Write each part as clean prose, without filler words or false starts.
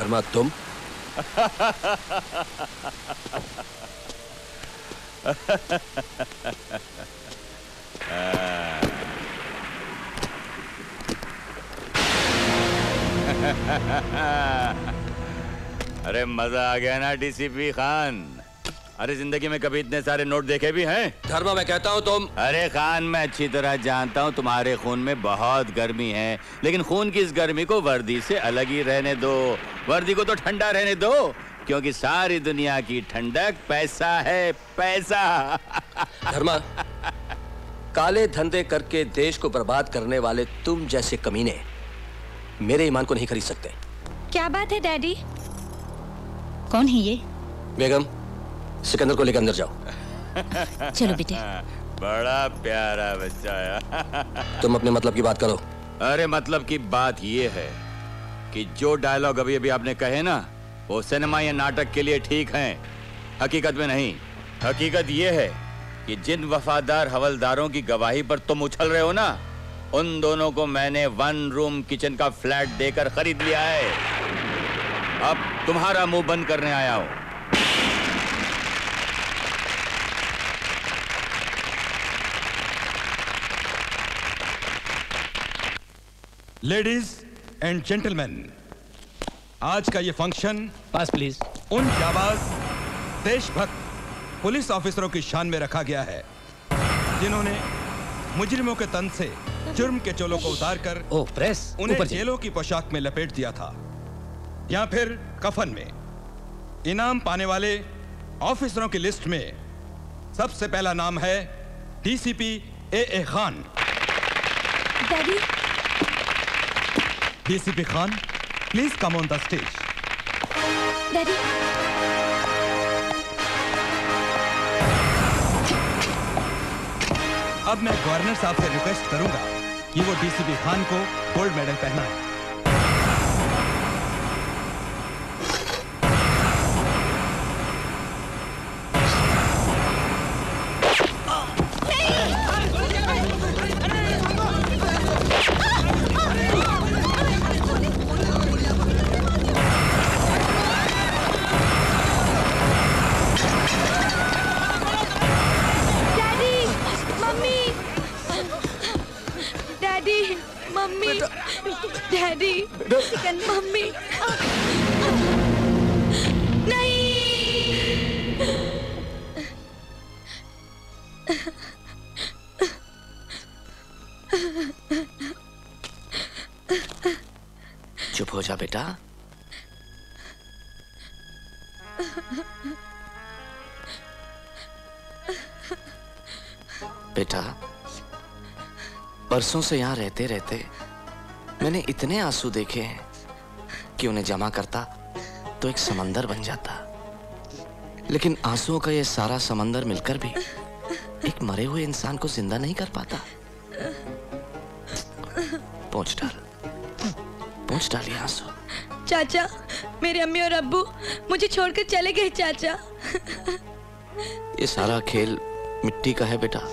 धर्मा तुम? अरे मजा आ गया ना डीसीपी खान। अरे जिंदगी में कभी इतने सारे नोट देखे भी हैं? धर्मा मैं कहता हूँ तुम। अरे खान मैं अच्छी तरह जानता हूँ तुम्हारे खून में बहुत गर्मी है, लेकिन खून की इस गर्मी को वर्दी से अलग ही रहने दो। वर्दी को तो ठंडा रहने दो, क्योंकि सारी दुनिया की ठंडक पैसा है, पैसा। धर्मा, काले धंधे करके देश को बर्बाद करने वाले तुम जैसे कमीने मेरे ईमान को नहीं खरीद सकते। क्या बात है डैडी? कौन है ये? बेगम, सिकंदर को लेकर अंदर जाओ। चलो बेटे। बड़ा प्यारा बच्चा है। तुम अपने मतलब की बात करो। अरे मतलब की बात ये है कि जो डायलॉग अभी अभी आपने कहे ना, वो सिनेमा या नाटक के लिए ठीक हैं, हकीकत में नहीं। हकीकत ये है कि जिन वफादार हवलदारों की गवाही पर तुम उछल रहे हो ना, उन दोनों को मैंने 1 रूम किचन का फ्लैट देकर खरीद लिया है। अब तुम्हारा मुंह बंद करने आया हूं। लेडीज एंड जेंटलमैन, आज का ये फंक्शन पास प्लीज उन जाबाज देशभक्त पुलिस ऑफिसरों की शान में रखा गया है जिन्होंने मुजरिमों के तन से जुर्म के चोलों को उतारकर प्रेस उन्हें जेलों की पोशाक में लपेट दिया था, या फिर कफन में। इनाम पाने वाले ऑफिसरों की लिस्ट में सबसे पहला नाम है DCP A Khan. Daddy. DCP Khan, please come on the stage. Daddy. अब मैं गवर्नर साहब से रिक्वेस्ट करूंगा कि वो डीसीपी खान को गोल्ड मेडल पहनाएं। डैडी, मम्मी, नहीं। चुप हो जा बेटा। बेटा, बरसों से यहाँ रहते रहते मैंने इतने आंसू देखे हैं कि उन्हें जमा करता तो एक समंदर बन जाता, लेकिन आंसुओं का ये सारा समंदर मिलकर भी एक मरे हुए इंसान को जिंदा नहीं कर पाता। पोंछ डालिए आंसू। चाचा, मेरे अम्मी और अब्बू मुझे छोड़कर चले गए चाचा। ये सारा खेल मिट्टी का है बेटा।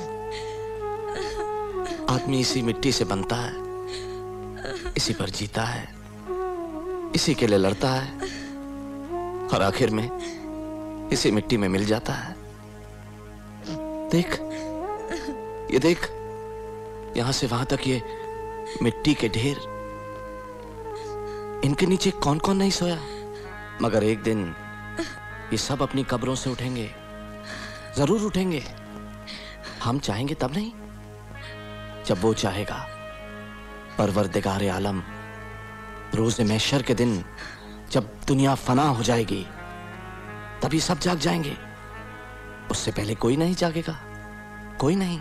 आदमी इसी मिट्टी से बनता है, इसी पर जीता है, इसी के लिए लड़ता है और आखिर में इसी मिट्टी में मिल जाता है। देख, ये देख, यहां से वहां तक ये मिट्टी के ढेर, इनके नीचे कौन कौन नहीं सोया, मगर एक दिन ये सब अपनी कब्रों से उठेंगे, जरूर उठेंगे। हम चाहेंगे तब नहीं, जब वो चाहेगा। परवरदिगार आलम रोज़े महशर के दिन जब दुनिया फना हो जाएगी, तभी सब जाग जाएंगे। उससे पहले कोई नहीं जागेगा, कोई नहीं।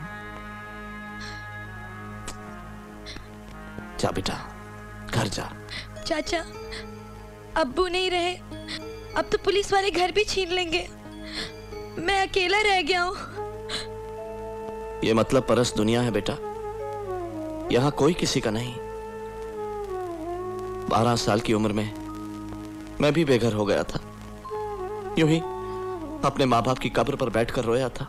जा बेटा, घर जा। चाचा, अब्बू नहीं रहे, अब तो पुलिस वाले घर भी छीन लेंगे। मैं अकेला रह गया हूँ। ये मतलब परस्त दुनिया है बेटा, यहां कोई किसी का नहीं। 12 साल की उम्र में मैं भी बेघर हो गया था, यूं ही अपने माँ बाप की कब्र पर बैठकर रोया था।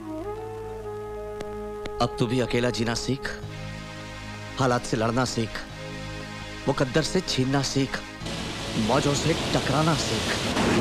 अब तू भी अकेला जीना सीख, हालात से लड़ना सीख, मुकद्दर से छीनना सीख। मौजों से टकराना सीख।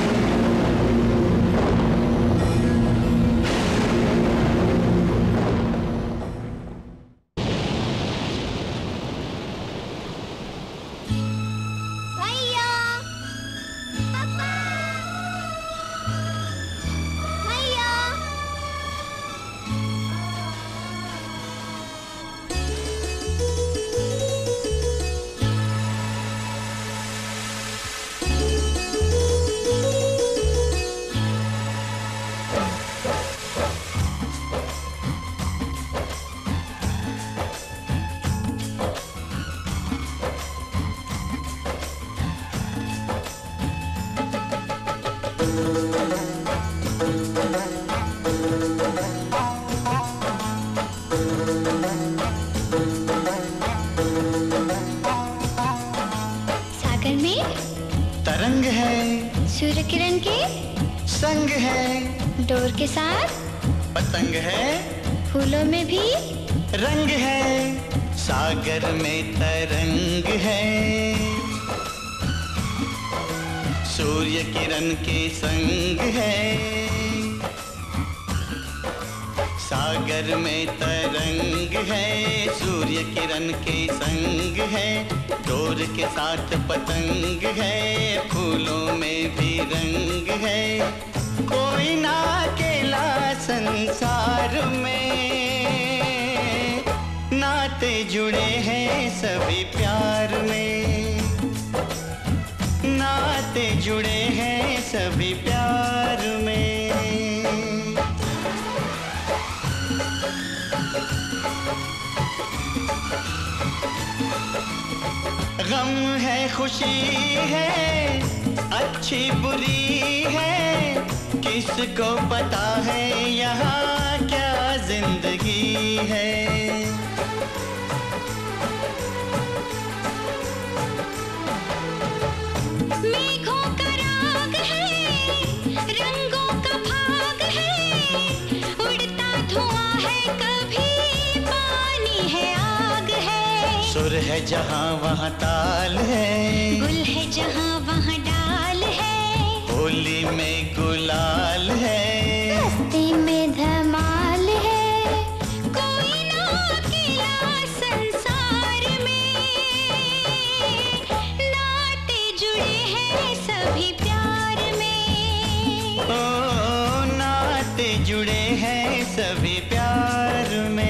डोर के साथ पतंग है, फूलों में भी रंग है, सागर में तरंग है, सूर्य किरण के संग है, सागर में तरंग है, सूर्य किरण के संग है, डोर के साथ पतंग है, फूलों में भी रंग है, कोई ना अकेला संसार में, नाते जुड़े हैं सभी प्यार में, नाते जुड़े हैं सभी प्यार में। गम है, खुशी है, अच्छी बुरी है, किसको पता है यहाँ क्या जिंदगी है। मेघों का राग है, रंगों का भाग है, उड़ता धुआं है, कभी पानी है, आग है, सुर है जहाँ वहाँ ताल है, गुल है जहाँ वहाँ डाल है, होली में गुलाल है, मस्ती में धमाल है, कोई ना अकेला संसार में, नाते जुड़े हैं सभी प्यार में, ओ नाते जुड़े हैं सभी प्यार में।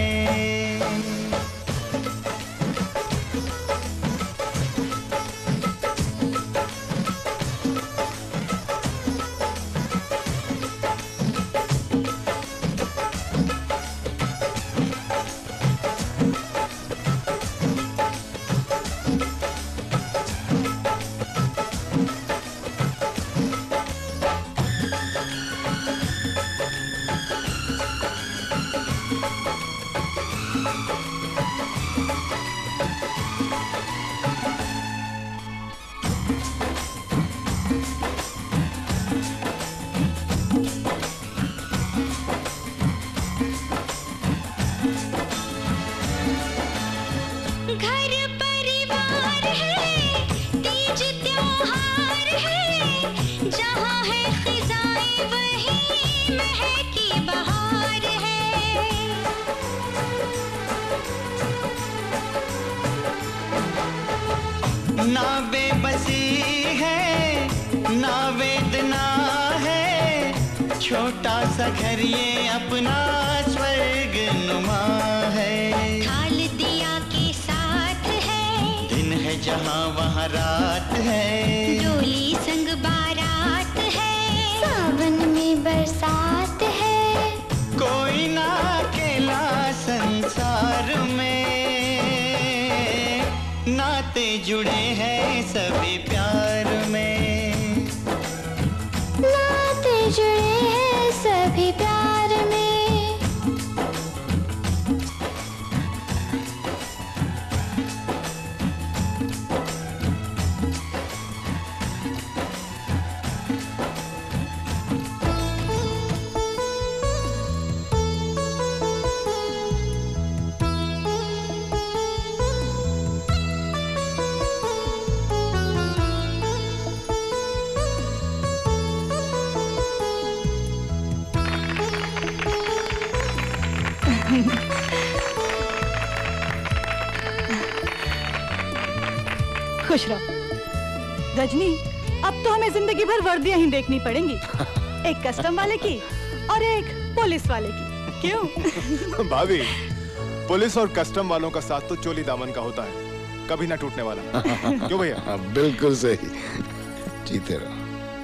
ना बेबसी है, ना वेदना है, छोटा सा घर ये अपना स्वर्ग नुमा है, थाल दिया के साथ है, दिन है जहाँ वहाँ रात है, डोली संग बारात है, सावन में बरसात है, कोई ना अकेला संसार में, नाते जुड़े हैं सभी प्यार में, नाते जुड़े हैं सभी प्यार में। खुश रहो। रजनी, अब तो हमें जिंदगी भर वर्दियां ही देखनी पड़ेंगी, एक कस्टम वाले की और एक पुलिस वाले की। क्यों? भाभी, पुलिस और कस्टम वालों का साथ तो चोली दामन का होता है, कभी ना टूटने वाला। क्यों भैया? बिल्कुल सही, जीते रहो।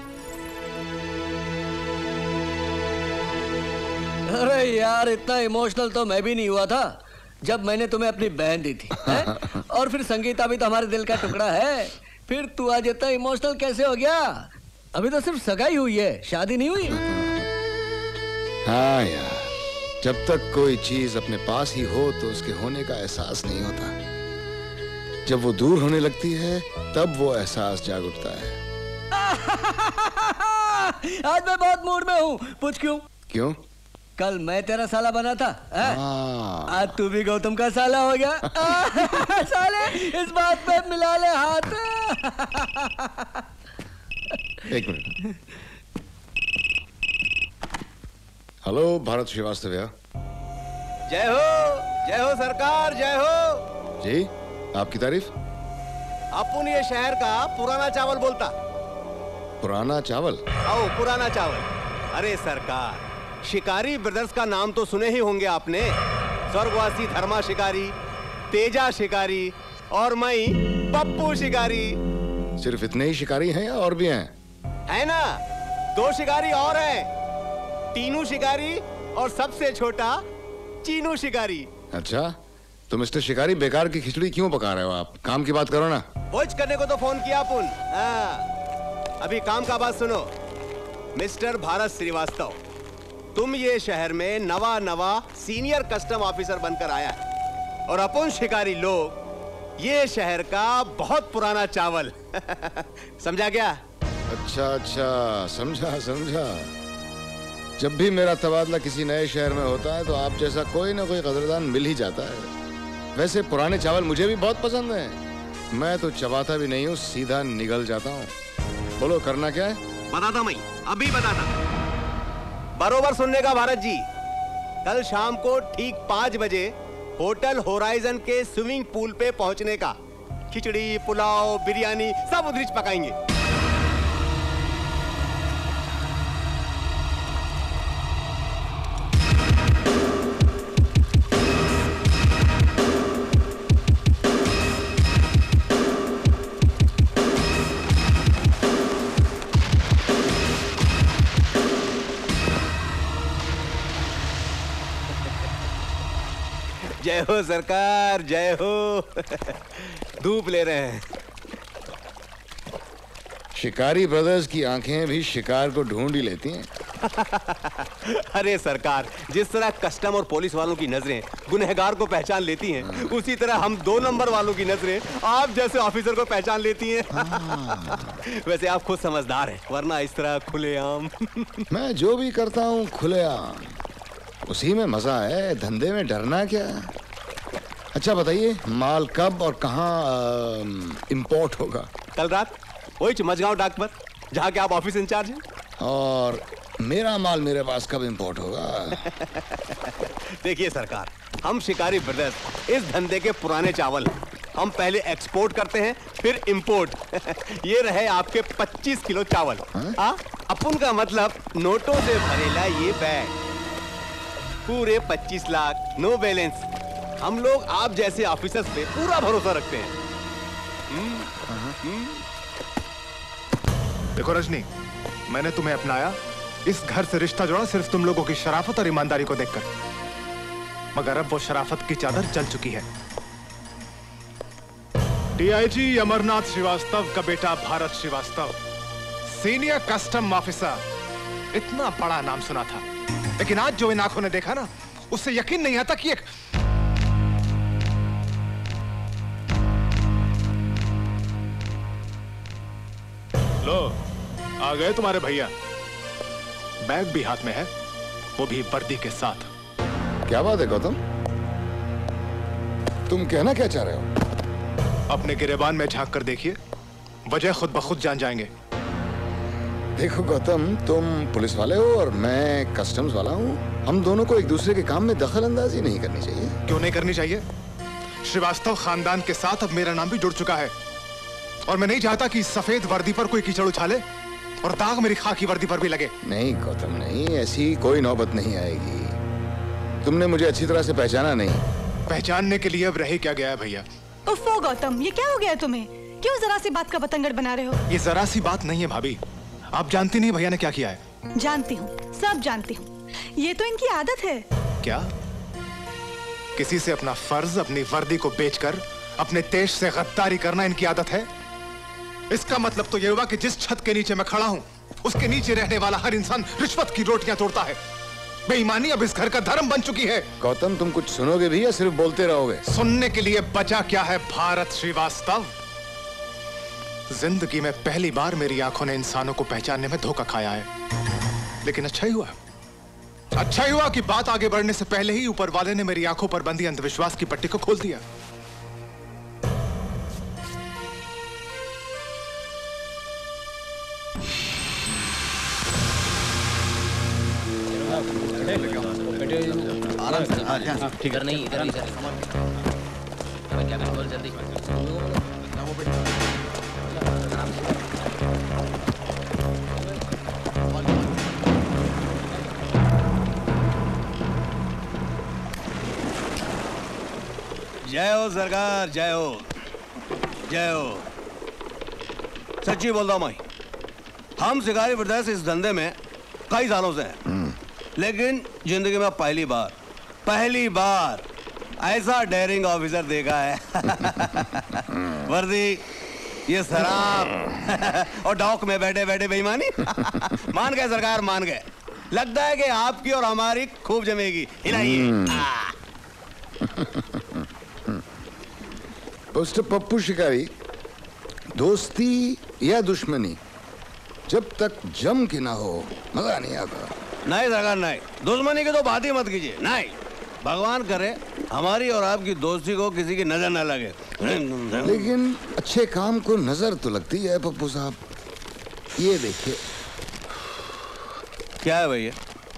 अरे यार, इतना इमोशनल तो मैं भी नहीं हुआ था जब मैंने तुम्हें अपनी बहन दी थी, है? और फिर संगीता भी तो हमारे दिल का टुकड़ा है, फिर तू आज इतना इमोशनल कैसे हो गया? अभी तो सिर्फ सगाई हुई है, शादी नहीं हुई। हाँ यार, जब तक कोई चीज अपने पास ही हो तो उसके होने का एहसास नहीं होता, जब वो दूर होने लगती है तब वो एहसास जाग उठता है। आज मैं बहुत मूड में हूँ। पूछ क्यों? क्यों? कल मैं तेरा साला बना था, आज तू भी गौतम का साला हो गया। साले, इस बात पे मिला ले हाथ। एक मिनट। हेलो, भारत श्रीवास्तव। जय हो सरकार, जय हो। जी, आपकी तारीफ। अपुन ये शहर का पुराना चावल बोलता। पुराना चावल? आओ, पुराना चावल। अरे सरकार, शिकारी ब्रदर्स का नाम तो सुने ही होंगे आपने। स्वर्गवासी धर्मा शिकारी, तेजा शिकारी और मैं पप्पू शिकारी। सिर्फ इतने ही शिकारी हैं या और भी हैं? है ना, 2 शिकारी और हैं, तीनू शिकारी और सबसे छोटा चीनू शिकारी। अच्छा, तो मिस्टर शिकारी, बेकार की खिचड़ी क्यों पका रहे हो आप? काम की बात करो ना। भोज करने को तो फोन किया अपुन। अभी काम का बात सुनो। मिस्टर भारत श्रीवास्तव, तुम ये शहर में नवा सीनियर कस्टम ऑफिसर बनकर आया है, और अपन शिकारी लोग ये शहर का बहुत पुराना चावल। समझा क्या? अच्छा, समझा। जब भी मेरा तबादला किसी नए शहर में होता है तो आप जैसा कोई ना कोई कदरदान मिल ही जाता है। वैसे पुराने चावल मुझे भी बहुत पसंद हैं। मैं तो चबाता भी नहीं हूँ, सीधा निगल जाता हूँ। बोलो, करना क्या है? बताता मैं, अभी बताता। बरोबर सुनने का भारत जी। कल शाम को ठीक 5 बजे होटल होराइजन के स्विमिंग पूल पे पहुंचने का। खिचड़ी, पुलाव, बिरयानी सब उधर ही पकाएंगे। जय हो सरकार, जय हो। धूप ले रहे हैं। शिकारी ब्रदर्स की आंखें भी शिकार को ढूंढ ही लेती हैं। अरे सरकार, जिस तरह कस्टम और पुलिस वालों की नजरें गुनहगार को पहचान लेती हैं, उसी तरह हम 2 नंबर वालों की नजरें आप जैसे ऑफिसर को पहचान लेती हैं। वैसे आप खुद समझदार हैं, वरना इस तरह खुलेआम। मैं जो भी करता हूँ खुलेआम, उसी में मजा है, धंधे में डरना क्या। अच्छा बताइए, माल कब और कहाँ इंपोर्ट होगा? कल रात वही मझगांव डाक पर, जहाँ के आप ऑफिस इंचार्ज हैं। और मेरा माल मेरे पास कब इंपोर्ट होगा? देखिए सरकार, हम शिकारी ब्रदर्स इस धंधे के पुराने चावल हैं। हम पहले एक्सपोर्ट करते हैं, फिर इंपोर्ट। ये रहे आपके 25 किलो चावल। अपन का मतलब नोटों से भरेला ये बैग, पूरे 25 लाख, नो बैलेंस। हम लोग आप जैसे ऑफिसर्स पे पूरा भरोसा रखते हैं। देखो रजनी, मैंने तुम्हें अपनाया, इस घर से रिश्ता जोड़ा सिर्फ तुम लोगों की शराफत और ईमानदारी को देखकर, मगर अब वो शराफत की चादर जल चुकी है। डीआईजी अमरनाथ श्रीवास्तव का बेटा Bharat Shrivastava, senior custom officer. इतना बड़ा नाम सुना था, लेकिन आज जो इन आंखों ने देखा ना, उससे यकीन नहीं आता कि एक लो आ गए तुम्हारे भैया। बैग भी हाथ में है, वो भी वर्दी के साथ। क्या बात है गौतम, तुम कहना क्या चाह रहे हो? अपने गिरेबान में झांक कर देखिए, वजह खुद ब खुद जान जाएंगे। देखो गौतम, तुम पुलिस वाले हो और मैं कस्टम्स वाला हूँ। हम दोनों को एक दूसरे के काम में दखल अंदाजी नहीं करनी चाहिए। क्यों नहीं करनी चाहिए? श्रीवास्तव खानदान के साथ अब मेरा नाम भी जुड़ चुका है और मैं नहीं चाहता कि सफेद वर्दी पर कोई कीचड़ उछाले और दाग मेरी खाकी वर्दी पर भी लगे। नहीं गौतम नहीं, ऐसी कोई नौबत नहीं आएगी। तुमने मुझे अच्छी तरह से पहचाना नहीं। पहचानने के लिए अब रह क्या गया है भैया? उफ़ो गौतम, ये क्या हो गया तुम्हें? क्यों जरा सी बात का बतंगड़ बना रहे हो? ये जरा सी बात नहीं है भाभी। आप जानती नहीं भैया ने क्या किया है? जानती हूँ, सब जानती हूँ। ये तो इनकी आदत है। क्या? किसी से अपना फर्ज, अपनी वर्दी को बेचकर अपने देश से गद्दारी करना इनकी आदत है? इसका मतलब तो यह हुआ कि जिस छत के नीचे मैं खड़ा हूँ उसके नीचे रहने वाला हर इंसान रिश्वत की रोटियां तोड़ता है। बेईमानी अब इस घर का धर्म बन चुकी है। गौतम, तुम कुछ सुनोगे भी या सिर्फ बोलते रहोगे? सुनने के लिए बचा क्या है भारत श्रीवास्तव? जिंदगी में पहली बार मेरी आंखों ने इंसानों को पहचानने में धोखा खाया है। लेकिन अच्छा ही हुआ कि बात आगे बढ़ने से पहले ही ऊपर वाले ने मेरी आंखों पर बंधी अंधविश्वास की पट्टी को खोल दिया। आराम से। ठीक है, नहीं इधर क्या बोल जल्दी। जय हो सरकार, जय हो, जय हो। सच्ची बोल रहा हूं मैं, हम शिकारी ब्रदर्स इस धंधे में कई सालों से हैं, लेकिन जिंदगी में पहली बार ऐसा डेयरिंग ऑफिसर देखा है। वर्दी, ये शराब और डॉक में बैठे बैठे बेईमानी। मान गए सरकार, मान गए। लगता है कि आपकी और हमारी खूब जमेगी। हिलाइए। मिस्टर पप्पू शिकारी, दोस्ती या दुश्मनी जब तक जम के ना हो मजा नहीं आता। नहीं सरकार, नहीं, दुश्मनी की तो बात ही मत कीजिए। नहीं, भगवान करे हमारी और आपकी दोस्ती को किसी की नजर न लगे। लेकिन अच्छे काम को नजर तो लगती है पप्पू साहब। ये देखिए। क्या है भैया?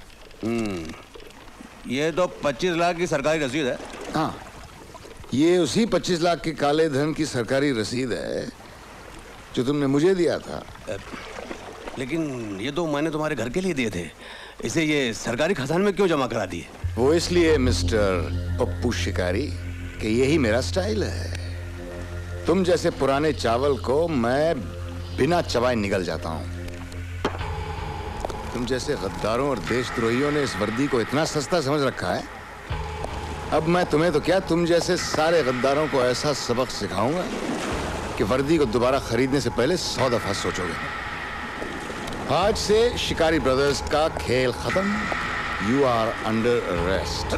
ये तो 25 लाख की सरकारी रसीद है। हाँ, ये उसी 25 लाख के काले धन की सरकारी रसीद है जो तुमने मुझे दिया था। लेकिन ये तो मैंने तुम्हारे घर के लिए दिए थे, इसे ये सरकारी खजाने में क्यों जमा करा दिए? वो इसलिए मिस्टर पप्पू शिकारी कि यही मेरा स्टाइल है। तुम जैसे पुराने चावल को मैं बिना चबाए निगल जाता हूं। तुम जैसे गद्दारों और देशद्रोहियों ने इस वर्दी को इतना सस्ता समझ रखा है। अब मैं तुम्हें तो क्या, तुम जैसे सारे गद्दारों को ऐसा सबक सिखाऊंगा कि वर्दी को दोबारा खरीदने से पहले 100 दफा सोचोगे। आज से शिकारी ब्रदर्स का खेल खत्म। You are under arrest.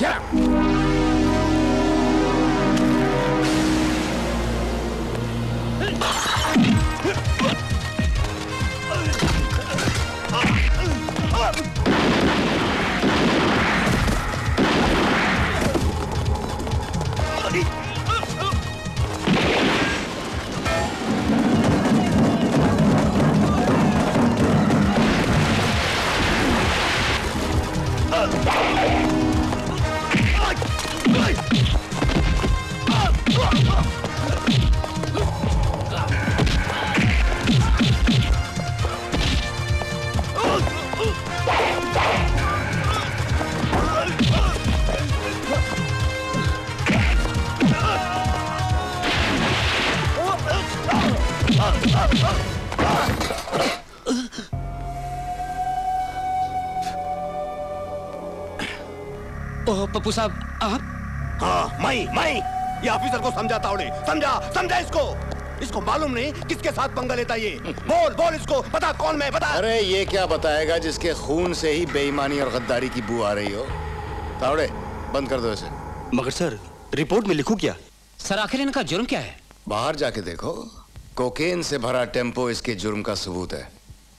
Pappu साहब, आप? हाँ, मैं ये ऑफिसर को समझाता हूँ। समझा इसको मालूम नहीं किसके साथ पंगा लेता ये। बोल इसको, बता कौन मैं, बता। अरे ये क्या बताएगा जिसके खून से ही बेईमानी और गद्दारी की बू आ रही हो। तावड़े, बंद कर दो इसे। मगर सर, रिपोर्ट में लिखूं क्या? सर आखिर इनका जुर्म क्या है? बाहर जाके देखो, कोकेन से भरा टेम्पो इसके जुर्म का सबूत है।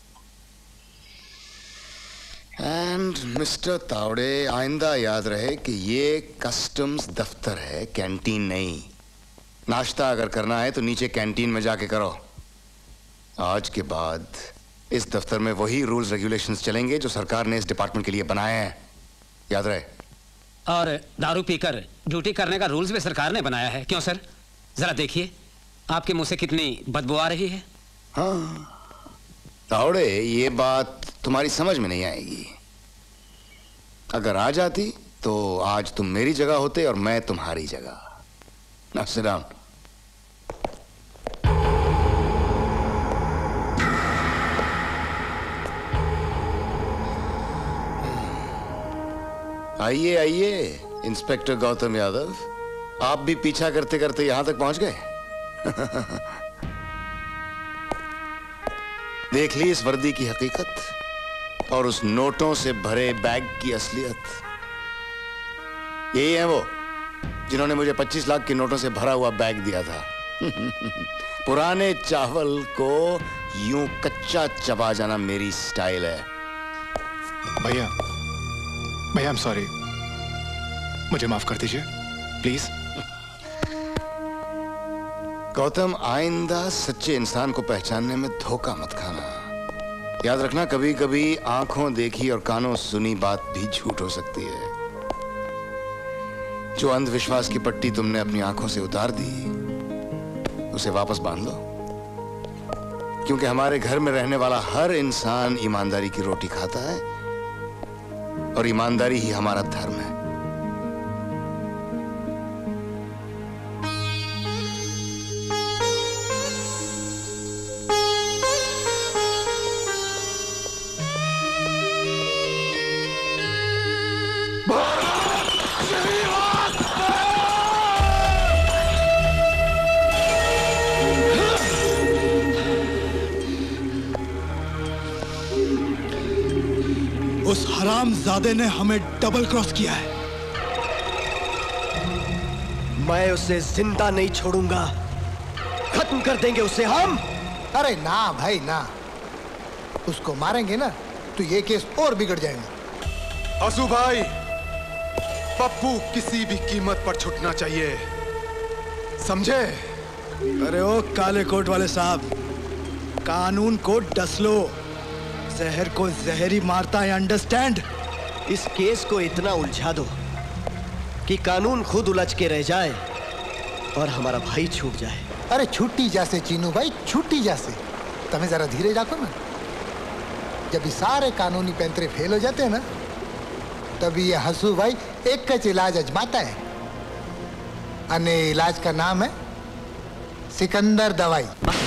एंड मिस्टर तावड़े, आइंदा याद रहे कि ये कस्टम्स दफ्तर है, कैंटीन नहीं। नाश्ता अगर करना है तो नीचे कैंटीन में जाके करो। आज के बाद इस दफ्तर में वही रूल्स रेगुलेशंस चलेंगे जो सरकार ने इस डिपार्टमेंट के लिए बनाए हैं, याद रहे। और दारू पीकर ड्यूटी करने का रूल्स भी सरकार ने बनाया है, क्यों सर? जरा देखिए आपके मुंह से कितनी बदबू आ रही है। हाँ तावड़े, ये बात तुम्हारी समझ में नहीं आएगी। अगर आ जाती तो आज तुम मेरी जगह होते और मैं तुम्हारी जगह। Now sit down. आइए आइए इंस्पेक्टर गौतम यादव, आप भी पीछा करते करते यहां तक पहुंच गए। देख ली इस वर्दी की हकीकत और उस नोटों से भरे बैग की असलियत। यही है वो जिन्होंने मुझे 25 लाख के नोटों से भरा हुआ बैग दिया था। पुराने चावल को यूं कच्चा चबा जाना मेरी स्टाइल है। भैया आई एम सॉरी, मुझे माफ कर दीजिए प्लीज। गौतम, आइंदा सच्चे इंसान को पहचानने में धोखा मत खाना। याद रखना, कभी कभी आंखों देखी और कानों सुनी बात भी झूठ हो सकती है। जो अंधविश्वास की पट्टी तुमने अपनी आंखों से उतार दी, उसे वापस बांध लो, क्योंकि हमारे घर में रहने वाला हर इंसान ईमानदारी की रोटी खाता है और ईमानदारी ही हमारा धर्म है। उस हरामजादे ने हमें डबल क्रॉस किया है। मैं उसे जिंदा नहीं छोड़ूंगा, खत्म कर देंगे उसे हम। अरे ना भाई ना, उसको मारेंगे ना तो ये केस और बिगड़ जाएगा। असू भाई, पप्पू किसी भी कीमत पर छुटना चाहिए, समझे? अरे ओ काले कोट वाले साहब, कानून को डस लो, जहर को जहरी मारता है, अंडरस्टैंड? इस केस को इतना उलझा दो कि कानून खुद उलझ के रह जाए और हमारा भाई छूट जाए। अरे छुट्टी जैसे चीनू भाई, छुट्टी जैसे। तुम्हें जरा धीरे जाको ना। जब ये सारे कानूनी पैंतरे फेल हो जाते हैं ना, तभी ये हंसू भाई एक कच इलाज अजमाता है। अने इलाज का नाम है सिकंदर दवाई।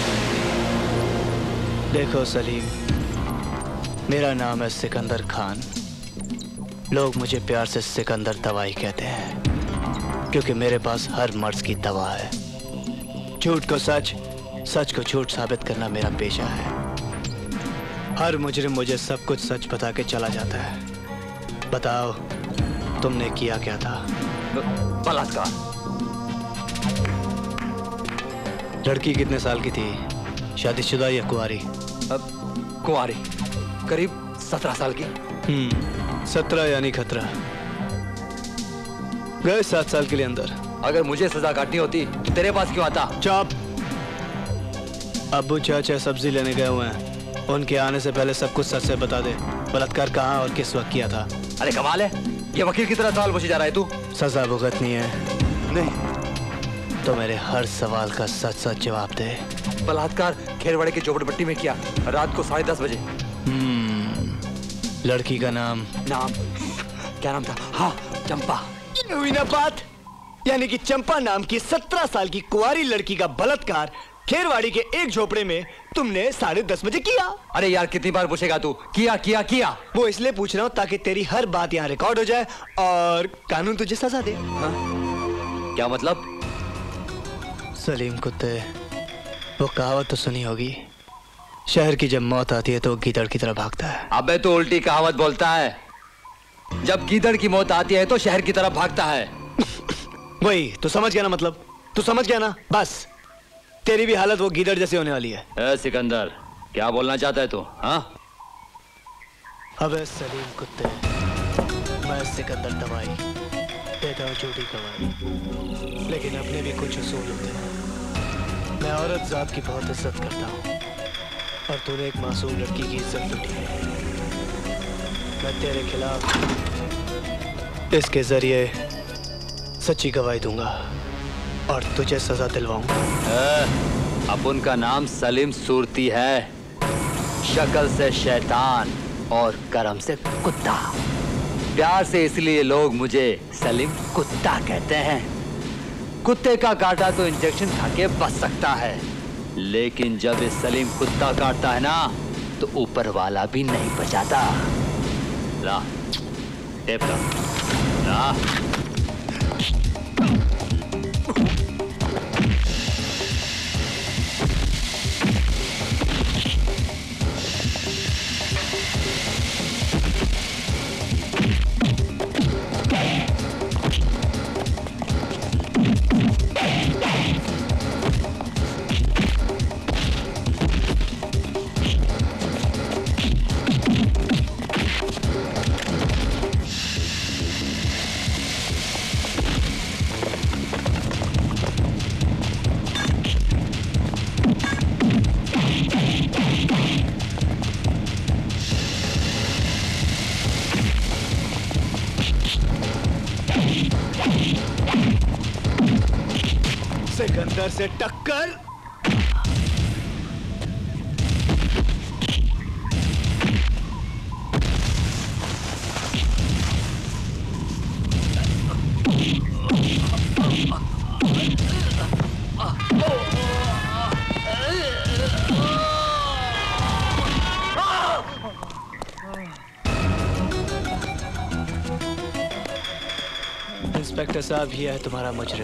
देखो सलीम, मेरा नाम है सिकंदर खान। लोग मुझे प्यार से सिकंदर दवाई कहते हैं, क्योंकि मेरे पास हर मर्ज की दवा है। झूठ को सच, सच को झूठ साबित करना मेरा पेशा है। हर मुजरिम मुझे सब कुछ सच बता के चला जाता है। बताओ, तुमने किया क्या था? बलात्कार। लड़की कितने साल की थी? शादीशुदा या कुंवारी? कुंवारी, करीब 17 साल की। 17 यानी खतरा। गए 7 साल के लिए अंदर। अगर मुझे सजा काटनी होती तो तेरे पास क्यों आता? चुप। अब्बू चाचा सब्जी लेने गए हुए हैं, उनके आने से पहले सब कुछ सच से बता दे। बलात्कार कहाँ और किस वक्त किया था? अरे कमाल है, ये वकील की तरह सवाल पूछे जा रहा है तू। सजा भुगतनी है? नहीं। तो मेरे हर सवाल का सच सच जवाब दे। बलात्कार खेरवाड़े की झोपड़पट्टी में किया, रात को 10:30 बजे। लड़की का नाम? क्या नाम था? हाँ, चंपा। हुई ना बात, यानी कि चंपा नाम की 17 साल की कुंवारी लड़की का बलात्कार खेरवाड़ी के एक झोपड़े में तुमने 10:30 बजे किया। अरे यार, कितनी बार पूछेगा तू? किया किया किया। वो इसलिए पूछ रहा हूँ ताकि तेरी हर बात यहाँ रिकॉर्ड हो जाए और कानून तुझे सजा दे। हाँ? क्या मतलब? सलीम कुत्ते, वो कहावत तो सुनी होगी, शहर की जब मौत आती है तो गीदड़ की तरह भागता है। अबे तो उल्टी कहावत बोलता है। जब गीदड़ की मौत आती है तो शहर की तरफ भागता है। वही तो समझ गया ना? मतलब तू समझ गया ना? बस तेरी भी हालत वो गीदड़ जैसी होने वाली है। ए सिकंदर, क्या बोलना चाहता है तू? हाँ? अबे सलीम कुत्ते, मैं सिकंदर दवाई देता हूँ, झूठी गवाही, लेकिन अपने भी कुछ उसूल होते हैं। मैं औरत जात की बहुत इज्जत करता हूँ, और तूने एक मासूम लड़की की इज्जत लूटी। मैं तेरे खिलाफ इसके जरिए सच्ची गवाही दूंगा और तुझे सजा दिलवाऊंगा। अपन का नाम सलीम सूरती है, शक्ल से शैतान और कर्म से कुत्ता। प्यार से इसलिए लोग मुझे सलीम कुत्ता कहते हैं। कुत्ते का काटा तो इंजेक्शन खा के बच सकता है, लेकिन जब ये सलीम कुत्ता काटता है ना तो ऊपर वाला भी नहीं बचाता। ला टेप ला, ला। सिकंदर से टक्कर। इंस्पेक्टर साहब, ये है तुम्हारा मुजरिम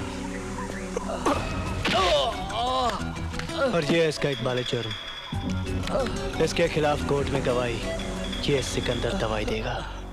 और ये है इसका इकबाल जुर्म। इसके खिलाफ कोर्ट में गवाही ये सिकंदर दवाई देगा।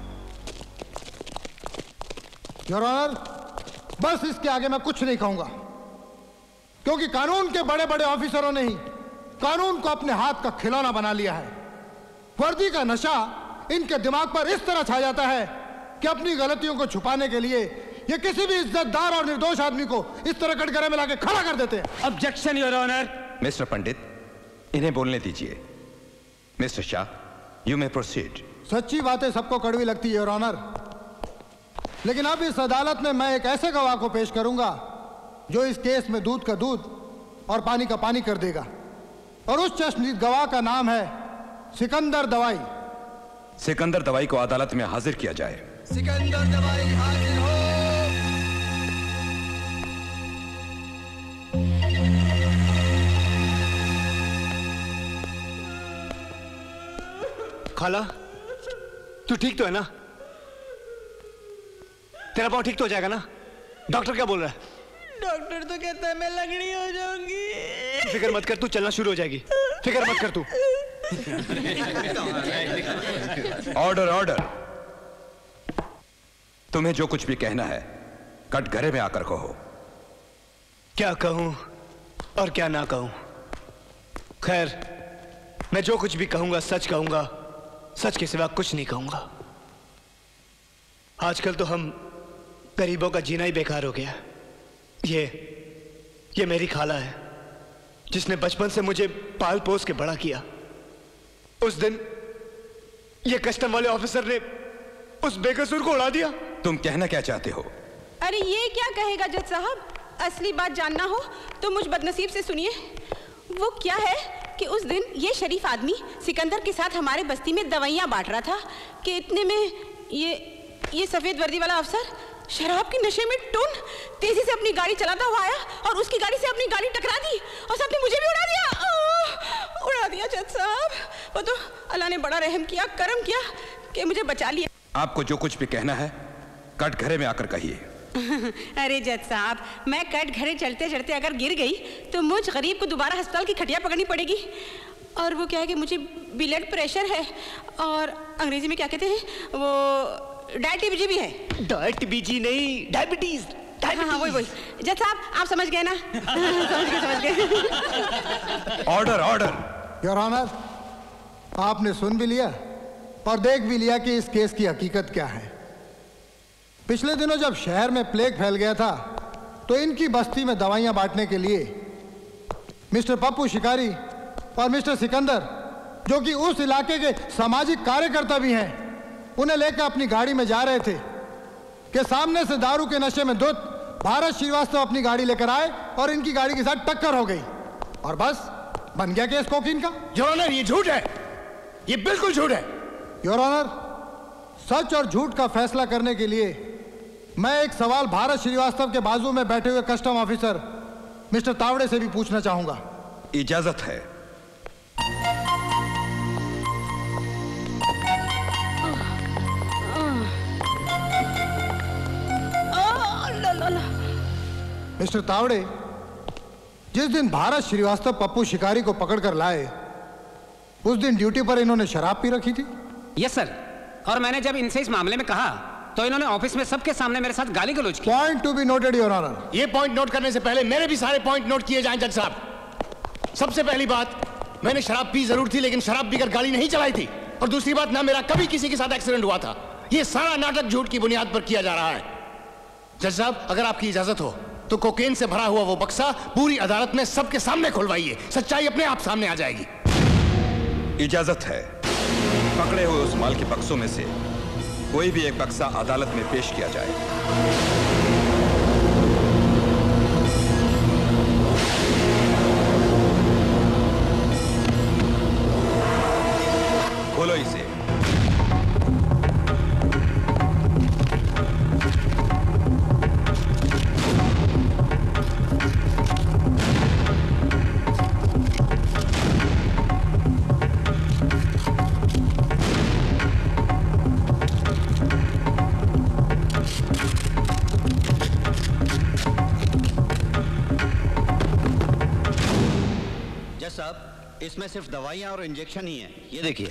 योर ऑनर, बस इसके आगे मैं कुछ नहीं कहूंगा, क्योंकि कानून के बड़े बड़े ऑफिसरों ने ही कानून को अपने हाथ का खिलौना बना लिया है। वर्दी का नशा इनके दिमाग पर इस तरह छा जाता है कि अपनी गलतियों को छुपाने के लिए ये किसी भी इज्जतदार और निर्दोष आदमी को इस तरह कटघरे में लाके खड़ा कर देते हैं। Objection your honour. Mister Pandit, इन्हें बोलने दीजिए। Mister Shah, you may proceed. सच्ची बातें सबको कड़वी लगती है योर ऑनर, लेकिन अब इस अदालत में मैं एक ऐसे गवाह को पेश करूंगा जो इस केस में दूध का दूध और पानी का पानी कर देगा, और उस चश्मदीद गवाह का नाम है सिकंदर दवाई। सिकंदर दवाई को अदालत में हाजिर किया जाए। सिकंदर दवाई हाजिर हो। खाला, तू ठीक तो है ना? तेरा पाँव ठीक तो हो जाएगा ना? डॉक्टर क्या बोल रहा है? डॉक्टर तो कहता है मैं लंगड़ी हो जाऊंगी। फिक्र मत कर, तू चलना शुरू हो जाएगी। फिक्र मत कर तू। Order order. तुम्हें जो कुछ भी कहना है कटघरे में आकर कहो। क्या कहूं और क्या ना कहूं? खैर, मैं जो कुछ भी कहूंगा सच कहूंगा, सच के सिवा कुछ नहीं कहूंगा। आजकल तो हम गरीबों का जीना ही बेकार हो गया। ये मेरी खाला है जिसने बचपन से मुझे पाल पोस के बड़ा किया। उस दिन ये कस्टम वाले ऑफिसर ने उस बेकसूर को उड़ा दिया। तुम कहना क्या चाहते हो? अरे ये क्या कहेगा जज साहब? असली बात जानना हो तो मुझ बदनसीब से सुनिए। वो क्या है कि उस दिन ये शरीफ आदमी सिकंदर के साथ हमारे बस्ती में दवाइयाँ बांट रहा था कि इतने में ये सफेद वर्दी वाला अफसर शराब के नशे में टुन तेजी से अपनी गाड़ी चलाता हुआ आया और उसकी गाड़ी से अपनी गाड़ी टकरा दी और साथ में मुझे भी उड़ा दिया जज साहब। वो तो अल्लाह ने बड़ा रहम किया, करम किया कि मुझे बचा लिया। आपको जो कुछ भी कहना है कटघरे में आकर कहिए। अरे जज साहब, मैं कटघरे चलते चलते अगर गिर गई तो मुझ गरीब को दोबारा अस्पताल की खटिया पकड़नी पड़ेगी। और वो क्या है कि मुझे ब्लड प्रेशर है और अंग्रेजी में क्या कहते हैं, वो डायबिटीज भी है। डायबिटीज नहीं, डायबिटीज। हाँ वही। जज साहब आप समझ गए ना? समझ गए। Order order. योर ऑनर, आपने सुन भी लिया और देख भी लिया कि इस केस की हकीकत क्या है। पिछले दिनों जब शहर में प्लेग फैल गया था तो इनकी बस्ती में दवाइयां बांटने के लिए मिस्टर पप्पू शिकारी और मिस्टर सिकंदर जो कि उस इलाके के सामाजिक कार्यकर्ता भी हैं, उन्हें लेकर अपनी गाड़ी में जा रहे थे कि सामने से दारू के नशे में धुत भारत श्रीवास्तव अपनी गाड़ी लेकर आए और इनकी गाड़ी के साथ टक्कर हो गई और बस बन गया केस कोकीन का। योर ऑनर, ये झूठ है, ये बिल्कुल झूठ है। योर ऑनर, सच और झूठ का फैसला करने के लिए मैं एक सवाल भारत श्रीवास्तव के बाजू में बैठे हुए कस्टम ऑफिसर मिस्टर तावड़े से भी पूछना चाहूंगा। इजाजत है। मिस्टर तावड़े, जिस दिन भारत श्रीवास्तव पप्पू शिकारी को पकड़कर लाए उस दिन ड्यूटी पर इन्होंने शराब पी रखी थी। यस सर, और मैंने जब इनसे इस मामले में कहा तो इन्होंने ऑफिस में सबके सामने मेरे साथ गाली गलौज की। Point to be noted your honour. ये पॉइंट नोट करने से पहले मेरे भी सारे पॉइंट नोट किए जाएं जज साहब। सबसे पहली बात, मैंने शराब पी जरूर थी लेकिन शराब पीकर गाड़ी नहीं चलाई थी। और दूसरी बात, ना मेरा कभी किसी के साथ एक्सीडेंट हुआ था। ये सारा नाटक झूठ की बुनियाद पर किया जा रहा है। जज साहब, अगर आपकी इजाजत हो तो कोकेन से भरा हुआ वो बक्सा पूरी अदालत में सबके सामने खुलवाइए, सच्चाई अपने आप सामने आ जाएगी। इजाजत है। पकड़े हुए उस माल के बक्सों में से कोई भी एक बक्सा अदालत में पेश किया जाए। खोलो इसे। इसमें सिर्फ दवाइयां और इंजेक्शन ही हैं। ये देखिए।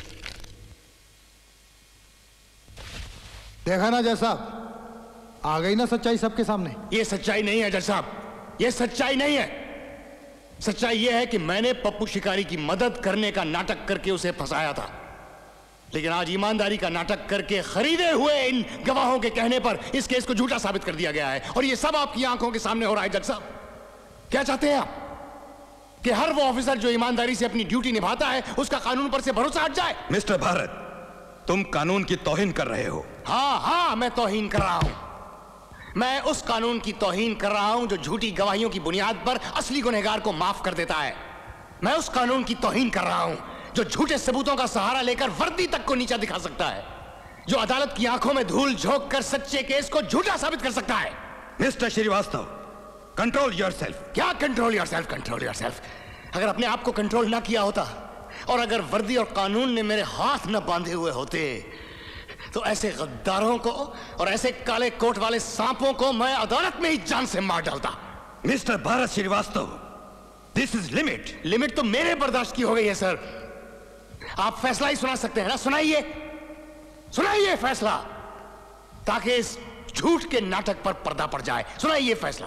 देखा ना जज साहब, आ गई ना सच्चाई सबके सामने। ये सच्चाई नहीं है जज साहब, ये सच्चाई नहीं है। सच्चाई ये है कि मैंने पप्पू शिकारी की मदद करने का नाटक करके उसे फंसाया था, लेकिन आज ईमानदारी का नाटक करके खरीदे हुए इन गवाहों के कहने पर इस केस को झूठा साबित कर दिया गया है। और ये सब आपकी आंखों के सामने हो रहा है। जज साहब, क्या चाहते हैं आप कि हर वो ऑफिसर जो ईमानदारी से अपनी ड्यूटी निभाता है उसका कानून पर से भरोसा हट जाए? मिस्टर भारत, तुम कानून की तौहीन कर रहे हो। हाँ, मैं तौहीन कर रहा हूं। मैं उस कानून की तौहीन कर रहा हूं जो झूठी गवाहियों की बुनियाद पर असली गुनहगार को माफ कर देता है। मैं उस कानून की तौहीन कर रहा हूं जो झूठे सबूतों का सहारा लेकर वर्दी तक को नीचा दिखा सकता है, जो अदालत की आंखों में धूल झोंक कर सच्चे केस को झूठा साबित कर सकता है। Mister Shrivastava, control yourself. क्या कंट्रोल योरसेल्फ? Control yourself? अगर अपने आप को कंट्रोल ना किया होता और अगर वर्दी और कानून ने मेरे हाथ न बांधे हुए होते तो ऐसे गद्दारों को और ऐसे काले कोट वाले सांपों को मैं अदालत में ही जान से मार डालता। Mister Bharat Shrivastava, this is limit. Limit तो मेरे बर्दाश्त की हो गई है सर। आप फैसला ही सुना सकते हैं ना? सुनाइए, सुनाइए फैसला, ताकि इस झूठ के नाटक पर पर्दा पड़ जाए। सुनाइए फैसला।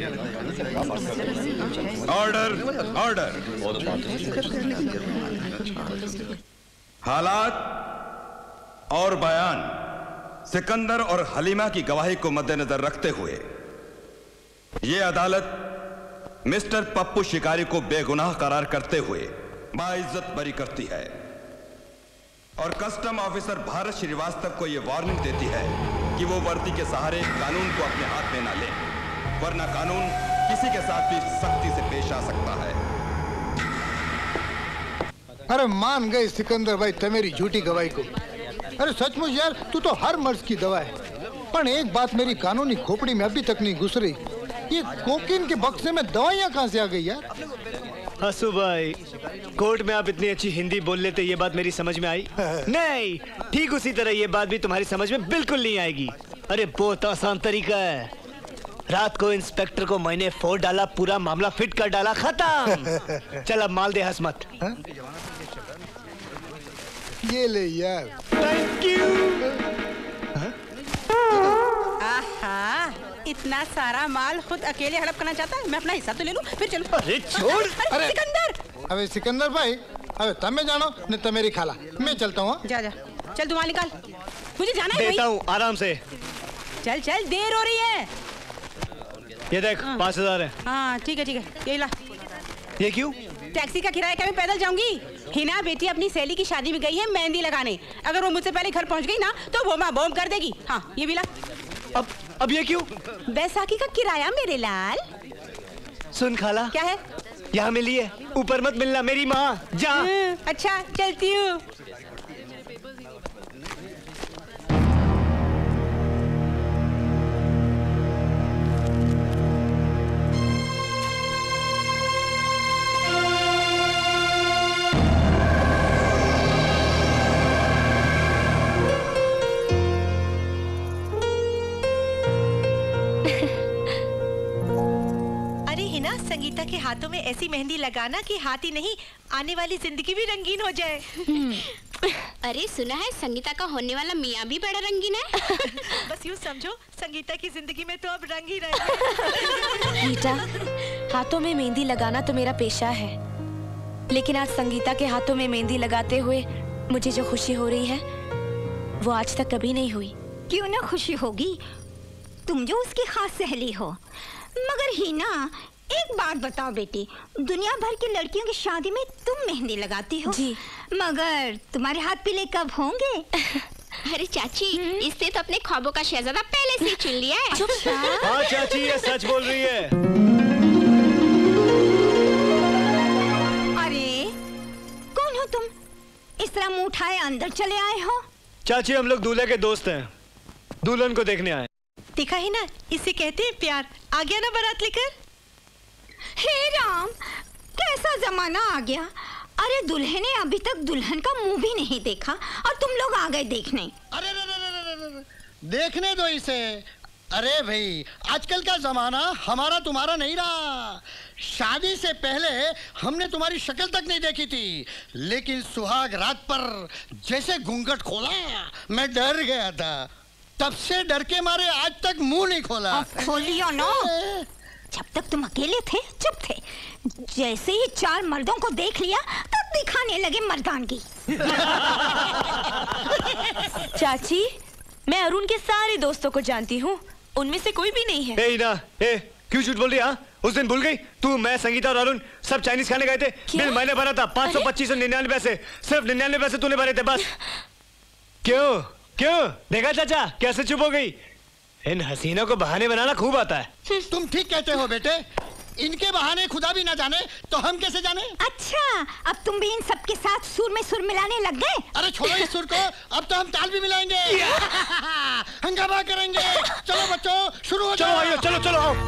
Order, order. हालात और बयान सिकंदर और हलीमा की गवाही को मद्देनजर रखते हुए यह अदालत मिस्टर पप्पू शिकारी को बेगुनाह करार करते हुए बाइज्जत बरी करती है और कस्टम ऑफिसर भारत श्रीवास्तव को यह वार्निंग देती है कि वो वर्दी के सहारे कानून को अपने हाथ में ना ले, वरना कानून किसी के साथ भी सख्ती से पेश आ सकता है। अरे मान गए सिकंदर भाई तेरी झूठी गवाही को। अरे सचमुच यार, तू तो हर मर्ज की दवा है। पर एक बात मेरी कानूनी खोपड़ी में अभी तक नहीं घुस रही, ये कोकीन के बक्से में दवाइयाँ कहाँ से आ गई यार? हसू भाई, कोर्ट में आप इतनी अच्छी हिंदी बोल लेते, ये बात मेरी समझ में आई? नहीं, ठीक उसी तरह ये बात भी तुम्हारी समझ में बिल्कुल नहीं आएगी। अरे बहुत आसान तरीका है। रात को इंस्पेक्टर को मैंने फोन डाला, पूरा मामला फिट कर डाला, खत्म। चल अब माल दे, हंस मत। ये ले यार। Thank you. आहा, इतना सारा माल खुद अकेले हड़प करना चाहता है? मैं अपना हिस्सा तो ले लूं, फिर चलो। अरे छोड़। अरे सिकंदर। अबे सिकंदर भाई, अबे तब जानो नहीं तो मेरी खाला। मैं चलता हूँ। जा जा, चल तुम्हारा निकाल, मुझे जाना है। देता हूँ आराम से। चल चल, देर हो रही है। ये देख, 5000 है। हाँ ठीक है, यही ला। ये क्यों? टैक्सी का किराया क्या मैं पैदल जाऊंगी? हिना बेटी अपनी सहेली की शादी में गई है मेहंदी लगाने। अगर वो मुझसे पहले घर पहुंच गई ना तो वो माँ बॉम्ब कर देगी। हाँ ये भी ला। अब ये क्यों? बैसाखी का किराया मेरे लाल। सुन खाला। क्या है? यहाँ मिली है, ऊपर मत मिलना मेरी माँ। जा। अच्छा चलती हूँ। संगीता के हाथों में ऐसी मेहंदी लगाना कि हाथ ही नहीं आने वाली जिंदगी भी रंगीन हो जाए। अरे सुना है संगीता का होने वाला मियाँ भी बड़ा रंगीन है। बस यूँ समझो संगीता की जिंदगी में तो अब रंग ही रहेगा। बेटा, हाथों में मेहंदी लगाना तो मेरा पेशा है, लेकिन आज संगीता के हाथों में मेहंदी लगाते हुए मुझे जो खुशी हो रही है वो आज तक कभी नहीं हुई। क्यों ना खुशी होगी, तुम जो उसकी खास सहेली हो। मगर हिना एक बात बताओ बेटी, दुनिया भर की लड़कियों की शादी में तुम मेहंदी लगाती हो जी, मगर तुम्हारे हाथ पीले कब होंगे? अरे चाची, इसने तो अपने ख्वाबों का शहजादा पहले से ही चुन लिया है। हाँ चाची ये सच बोल रही है। अरे कौन हो तुम? इस तरह मुंह उठाए अंदर चले आए हो? चाची हम लोग दूल्हे के दोस्त हैं, दुल्हन को देखने आए। देखा ही ना, इसे कहते हैं प्यार। आ गया ना बारात लेकर। हे राम, कैसा जमाना आ गया। अरे दूल्हे ने अभी तक दुल्हन का मुंह भी नहीं देखा और तुम लोग आ गए देखने। अरे देखने दो इसे। अरे भाई आजकल का जमाना हमारा तुम्हारा नहीं रहा। शादी से पहले हमने तुम्हारी शक्ल तक नहीं देखी थी, लेकिन सुहाग रात पर जैसे घूंघट खोला मैं डर गया था। तब से डर के मारे आज तक मुंह नहीं खोला। खोलियो ना। जब तक तुम अकेले थे चुप थे, जैसे ही चार मर्दों को देख लिया तब दिखाने लगे मर्दानगी। चाची, मैं अरुण के सारे दोस्तों को जानती हूँ, उनमें से कोई भी नहीं है। क्यों झूठ बोल रही? हाँ उस दिन भूल गई तू, मैं संगीता और अरुण सब चाइनीज खाने गए थे। बिल मैंने भरा था 525.99 पैसे, सिर्फ 99 पैसे तूने भरे थे बस। क्यों क्यों देखा चाचा कैसे चुप हो गई? इन हसीनों को बहाने बनाना खूब आता है। तुम ठीक कहते हो बेटे, इनके बहाने खुदा भी ना जाने तो हम कैसे जाने। अच्छा अब तुम भी इन सब के साथ सुर में सुर मिलाने लग गए? अरे छोड़ो इस सुर को, अब तो हम ताल भी मिलाएंगे। हंगामा करेंगे। चलो बच्चों शुरू हो जाओ। चलो चलो आओ।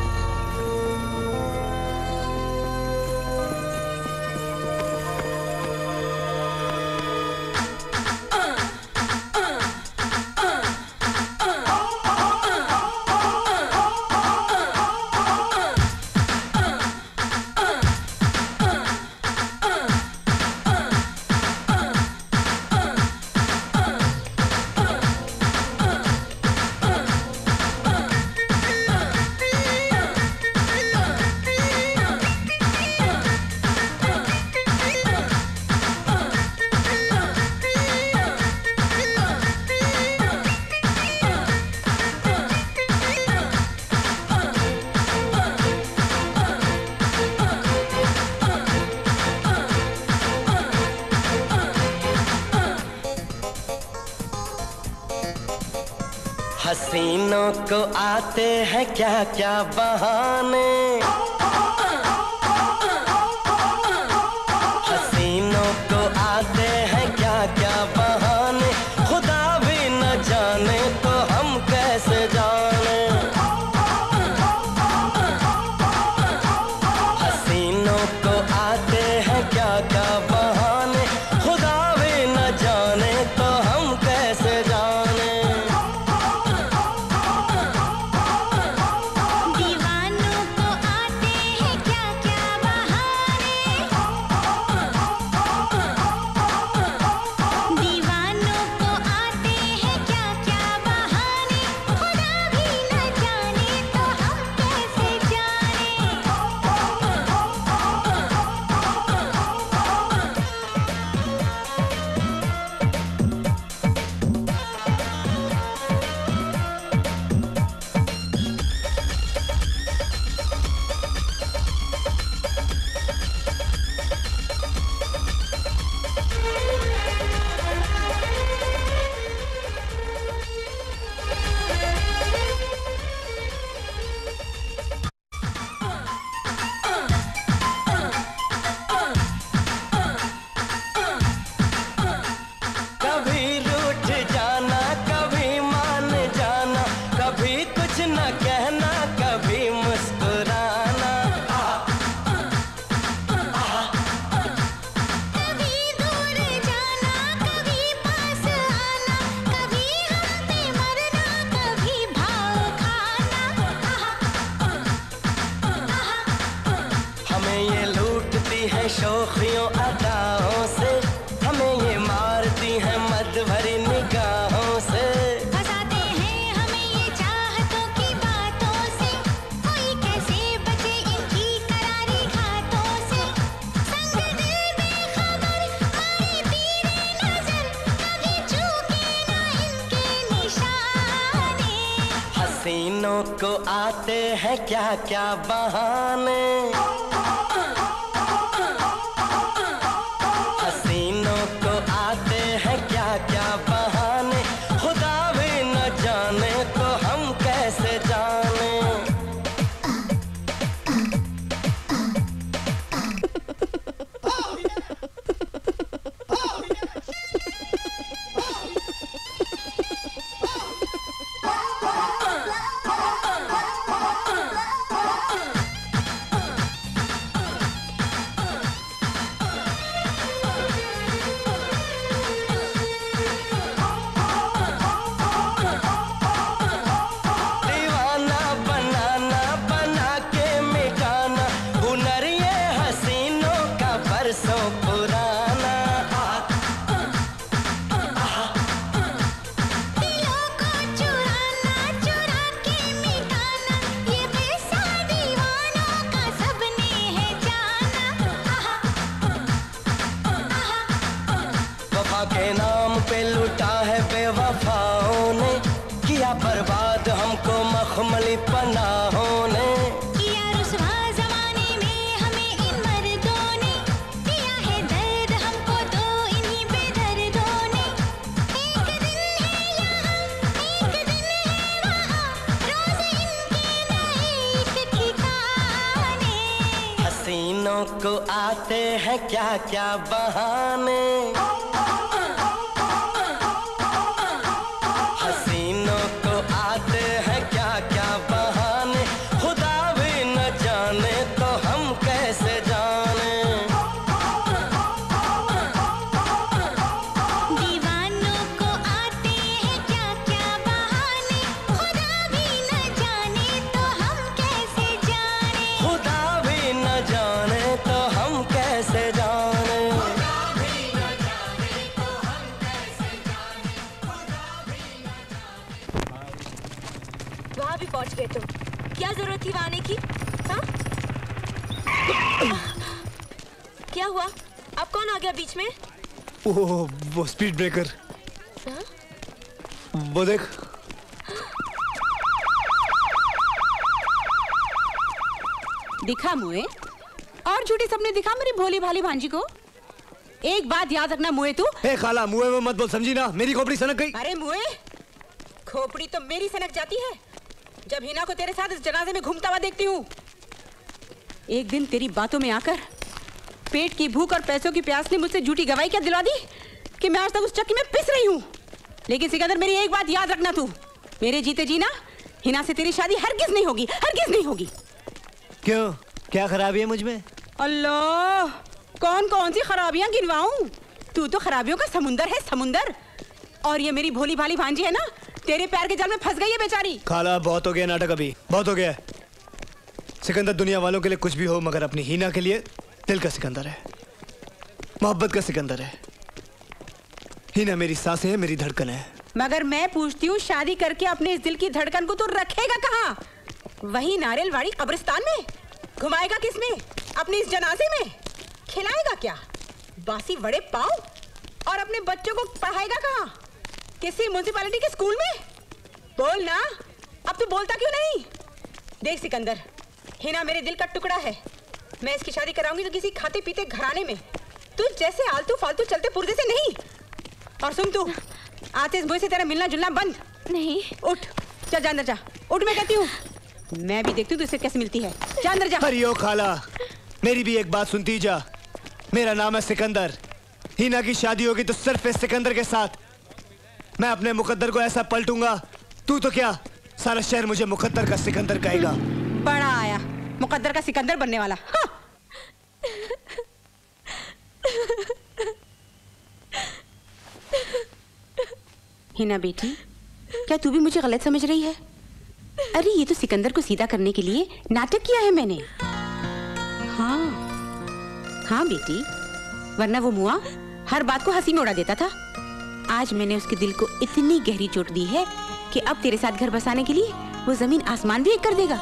हसीनों को आते हैं क्या क्या बहाने, हसीनों को आते हैं क्या क्या बहाने, खुदा भी न जाने तो हम कैसे जाने। हसीनों को आते हैं क्या क्या बहाने, खुदा भी न जाने तो हम कैसे जाने। दीवानों को आते न कहना कभी मुस्कुराना। कभी दूर जाना कभी पास आना, कभी हम पे मरना कभी भाव खाना। हमें ये लूटती है शोखियों अदाओं से, हमें ये मारती है मद भरी निगाहों से। फंसाते हैं हमें ये चाहतों की बातों से, कोई कैसे बचे इनकी करारी घातों से। संग दिल बेखबर मारे तीरे नजर, कभी चूके ना इनके निशाने। हसीनों को आते हैं क्या क्या बहाने, हसीनों को आते हैं क्या क्या बहाने। खुदा भी न जाने तो हम कैसे जाने। दीवाना बनाना बना के मिटाना, हुनर ये हसीनों का बरसों पुराना। दिलों को चुराना चुरा के मिटाना, ये पैसा दीवानों का सबने है जाना। वफा के नाम पे लुटा है बेवफाओं ने, किया बर्बाद हमको मखमली पनाहों ने। किया रुसवा जमाने में हमें इन मर्दों ने, दिया है दर्द हमको तो इन्हीं बेदर्दों ने। एक दिन है यहाँ एक दिन है वहाँ, रोज इनके नए इश्क ठिकाने। हसीनों को आते हैं क्या क्या बहाने, हसीनों को आते हैं क्या क्या बहाने। खुदा भी न जाने तो हम कैसे जाने। दीवानों को आते हैं क्या क्या बहाने, खुदा भी न जाने तो हम कैसे जाने। खुदा भी न जाने तो हम कैसे जाने। वहाँ भी पहुँच गए तुम। क्या जरूरत थी वहाँ आने की? हाँ? क्या हुआ? अब कौन आ गया बीच में? वो स्पीड ब्रेकर। हाँ? वो देख। दिखा मुए और झूठी सबने दिखा मेरी भोली भाली भांजी को। एक बात याद रखना मुए तू। ए खाला मुए में मत बोल, समझी ना? मेरी खोपड़ी सनक गई। अरे मुए, खोपड़ी तो मेरी सनक जाती है जब हिना को तेरे साथ इस जनाजे में घूमता हुआ देखती हूँ। एक दिन तेरी बातों में आकर पेट की भूख और पैसों की प्यास ने मुझसे झूठी गवाही क्या दिलवा दी कि मैं आज तक उस चक्की में पिस रही हूँ। लेकिन सिकंदर मेरी एक बात याद रखना तू, मेरे जीते जी ना हिना से तेरी शादी हरगिज नहीं होगी, हरगिज नहीं होगी। क्यों? क्या खराबी है मुझ में? अल्लाह, कौन कौन सी खराबियां गिनवाऊं? तू तो खराबियों का समुंदर है, समुंदर। और ये मेरी भोली भाली भांजी है ना, तेरे पैर के जाल में फंस गई है बेचारी। खाला बहुत हो गया नाटक, अभी बहुत हो गया। सिकंदर दुनिया वालों के लिए कुछ भी हो, मगर अपनी हीना के लिए दिल का सिकंदर है, मोहब्बत का सिकंदर है। हीना मेरी सांसें है, मेरी धड़कन है। मगर मैं पूछती हूँ, शादी करके अपने इस दिल की धड़कन को तू रखेगा कहाँ? वही नारियलवाड़ी कब्रिस्तान में? घुमाएगा किसमें? अपने इस जनाजे में? खिलाएगा क्या बासी वड़े पाव? और अपने बच्चों को पढ़ाएगा कहाँ? किसी म्युनिसिपैलिटी के स्कूल में? बोल ना, अब तू बोलता क्यों नहीं? देख सिकंदर, हिना मेरे दिल का टुकड़ा है। मैं इसकी शादी कराऊंगी तो किसी खाते पीते घराने में, तू जैसे आलतू फालतू चलते पुर्जे से नहीं। और सुन तू, आज से इस बोई से तेरा मिलना जुलना बंद। नहीं। उठ, चल जा अंदर जा। उठ, मैं कहती हूँ। मैं भी देखती हूँ तुझसे कैसे मिलती है। जा अंदर जा। अरे ओ खाला, मेरी भी एक बात सुनती जा। मेरा नाम है सिकंदर। हीना की शादी होगी तो सिर्फ इस सिकंदर के साथ। मैं अपने मुकद्दर को ऐसा पलटूंगा, तू तो क्या सारा शहर मुझे मुकद्दर का सिकंदर कहेगा। बड़ा आया मुकद्दर का सिकंदर बनने वाला। हाँ। हिना बेटी, क्या तू भी मुझे गलत समझ रही है? अरे ये तो सिकंदर को सीधा करने के लिए नाटक किया है मैंने। हाँ हाँ बेटी, वरना वो मुआ हर बात को हंसी में उड़ा देता था। आज मैंने उसके दिल को इतनी गहरी चोट दी है कि अब तेरे साथ घर बसाने के लिए वो जमीन आसमान भी एक कर देगा।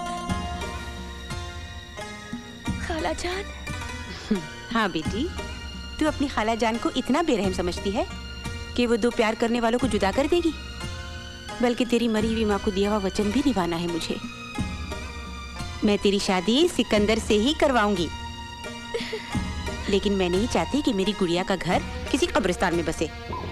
खाला जान। हाँ बेटी, तू अपनी खाला जान को इतना बेरहम समझती है कि वो दो प्यार करने वालों को जुदा कर देगी। बल्कि तेरी मरी हुई माँ को दिया हुआ वचन भी निभाना है मुझे। मैं तेरी शादी सिकंदर से ही करवाऊंगी, लेकिन मैं नहीं चाहती कि मेरी गुड़िया का घर किसी कब्रिस्तान में बसे।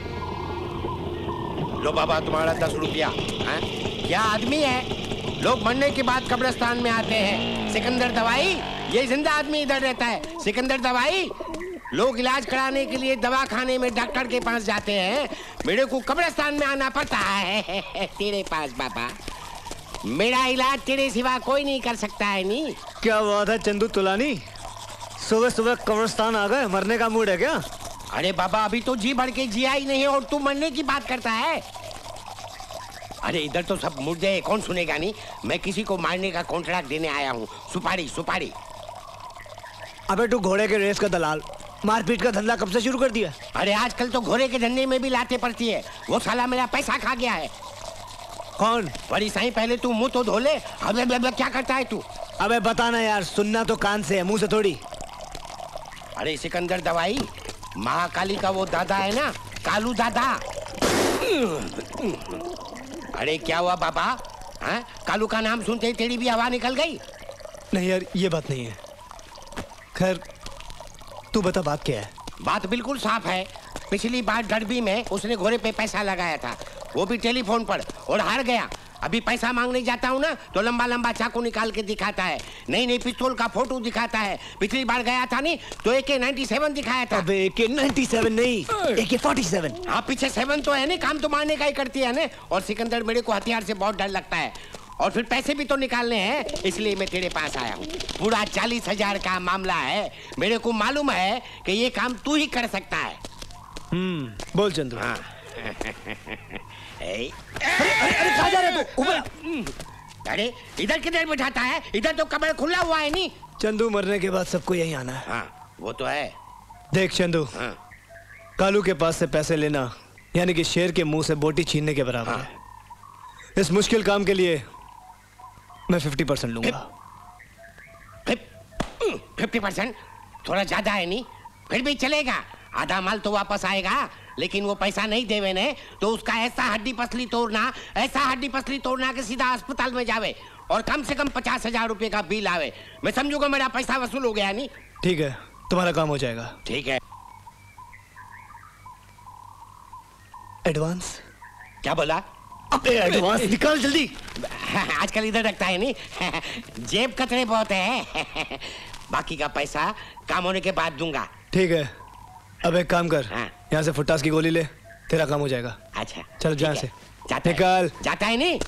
लो बाबा तुम्हारा 10 रुपया। क्या आदमी है, लोग मरने के बाद कब्रिस्तान में आते हैं। सिकंदर दवाई, ये जिंदा आदमी इधर रहता है। सिकंदर दवाई, लोग इलाज कराने के लिए दवा खाने में डॉक्टर के पास जाते हैं, मेरे को कब्रिस्तान में आना पड़ता है तेरे पास बाबा। मेरा इलाज तेरे सिवा कोई नहीं कर सकता है। नहीं क्या बात है चंदू तुलानी, सुबह सुबह कब्रिस्तान आ गए, मरने का मूड है क्या? अरे बाबा अभी तो जी भर के जिया ही नहीं और तू मरने की बात करता है। अरे इधर तो सब मुर्दे, कौन सुनेगा? नहीं, मैं किसी को मारने का कॉन्ट्रैक्ट देने आया हूँ। सुपारी सुपारी। अबे तू घोड़े के रेस का दलाल, मारपीट का धंधा कब से शुरू कर दिया? अरे आजकल तो घोड़े के धंधे में भी लाते पड़ती है। वो साला मेरा पैसा खा गया है। कौन? बड़ी साईं, पहले तू मुंह तो धो ले। अबे क्या करता है तू? अबे बताना यार, सुनना तो कान से है, मुंह से थोड़ी। अरे सिकंदर दवाई, महाकाली का वो दादा है ना, कालू दादा। अरे क्या हुआ बाबा? हाँ? कालू का नाम सुनते ही तेरी भी हवा निकल गई? नहीं यार, ये बात नहीं है। खैर तू बता बात क्या है? बात बिल्कुल साफ है। पिछली बार डरबी में उसने घोड़े पे पैसा लगाया था, वो भी टेलीफोन पर, और हार गया। अभी पैसा मांगने जाता हूँ ना तो लंबा लंबा चाकू निकाल के दिखाता है, नई नई पिस्तौल का फोटो दिखाता है। पिछली बार गया था नहीं तो AK-97 दिखाया था। अबे AK-97 नहीं, AK-47। हाँ पीछे 7 तो है ना, काम तो मारने का ही करती है ना। और सिकंदर, मेरे को हथियार से बहुत डर लगता है, और फिर पैसे भी तो निकालने हैं, इसलिए मैं तेरे पास आया हूँ। पूरा 40,000 का मामला है। मेरे को मालूम है कि ये काम तू ही कर सकता है। बोल चंदू। हाँ। अरे कहाँ जा रहे तू? अरे इधर किधर बैठाता है? इधर तो कमरा खुला हुआ है। नहीं चंदू, मरने के बाद सबको यही आना है। हाँ वो तो है। देख चंदू, कालू के पास से पैसे लेना यानी कि शेर के मुंह से बोटी छीनने के बराबर है। इस मुश्किल काम के लिए मैं 50% लूंगा। 50%? थोड़ा ज्यादा है नहीं? फिर भी चलेगा, आधा माल तो वापस आएगा। लेकिन वो पैसा नहीं देवे ने तो उसका ऐसा हड्डी पसली तोड़ना कि सीधा अस्पताल में जावे, और कम से कम 50,000 रुपए का बिल आवे। मैं समझूंगा मेरा पैसा वसूल हो गया। नहीं ठीक है, तुम्हारा काम हो जाएगा। ठीक है। एडवांस? क्या बोला? अबे एडवांस निकाल जल्दी। आजकल इधर रखता है नहीं जेब कतरे बहुत है बाकी का पैसा काम होने के बाद दूंगा। ठीक है, अब एक काम कर, यहाँ से फुट्टास की गोली ले, तेरा काम हो जाएगा। अच्छा चल जहाँ से निकाल। जाता है नहीं?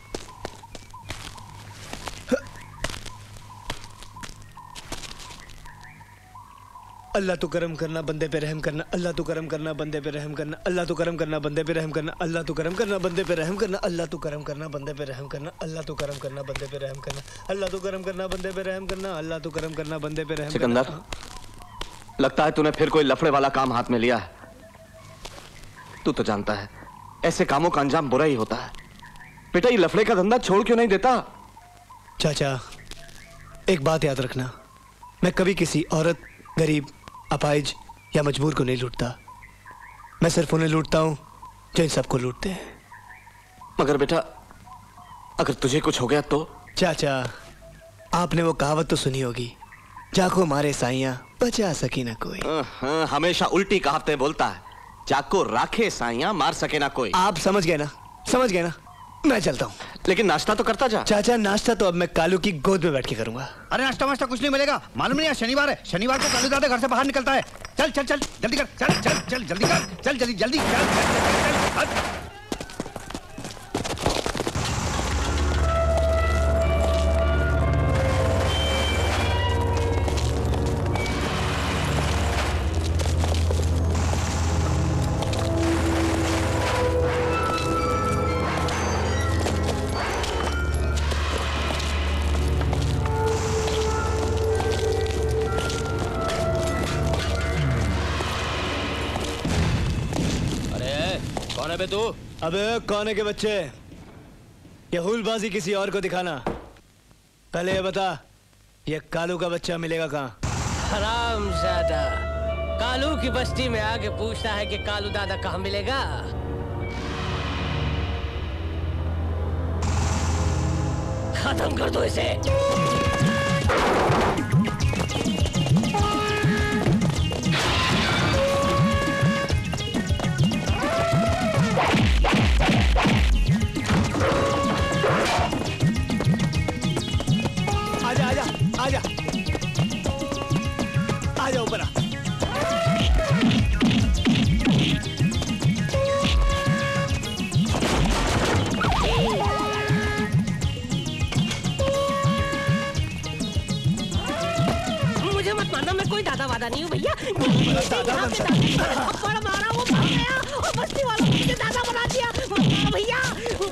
अल्लाह तू करम करना, बंदे पे रहम करना। अल्लाह तू करम करना, बंदे पे रहम करना। अल्लाह तू करम करना, बंदे पे रहम करना। अल्लाह तू करम करना, बंदे पे रहम करना। अल्लाह तू करम करना, बंदे पे रहम करना। अल्लाह तू करम करना, बंदे पे रहम करना। अल्लाह तू करम करना, बंदे पे रहम करना। अल्लाह तू करम करना, बंदे पे रहम करना। सिकंदर, लगता है तूने फिर कोई लफड़े वाला काम हाथ में लिया है। तू तो जानता है ऐसे कामों का अंजाम बुरा ही होता है। बेटा ये लफड़े का धंधा छोड़ क्यों नहीं देता? चाचा एक बात याद रखना, मैं कभी किसी औरत, गरीब, अपाहिज या मजबूर को नहीं लूटता। मैं सिर्फ उन्हें लूटता हूं जो इन सबको लूटते हैं। मगर बेटा अगर तुझे कुछ हो गया तो? चाचा आपने वो कहावत तो सुनी होगी, जाको मारे साइयां बचा सकी ना कोई। हमेशा उल्टी कहावतें बोलता है, जाको राखे साइयां मार सके ना कोई। आप समझ गए ना, समझ गए ना। मैं चलता हूँ। लेकिन नाश्ता तो करता जा। चाचा नाश्ता तो अब मैं कालू की गोद में बैठ के करूंगा। अरे नाश्ता वाश्ता कुछ नहीं मिलेगा, मालूम नहीं, शनिवार है, शनिवार को कालू दादा घर से बाहर निकलता है। चल चल चल जल्दी कर, चल चल चल जल्दी कर, चल जल्दी जल्दी चल चल चल चल। बे तू? अबे कौन के बच्चे, ये हुलबाजी किसी और को दिखाना। पहले ये बता, ये कालू का बच्चा मिलेगा कहाँ? हरामजादा, कालू की बस्ती में आके पूछता है कि कालू दादा कहाँ मिलेगा। खत्म कर दो इसे। आजा आजा आजा आजा ऊपर आ। मुझे मत मारना, मैं कोई दादा वादा नहीं हूँ भैया। थप्पड़ मारा, वो भाग गया और बस्ती वालों ने मुझे दादा बना दिया भैया।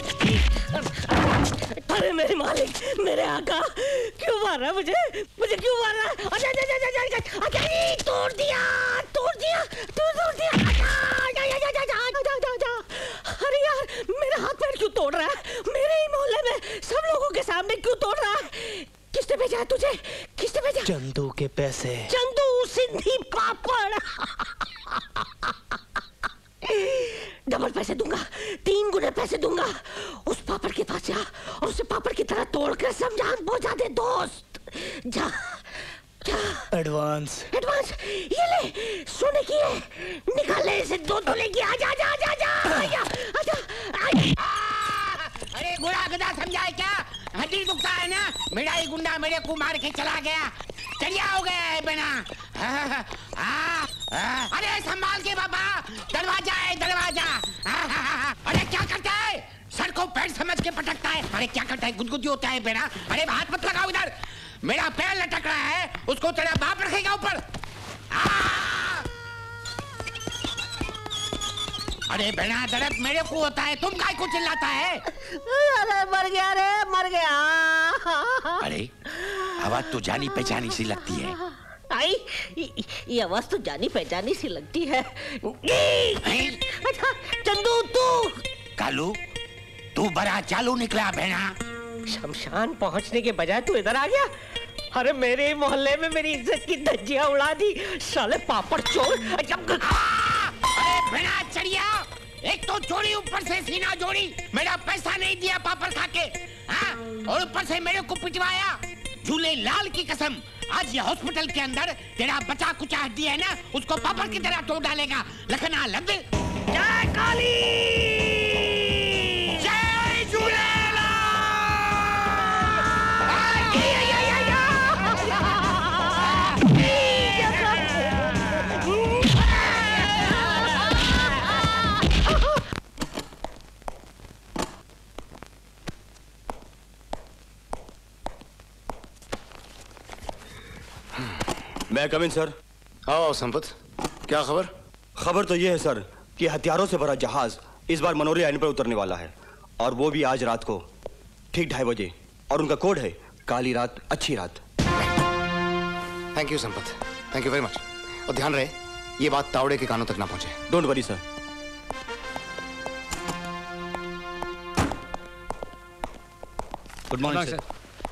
अरे मेरे मालिक, मेरे आका, क्यों मार रहा है मुझे? मुझे क्यों मार रहा है? तोड़ दिया, तोड़ दिया, तोड़ दिया। अरे यार, मेरा हाथ पैर क्यों तोड़ रहा है? मेरे ही मोहल्ले में सब लोगों के सामने क्यों तोड़ रहा है? किसने भेजा है तुझे? किसने भेजा? चंदू के पैसे। चंदू सिंधी पापड़। डबल पैसे दूंगा, 3 गुने पैसे दूंगा। उस पापड़ के पास जा और उसे पापड़ की तरह तोड़कर समझान पहुंचा दे दोस्त। जा जा। एडवांस। एडवांस ये ले, सोने की है, निकाल ले इसे, 2 तोले की। आजा आजा आजा आजा आजा आजा। अरे घोड़ा गधा समझाए क्या? हड्डी दुखता है ना? मेरा ही गुंडा मेरे को मार के चला गया, चलिया हो गया है बिना। अरे संभाल के बाबा, दरवाजा है दरवाजा। अरे क्या करता है? सर को पैर समझ के पटकता है। अरे क्या करता है? गुदगुदी होता है बेटा। अरे हाथ मत लगाओ इधर, मेरा पैर लटक रहा है, उसको तेरा बाप रखेगा ऊपर। अरे बेटा, दर्द मेरे को होता है, तुम काय को चिल्लाता है? अरे मर गया रे, मर गया। अरे आवाज तो जानी पहचानी सी लगती है। आई, ये आवाज तो जानी पहचानी सी लगती है। अच्छा चंदू, तू कालू, तू बड़ा चालू निकला बेना। शमशान पहुंचने के बजाय तू इधर आ गया। अरे मेरे मोहल्ले में मेरी इज्जत की धज्जियां उड़ा दी साले पापड़ चोर। अरे बेना चढ़िया, एक तो चोरी, ऊपर से सीना जोड़ी, मेरा पैसा नहीं दिया पापड़ खा के, हाँ? और ऊपर से मेरे को पिटवाया। झूले लाल की कसम, आज ये हॉस्पिटल के अंदर तेरा बचा कुचा हड्डी है ना, उसको पापड़ की तरह तोड़ डालेगा। लखना लग। जय काली, जय झूलेलाल। मैं कम इन सर। हाँ संपत, क्या खबर? खबर तो ये है सर कि हथियारों से भरा जहाज इस बार मनोरी आइलैंड पर उतरने वाला है, और वो भी आज रात को ठीक 2:30 बजे, और उनका कोड है काली रात अच्छी रात। Thank you Sampat, thank you very much. और ध्यान रहे ये बात तावड़े के कानों तक ना पहुंचे। Don't worry sir. Good morning sir.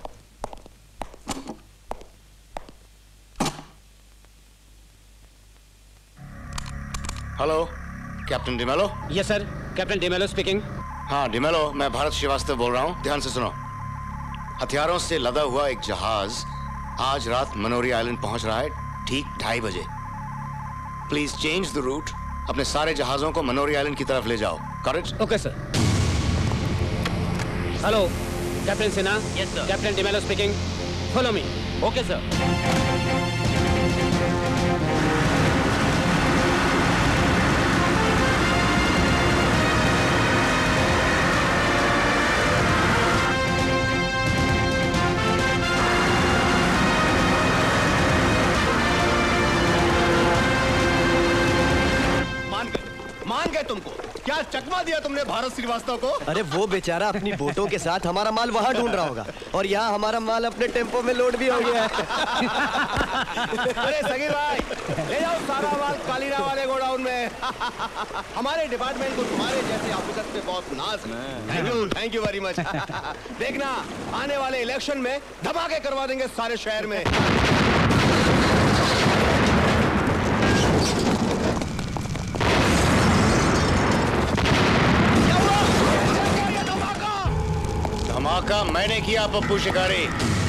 Hello, captain D'Mello. Yes sir, captain D'Mello speaking. हाँ डिमेलो, मैं भारत श्रीवास्तव बोल रहा हूँ। ध्यान से सुनो, हथियारों से लदा हुआ एक जहाज आज रात मनोरी आइलैंड पहुंच रहा है ठीक 2:30 बजे। प्लीज चेंज द रूट, अपने सारे जहाजों को मनोरी आइलैंड की तरफ ले जाओ। Correct? Okay sir. Hello captain Sinha. Yes sir. Captain D'Mello speaking, follow me. Okay sir. मान गए तुमको? क्या चकमा दिया तुमने भारत श्रीवास्तव को? अरे वो बेचारा अपनी बोटों के साथ हमारा माल वहाँ ढूंढ रहा होगा और यहाँ हमारा माल अपने टेम्पो में लोड भी हो गया है। अरे सगीर भाई, ले जाओ सारा माल कालीना वाले गोडाउन में। हमारे डिपार्टमेंट को तुम्हारे जैसे ऑफिसर्स पे बहुत नाज है। Thank you very much. देखना आने वाले इलेक्शन में धमाके करवा देंगे सारे शहर में। धमाका मैंने किया पप्पू शिकारी,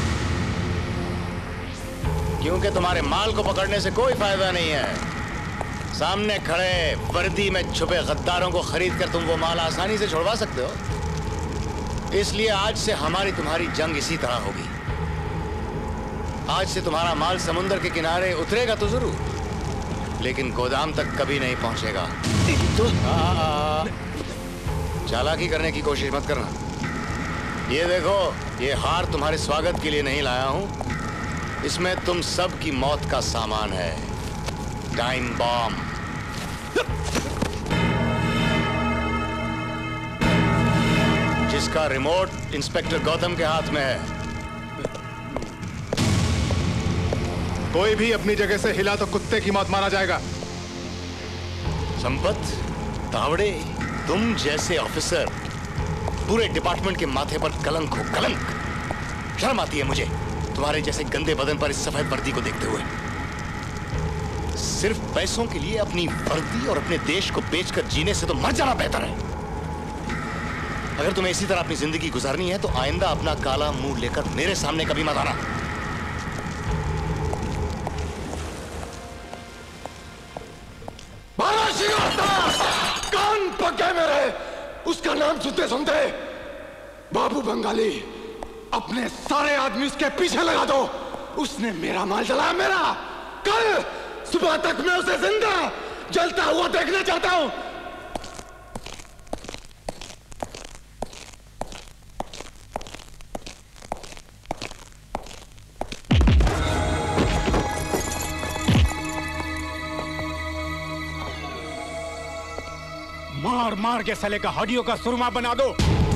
क्योंकि तुम्हारे माल को पकड़ने से कोई फायदा नहीं है। सामने खड़े वर्दी में छुपे गद्दारों को खरीद कर तुम वो माल आसानी से छुड़वा सकते हो। इसलिए आज से हमारी तुम्हारी जंग इसी तरह होगी। आज से तुम्हारा माल समुद्र के किनारे उतरेगा तो जरूर, लेकिन गोदाम तक कभी नहीं पहुंचेगा। तो चालाकी करने की कोशिश मत करना। ये देखो, ये हार तुम्हारे स्वागत के लिए नहीं लाया हूं। इसमें तुम सब की मौत का सामान है, टाइम बॉम्ब। जिसका रिमोट इंस्पेक्टर गौतम के हाथ में है। कोई भी अपनी जगह से हिला तो कुत्ते की मौत मारा जाएगा। संपत, तावड़े, तुम जैसे ऑफिसर पूरे डिपार्टमेंट के माथे पर कलंक हो, कलंक। शर्म आती है मुझे तुम्हारे जैसे गंदे बदन पर इस सफेद वर्दी को देखते हुए। सिर्फ पैसों के लिए अपनी वर्दी और अपने देश को बेचकर जीने से तो मर जाना बेहतर है। अगर तुम्हें इसी तरह अपनी जिंदगी गुजारनी है तो आइंदा अपना काला मुंह लेकर मेरे सामने कभी मत आना। कान पके मेरे, उसका नाम सुनते सुनते बाबू बंगाली, अपने सारे आदमी उसके पीछे लगा दो। उसने मेरा माल जलाया, मेरा। कल सुबह तक मैं उसे जिंदा जलता हुआ देखना चाहता हूं। मार मार के साले का हड्डियों का सुरमा बना दो।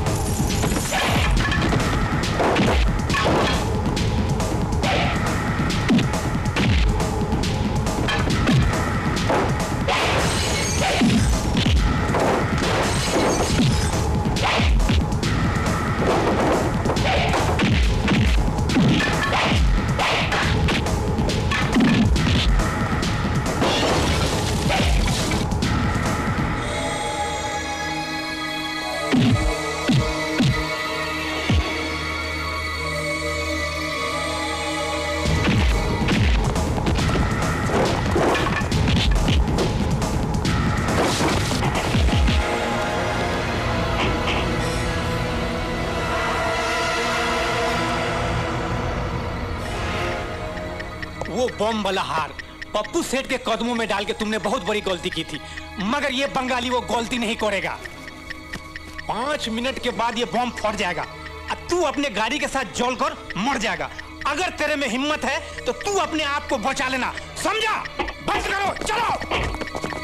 बम वाला हार पप्पू सेठ के कदमों में डाल के तुमने बहुत बड़ी गलती की थी, मगर ये बंगाली वो गलती नहीं करेगा। 5 मिनट के बाद ये बम फट जाएगा और तू अपने गाड़ी के साथ जलकर मर जाएगा। अगर तेरे में हिम्मत है तो तू अपने आप को बचा लेना, समझा? बस करो, चलो।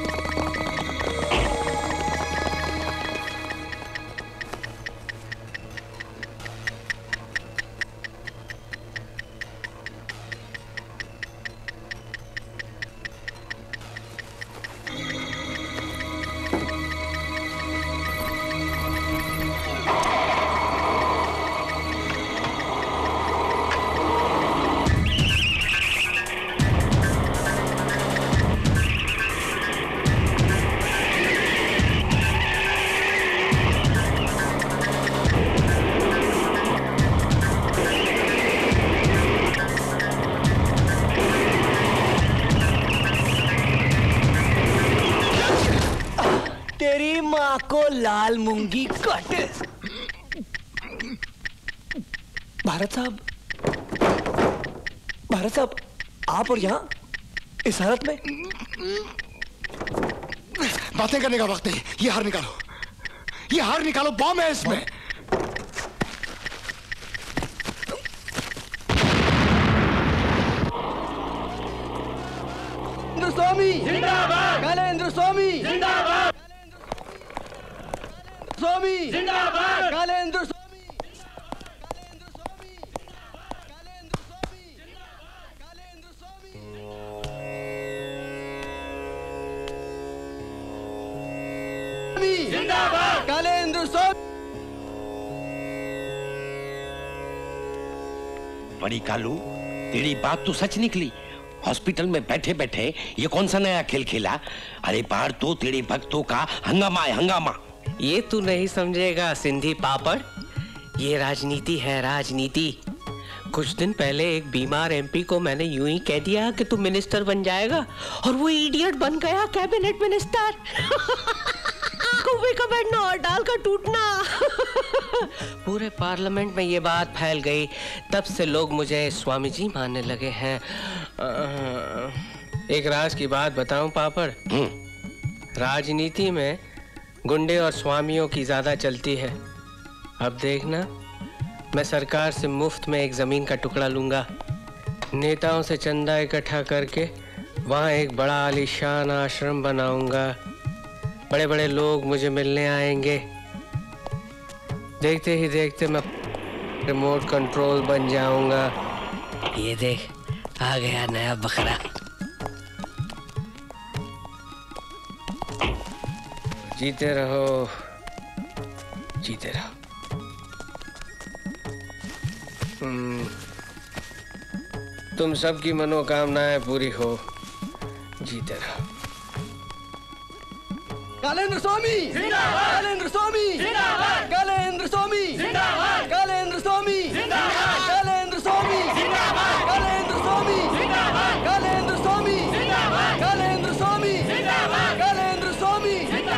को लाल मूंगी कट। भारत साहब, आप और यहाँ इस हालत में? बातें करने का वक्त नहीं, ये हार निकालो, ये हार निकालो, बॉम्ब है इसमें। इंद्र स्वामी जिंदाबाद, कालेंद्र स्वामी जिंदाबाद। स्वामी जिंदाबाद। कालेंद्र जिंदाबाद। कालेंद्र स्वामी। बड़ी कालू, तेरी बात तो सच निकली। हॉस्पिटल में बैठे बैठे ये कौन सा नया खेल खेला? अरे बाहर तो तेरे भक्तों का हंगामा है, हंगामा। ये तू नहीं समझेगा सिंधी पापड़, ये राजनीति है, राजनीति। कुछ दिन पहले एक बीमार एमपी को मैंने यूं ही कह दिया कि तू मिनिस्टर बन जाएगा और वो इडियट बन गया कैबिनेट मिनिस्टर। कुएं का बैठना और डाल का टूटना। पूरे पार्लियामेंट में ये बात फैल गई, तब से लोग मुझे स्वामी जी मानने लगे हैं। एक राज की बात बताऊं पापड़, राजनीति में गुंडे और स्वामियों की ज्यादा चलती है। अब देखना, मैं सरकार से मुफ्त में एक जमीन का टुकड़ा लूंगा, नेताओं से चंदा इकट्ठा करके वहां एक बड़ा आलीशान आश्रम बनाऊंगा। बड़े बड़े लोग मुझे मिलने आएंगे। देखते ही देखते मैं रिमोट कंट्रोल बन जाऊंगा। ये देख, आ गया नया बकरा। जीते रहो, जीते रहो। तुम सबकी मनोकामनाएं पूरी हो, जीते रहो। कालेंद्र स्वामी जिंदाबाद। कालेंद्र स्वामी जिंदाबाद। कालेंद्र स्वामी जिंदाबाद। कालेंद्र स्वामी जिंदाबाद। कालेंद्र स्वामी जिंदाबाद। कालेंद्र स्वामी जिंदाबाद। कालेंद्र स्वामी जिंदाबाद। कालेंद्र स्वामी जिंदाबाद। कालेंद्र स्वामी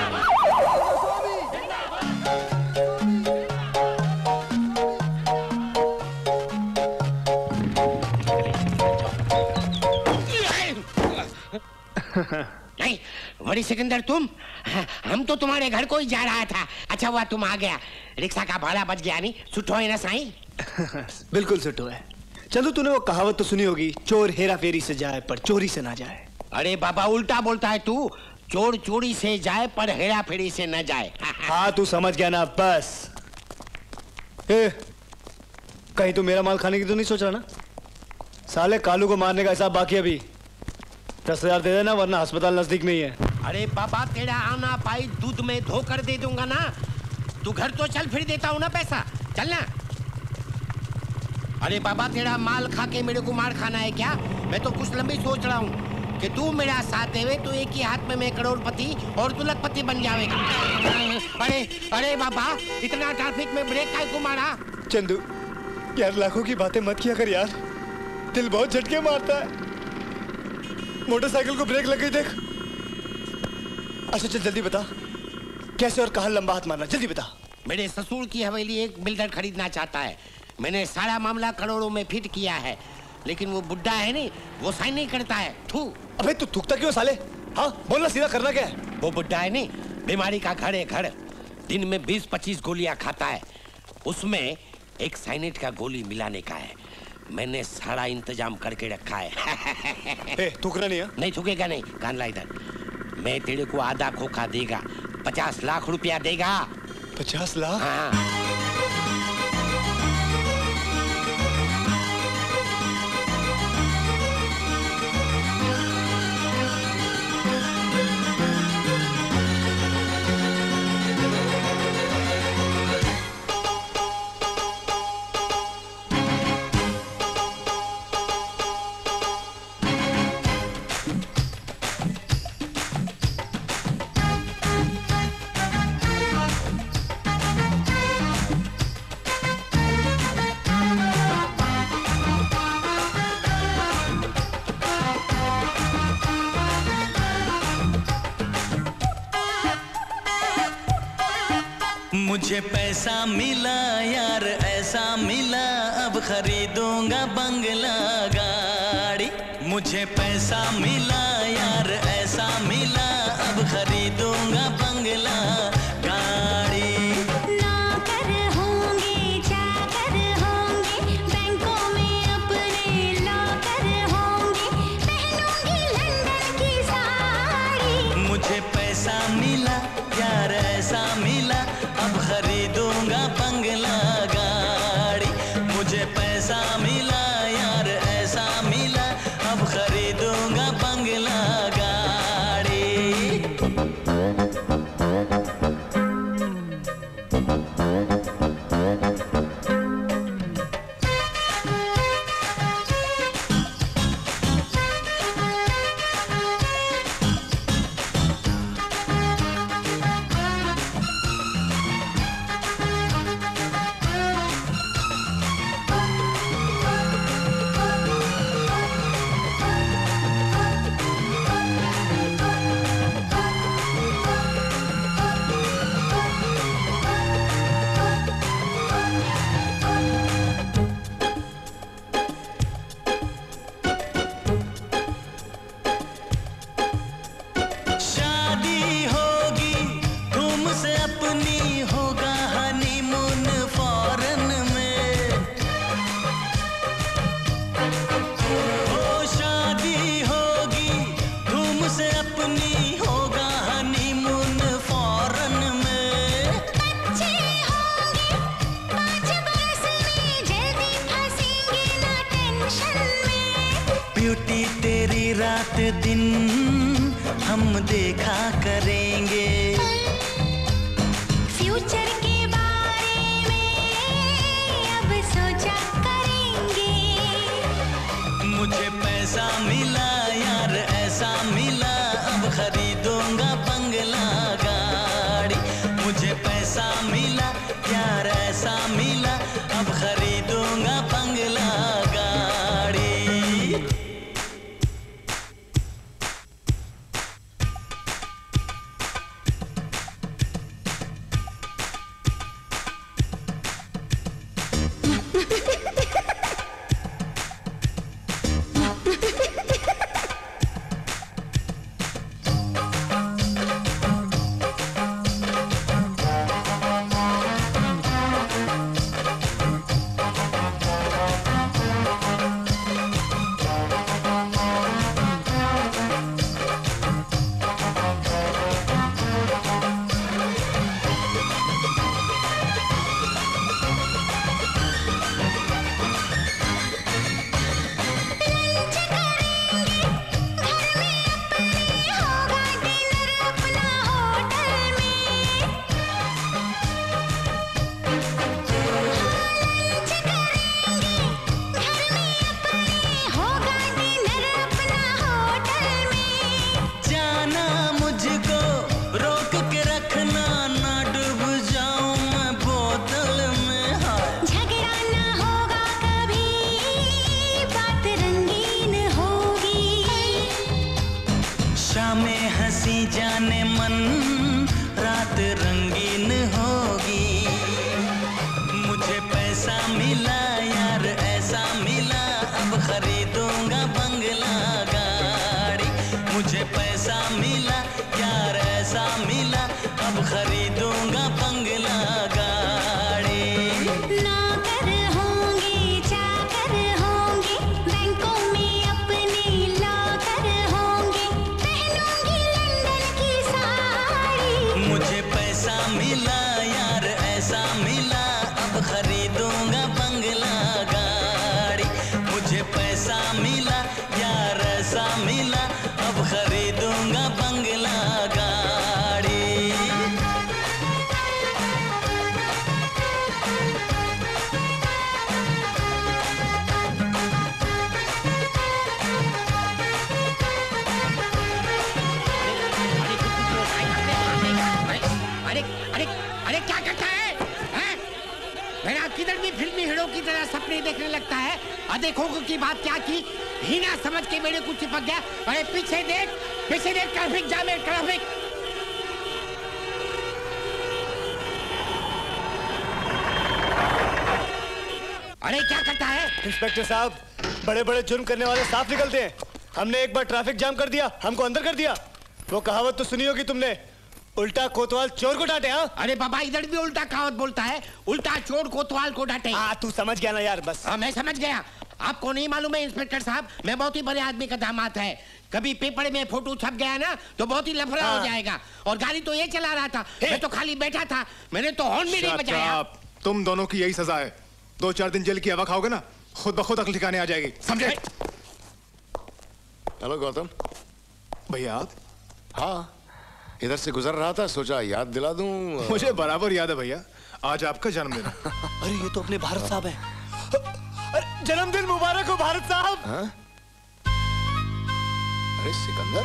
नहीं, बड़ी सिकंदर तुम, हम तो तुम्हारे घर को ही जा रहा था। अच्छा हुआ तुम आ गया, रिक्शा का भाड़ा बच गया। नहीं सुठो है ना साईं? बिल्कुल सुठो है। चंदू, तूने वो कहावत तो सुनी होगी, चोर हेरा फेरी से जाए पर चोरी से ना जाए। अरे बाबा, उल्टा बोलता है तू। चोर चोरी से जाए पर हेरा फेरी से न जाए। हाँ, तू समझ गया ना। बस कहीं तू मेरा माल खाने की तो नहीं सोच रहा ना? साले कालू को मारने का हिसाब बाकी अभी। 10,000 दे देना, वरना अस्पताल नजदीक में ही है। अरे बाबा, तेरा आना पाई दूध में धोकर दे दूंगा ना। तू घर तो चल, फिर देता हूँ ना पैसा। चलना। अरे बाबा, तेरा माल खा के मेरे को मार खाना है क्या? मैं तो कुछ लंबी सोच रहा हूँ कि तू मेरा साथ देवे तो एक ही हाथ में मैं करोड़पति और तू लखपति बन जाएगा। अरे अरे बाबा, इतना ट्रैफिक में ब्रेक काहे को मारा? चंदू यार, लाखों की बातें मत किया कर यार, दिल बहुत झटके मारता है। मोटरसाइकिल को ब्रेक लग गई, देख। अच्छा चल जल्दी बता, कैसे और कहाँ लंबा हाथ मारना, जल्दी बता। मेरे ससुर की हवेली एक बिल्डर खरीदना चाहता है। मैंने सारा मामला करोड़ों में फिट किया है, लेकिन वो बुड्ढा है नहीं, वो साइन नहीं करता है। थू। अबे तू थूकता क्यों साले? हाँ बोलना, सीधा करना क्या है? वो बुड्ढा है नहीं, बीमारी का घर है, घर। दिन में 20-25 गोलियां खाता है, उसमें एक साइनेट का गोली मिलाने का है। मैंने सारा इंतजाम करके रखा है। थूकना नहीं है? नहीं थूकेगा नहीं, कान ला इधर। मैं तेरे को आधा खोखा देगा, 50 लाख रुपया देगा। 50 लाख? हाँ। मुझे पैसा मिला यार, ऐसा मिला, अब खरीदूंगा बंगला गाड़ी। मुझे पैसा मिला यार, ऐसा मिला, अब खरीदूंगा बंगला गाड़ी। नौकर होंगे, चाकर होंगे, बैंकों में अपने लॉकर होंगे, पहनूंगी लंदन की साड़ी। मुझे पैसा मिला यार, ऐसा मिला, अब पैसा मिला यार ऐसा मिला, अब खरीदूंगा बंगला गाड़ी। दिन हम देखा करेंगे, फ्यूचर के बारे में अब सोचा करेंगे। मुझे पैसा मिला यार ऐसा मिला, अब खरीदूंगा बंगला गाड़ी। मुझे पैसा मिला यार ऐसा मिला, अब खरीदूंगा बंगला गाड़ी। जाने मन रात रंगीन होगी। मुझे पैसा मिला यार ऐसा मिला, अब खरीदूंगा बंगला गाड़ी। मुझे पैसा मिला यार ऐसा मिला, अब खरीदूंगा बंगला गाड़ी। नौकर होंगे चाकर होंगे, बैंकों में अपने लॉकर होंगे, पहनूंगी लंदन की साड़ी। मुझे पैसा मिला यार ऐसा मिला, अब खरीदूंगा बंगला गाड़ी। मुझे पैसा मिला यार ऐसा मिला, अब खरीदूंगा बंगला गाड़ी। अरे अरे अरे क्या करता है, हैं? मेरा किधर भी फिल्मी हीरो की तरह सपने देखने लगता है। देखो की बात क्या की, हीना समझ के मेरे को चिपक गया। अरे पीछे देख ट्रैफिक जाम है, ट्रैफिक। अरे क्या करता है? इंस्पेक्टर साहब, बड़े बड़े जुर्म करने वाले साफ निकलते हैं। हमने एक बार ट्रैफिक जाम कर दिया, हमको अंदर कर दिया। वो कहावत तो सुनी होगी तुमने, उल्टा कोतवाल चोर को डांटे। हाँ अरे बाबा, इधर भी उल्टा कहावत बोलता है, उल्टा चोर कोतवाल को डांटे। तू समझ गया ना यार, बस। मैं समझ गया। आपको नहीं मालूम है इंस्पेक्टर साहब, मैं बहुत ही बड़े आदमी का दामाद है। कभी पेपर में फोटो छप गया ना तो बहुत ही लफड़ा हो जाएगा। और गाड़ी तो ये चला रहा था, मैं तो खाली बैठा था, मैंने तो हॉर्न भी नहीं बजाया। तुम दोनों की यही सजा है। 2-4 दिन जेल की हवा खाओगे ना, खुद ब खुद अकल ठिकाने आ जाएगी, समझे? हेलो गौतम भैया आप? हाँ, इधर से गुजर रहा था, सोचा याद दिला दूं। मुझे बराबर याद है भैया, आज आपका जन्मदिन है। अरे ये तो अपने भारत साहब है। जन्मदिन मुबारक हो भारत साहब। हाँ? अरे सिकंदर,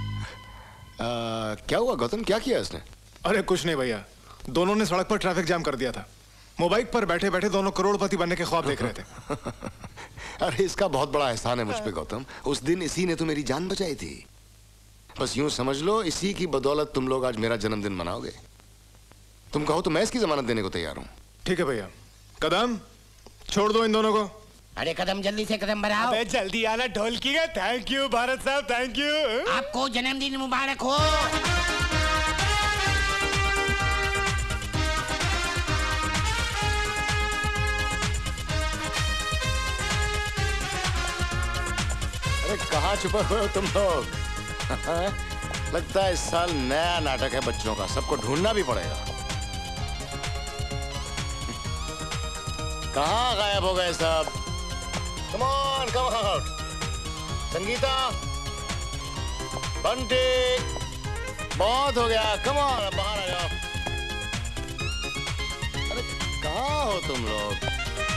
क्या हुआ गौतम, क्या किया इसने? अरे कुछ नहीं भैया, दोनों ने सड़क पर ट्रैफिक जाम कर दिया था। मोबाइल पर बैठे बैठे दोनों करोड़पति बनने के ख्वाब देख रहे थे। अरे इसका बहुत बड़ा एहसान है मुझ पे गौतम, उस दिन इसी ने तो मेरी जान बचाई थी। बस यूं समझ लो, इसी की बदौलत तुम लोग आज मेरा जन्मदिन मनाओगे। तुम कहो तो मैं इसकी जमानत देने को तैयार हूं। ठीक है भैया। कदम छोड़ दो इन दोनों को। अरे कदम जल्दी से कदम बढ़ाओ। अबे जल्दी आना ढोलकी का। थैंक यू भारत साहब, थैंक यू। आपको जन्मदिन मुबारक हो। अरे कहाँ छुपे हुए हो तुम लोग? लगता है इस साल नया नाटक है बच्चों का, सबको ढूंढना भी पड़ेगा। कहाँ गायब हो गए सब? Come on, come on. Sangeeta, Bunty, बहुत हो गया, कम ऑन, बाहर आ जाओ। अरे कहाँ हो तुम लोग?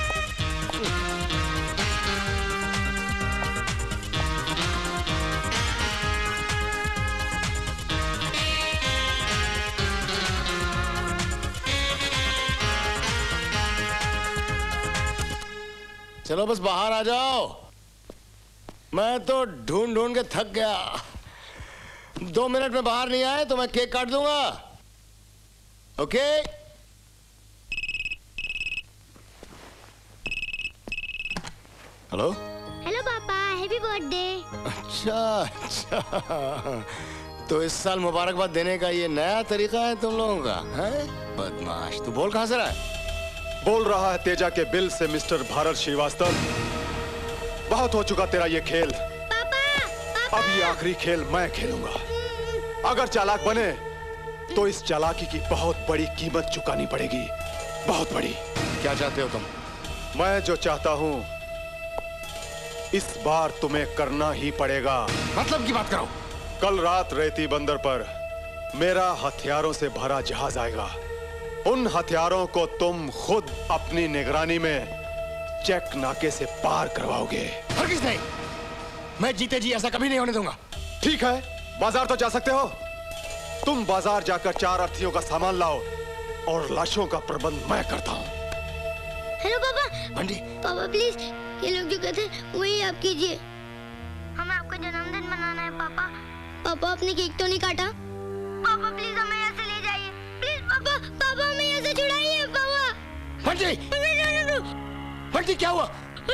चलो बस बाहर आ जाओ, मैं तो ढूंढ ढूंढ के थक गया। 2 मिनट में बाहर नहीं आए तो मैं केक काट दूंगा। Okay? Hello hello papa, happy birthday. अच्छा, तो इस साल मुबारकबाद देने का ये नया तरीका है तुम लोगों का, हैं? बदमाश, तू बोल कहां से रहा है? बोल रहा है तेजा के बिल से मिस्टर भारत श्रीवास्तव। बहुत हो चुका तेरा ये खेल। अब ये आखिरी खेल मैं खेलूंगा। अगर चालाक बने तो इस चालाकी की बहुत बड़ी कीमत चुकानी पड़ेगी, बहुत बड़ी। क्या चाहते हो तुम? मैं जो चाहता हूं इस बार तुम्हें करना ही पड़ेगा। मतलब की बात करो। कल रात रेती बंदर पर मेरा हथियारों से भरा जहाज आएगा। उन हथियारों को तुम खुद अपनी निगरानी में चेक नाके से पार करवाओगे। हरगिज़ नहीं, मैं जीते जी ऐसा कभी नहीं होने दूंगा। ठीक है, बाजार तो जा सकते हो। तुम बाजार जाकर 4 अर्थीयों का सामान लाओ और लाशों का प्रबंध मैं करता हूँ। हेलो पापा। बंटी। पापा प्लीज, ये लोग जो कहते हैं वही आप कीजिए। हमें आपका जन्मदिन मनाना है पापा। पापा आपने केक तो नहीं काटा? पापा प्लीज हमें यहाँ से ले जाइए, प्लीज पापा। पापा हमें यहाँ से छुड़ाइए पापा। बंटी, बंटी क्या हुआ?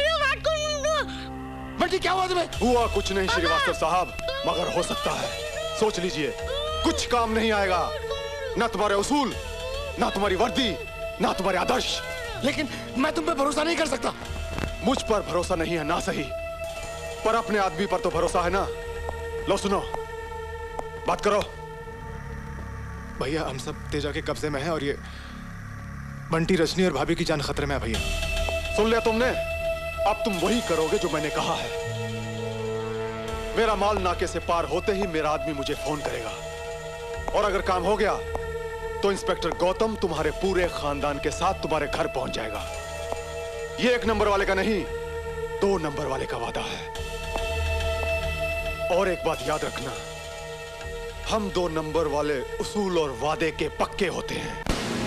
बंटी क्या हुआ तुम्हें? हुआ कुछ नहीं श्रीवास्तव साहब, मगर हो सकता है। सोच लीजिए, कुछ काम नहीं आएगा। ना तुम्हारे उसूल, ना तुम्हारी वर्दी, ना तुम्हारे आदर्श। लेकिन मैं तुम पे भरोसा नहीं कर सकता। मुझ पर भरोसा नहीं है ना सही, पर अपने आदमी पर तो भरोसा है ना। लो सुनो, बात करो। भैया हम सब तेजा के कब्जे में हैं और ये बंटी, रजनी और भाभी की जान खतरे में है भैया। सुन लिया तुमने? अब तुम वही करोगे जो मैंने कहा है। मेरा माल नाके से पार होते ही मेरा आदमी मुझे फोन करेगा, और अगर काम हो गया तो इंस्पेक्टर गौतम तुम्हारे पूरे खानदान के साथ तुम्हारे घर पहुंच जाएगा। ये 1 नंबर वाले का नहीं, 2 नंबर वाले का वादा है। और एक बात याद रखना, हम 2 नंबर वाले उसूल और वादे के पक्के होते हैं।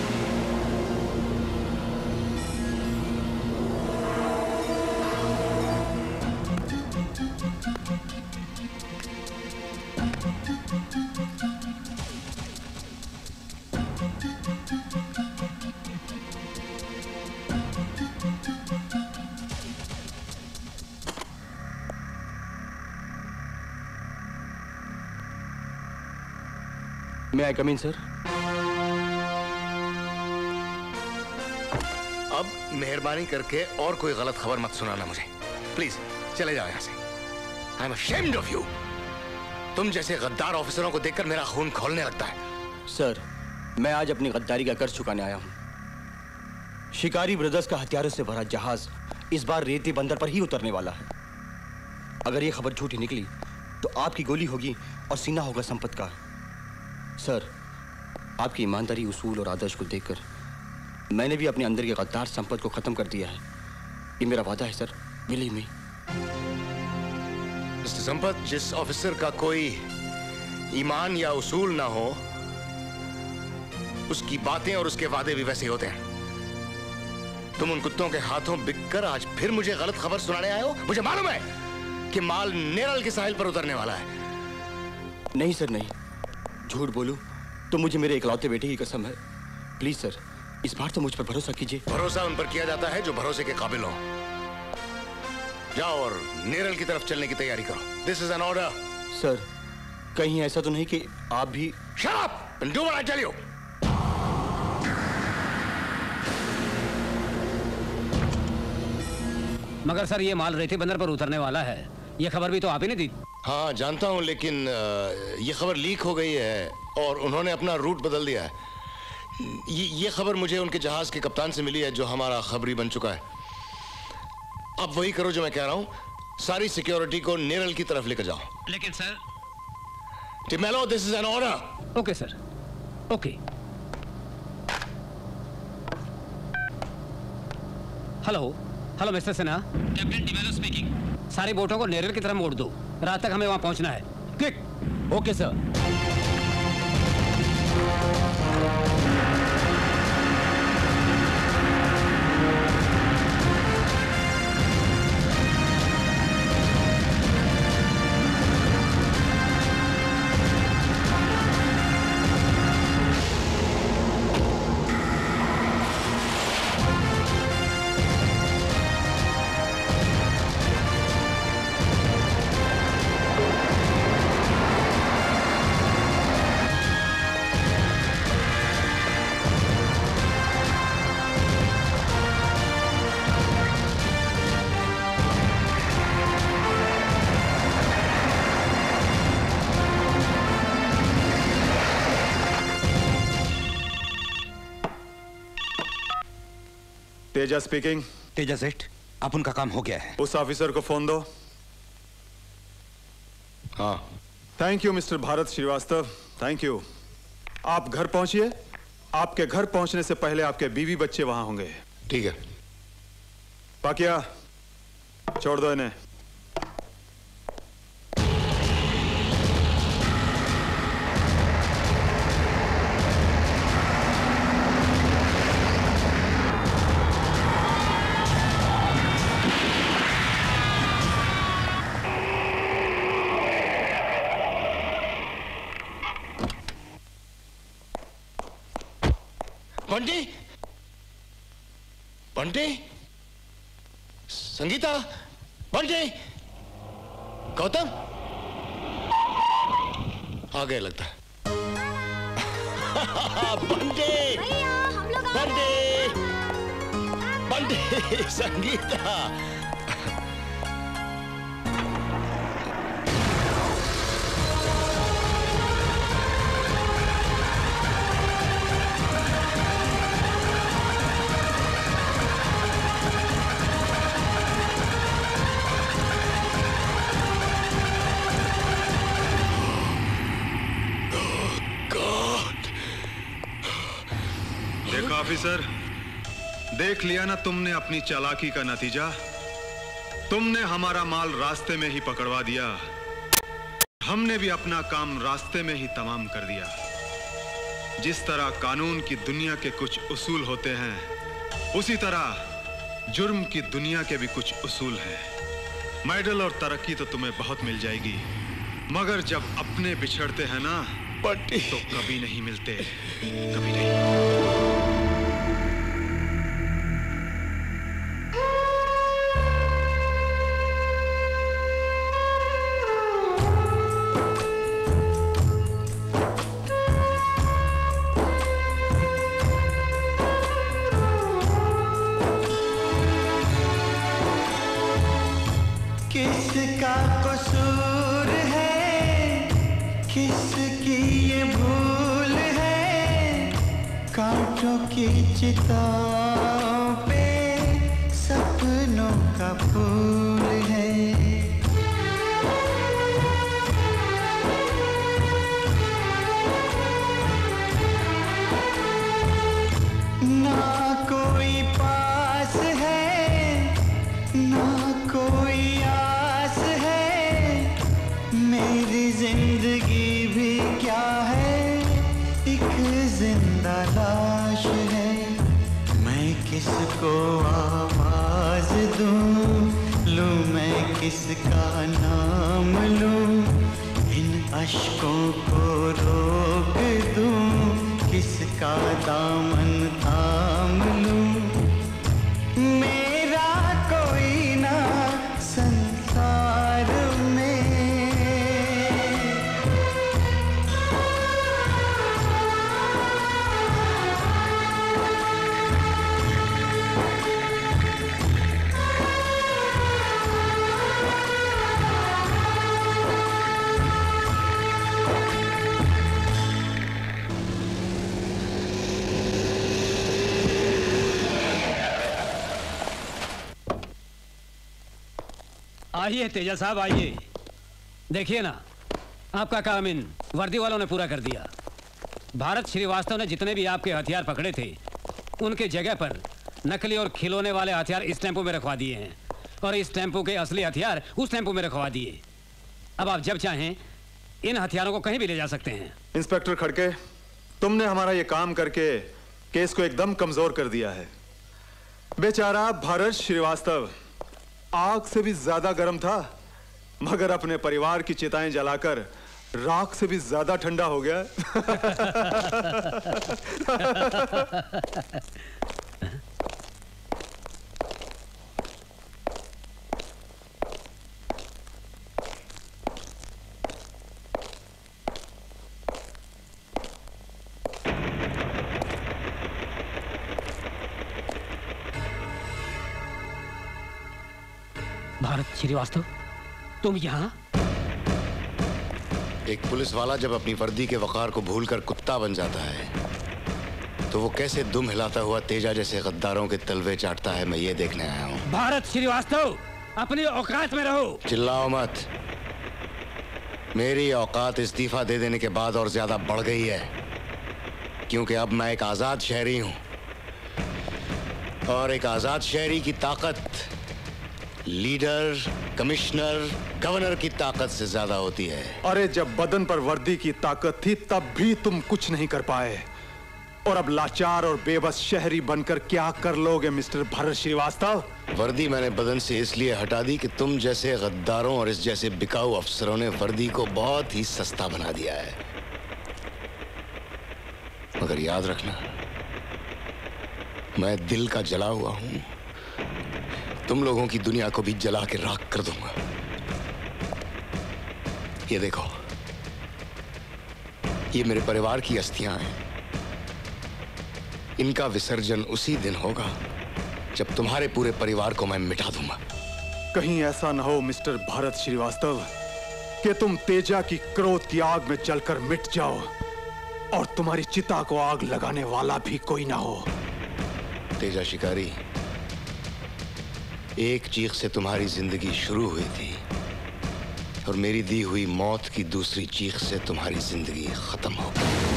May I come in, sir? अब मेहरबानी करके और कोई गलत खबर मत सुनाना मुझे, प्लीज। चले जाओ यहाँ से। I am ashamed of you। तुम जैसे गद्दार ऑफिसरों को देखकर मेरा खून खौलने लगता है। सर, मैं आज अपनी गद्दारी का कर्ज चुकाने आया हूँ। शिकारी ब्रदर्स का हथियारों से भरा जहाज इस बार रेती बंदर पर ही उतरने वाला है। अगर ये खबर झूठी निकली तो आपकी गोली होगी और सीना होगा संपत का। सर, आपकी ईमानदारी, उसूल और आदर्श को देखकर मैंने भी अपने अंदर के गद्दार संपत को खत्म कर दिया है। ये मेरा वादा है sir, believe me. Mister Sampat, जिस ऑफिसर का कोई ईमान या उसूल ना हो, उसकी बातें और उसके वादे भी वैसे होते हैं। तुम उन कुत्तों के हाथों बिककर आज फिर मुझे गलत खबर सुनाने आए हो। मुझे मालूम है कि माल नेरल के साहिल पर उतरने वाला है। नहीं सर, नहीं। झूठ बोलूं तो मुझे मेरे इकलौते बेटे की कसम है। प्लीज सर, इस बार तो मुझ पर भरोसा कीजिए। भरोसा उन पर किया जाता है जो भरोसे के काबिल हो। जाओ और नेरल की तरफ चलने की तैयारी करो। This is an order. Sir, कहीं ऐसा तो नहीं कि आप भी? Shut up and do what I tell you. मगर सर, ये माल रेती बंदर पर उतरने वाला है, ये खबर भी तो आप ही ने दी। हाँ जानता हूँ, लेकिन ये खबर लीक हो गई है और उन्होंने अपना रूट बदल दिया है। ये खबर मुझे उनके जहाज के कप्तान से मिली है जो हमारा खबरी बन चुका है। अब वही करो जो मैं कह रहा हूँ, सारी सिक्योरिटी को नेरल की तरफ लेकर जाओ। लेकिन sir. D'Mello, this is an order. Okay sir, okay. Hello hello Mister Sinha, captain D'Mello speaking. सारी बोटों को नेरल की तरफ मोड़ दो, रात तक हमें वहां पहुंचना है। Quick. Okay sir. Teja speaking. Teja Seth, अब उनका काम हो गया है। उस ऑफिसर को फोन दो। हाँ। Thank you mister Bharat Srivastava, thank you. आप घर पहुंचिए। आपके घर पहुंचने से पहले आपके बीवी बच्चे वहां होंगे। ठीक है। पाकिया, छोड़ दो इन्हें। बंटी, बंटी, संगीता, बंटी, गौतम आ गए लगता है। बंटी, बंटी, बंटी, संगीता। ऑफिसर, देख लिया ना तुमने अपनी चालाकी का नतीजा। तुमने हमारा माल रास्ते में ही पकड़वा दिया। हमने भी अपना काम रास्ते में ही तमाम कर दिया। जिस तरह कानून की दुनिया के कुछ उसूल होते हैं, उसी तरह जुर्म की दुनिया के भी कुछ उसूल हैं। मेडल और तरक्की तो तुम्हें बहुत मिल जाएगी, मगर जब अपने बिछड़ते हैं ना तो कभी नहीं मिलते, कभी नहीं। किसका कसूर है, किसकी ये भूल है, कांटों की चिता कोई आस है, मेरी जिंदगी भी क्या है, एक जिंदा लाश है। मैं किसको आवाज दूं, लूं मैं किसका नाम लूं, इन अश्कों को रोक दूं, किसका दामन थाम लूं। मेरा कोई ना संसार में। आइए तेजा साहब आइए। देखिए ना, आपका काम इन वर्दी वालों ने पूरा कर दिया। भारत श्रीवास्तव ने जितने भी आपके हथियार पकड़े थे, उनके जगह पर नकली और खिलौने वाले हथियार इस टेम्पो में रखवा दिए हैं, और इस टेम्पो के असली हथियार उस टेम्पो में रखवा दिए। अब आप जब चाहें इन हथियारों को कहीं भी ले जा सकते हैं। इंस्पेक्टर खड़के, तुमने हमारा ये काम करके केस को एकदम कमजोर कर दिया है। बेचारा भारत श्रीवास्तव आग से भी ज्यादा गर्म था, मगर अपने परिवार की चिताएं जलाकर राख से भी ज्यादा ठंडा हो गया। भारत श्रीवास्तव, तुम यहाँ? एक पुलिस वाला जब अपनी वर्दी के वकार को भूलकर कुत्ता बन जाता है, तो वो कैसे दुम हिलाता हुआ तेजा जैसे गद्दारों के तलवे चाटता है, मैं ये देखने आया हूँ। भारत श्रीवास्तव, अपनी औकात में रहो। चिल्लाओ मत। मेरी औकात इस्तीफा दे देने के बाद और ज्यादा बढ़ गई है, क्योंकि अब मैं एक आजाद शहरी हूँ, और एक आजाद शहरी की ताकत लीडर, कमिश्नर, गवर्नर की ताकत से ज्यादा होती है। अरे जब बदन पर वर्दी की ताकत थी तब भी तुम कुछ नहीं कर पाए, और अब लाचार और बेबस शहरी बनकर क्या कर लोगे मिस्टर भारत श्रीवास्तव? वर्दी मैंने बदन से इसलिए हटा दी कि तुम जैसे गद्दारों और इस जैसे बिकाऊ अफसरों ने वर्दी को बहुत ही सस्ता बना दिया है। मगर याद रखना, मैं दिल का जला हुआ हूं, तुम लोगों की दुनिया को भी जला के राख कर दूंगा। ये देखो, ये मेरे परिवार की अस्थियां हैं। इनका विसर्जन उसी दिन होगा जब तुम्हारे पूरे परिवार को मैं मिटा दूंगा। कहीं ऐसा न हो मिस्टर भारत श्रीवास्तव कि तुम तेजा की क्रोध की आग में जलकर मिट जाओ, और तुम्हारी चिता को आग लगाने वाला भी कोई ना हो। तेजा शिकारी, एक चीख से तुम्हारी जिंदगी शुरू हुई थी, और मेरी दी हुई मौत की दूसरी चीख से तुम्हारी जिंदगी खत्म हो गई।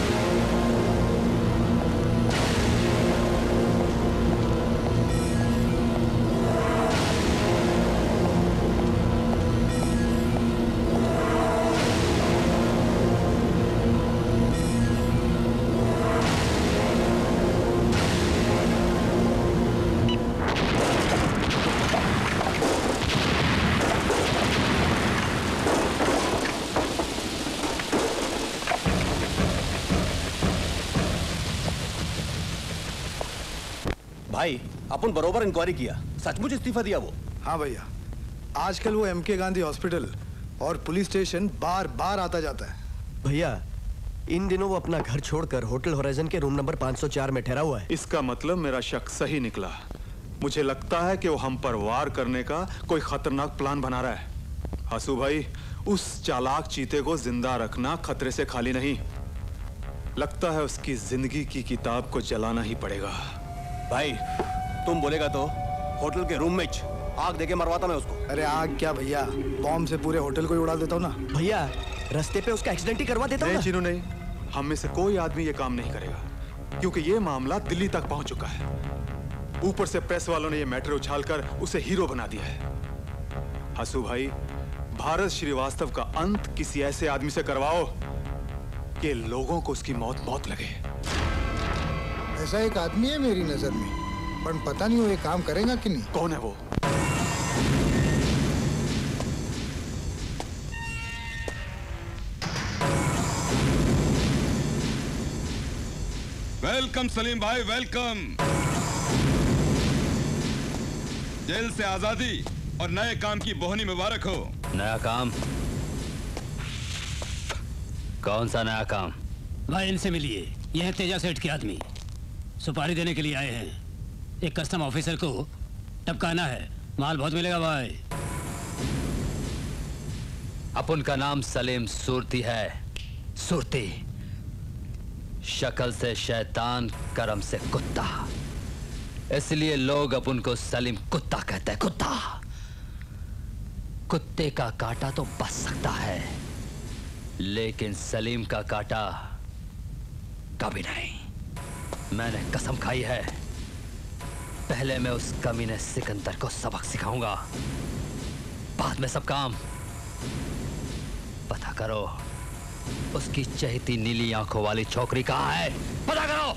भाई, अपन बरोबर इंक्वायरी किया, सचमुच इस्तीफा दिया वो? हाँ भैया, आजकल वो एमके गांधी हॉस्पिटल और पुलिस स्टेशन बार बार आता जाता है। भैया, इन दिनों वो अपना घर छोड़कर होटल होराइजन के रूम नंबर 504 में ठहरा हुआ है। इसका मतलब मेरा शक सही निकला। मुझे लगता है कि वो हम पर वार करने का कोई खतरनाक प्लान बना रहा है। हसू भाई, उस चालाक चीते को जिंदा रखना खतरे से खाली नहीं। लगता है उसकी जिंदगी की किताब को जलाना ही पड़ेगा। भाई, तुम बोलेगा तो होटल के रूम में आग देके मरवाता मैं उसको। अरे आग क्या भैया, बॉम्ब से पूरे होटल को ही उड़ा देता हूँ ना। भैया, रास्ते पे उसका एक्सीडेंट ही करवा देता हूँ। नहीं चिनू नहीं, हम में से कोई आदमी ये काम नहीं करेगा, क्योंकि ये मामला दिल्ली तक पहुंच चुका है। ऊपर से प्रेस वालों ने ये मैटर उछालकर उसे हीरो बना दिया है। हसू भाई, भारत श्रीवास्तव का अंत किसी ऐसे आदमी से करवाओ कि लोगों को उसकी मौत लगे। ऐसा एक आदमी है मेरी नजर में, पर पता नहीं वो ये काम करेगा कि नहीं। कौन है वो? वेलकम सलीम भाई, वेलकम। जेल से आजादी और नए काम की बोहनी मुबारक हो। नया काम? कौन सा नया काम? भाई इनसे मिलिए, यह है तेजा सेठ के आदमी, सुपारी देने के लिए आए हैं। एक कस्टम ऑफिसर को टपकाना है, माल बहुत मिलेगा भाई। अपन का नाम सलीम सूरती है। सूरती, शक्ल से शैतान, कर्म से कुत्ता, इसलिए लोग अपन को सलीम कुत्ता कहते हैं। कुत्ता, कुत्ते का काटा तो बच सकता है, लेकिन सलीम का काटा कभी नहीं। मैंने कसम खाई है, पहले मैं उस कमीने सिकंदर को सबक सिखाऊंगा, बाद में सब काम। पता करो उसकी चहती नीली आंखों वाली छोकरी कहाँ है, पता करो।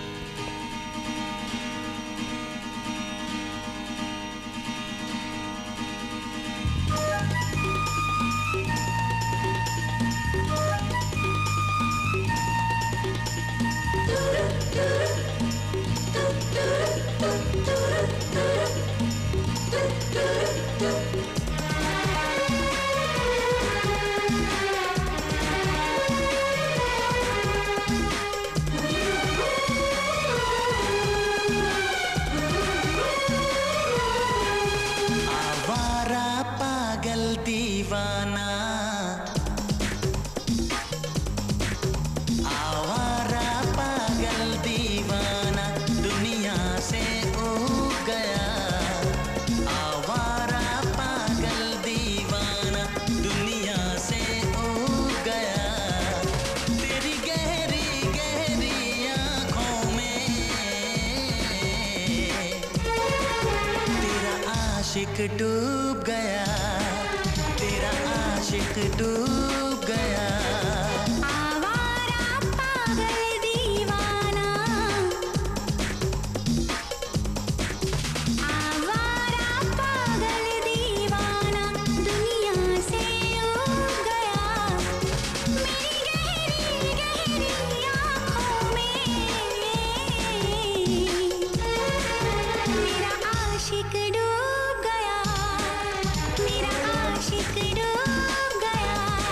डूब गया, तेरा आशिक डूब गया। आवारा पागल दीवाना, आवारा पागल दीवाना, दुनिया से उब गया। मेरी गहरी गहरी आँखों में मेरा आशिक डूब गया, मेरा आशिक डूब गया।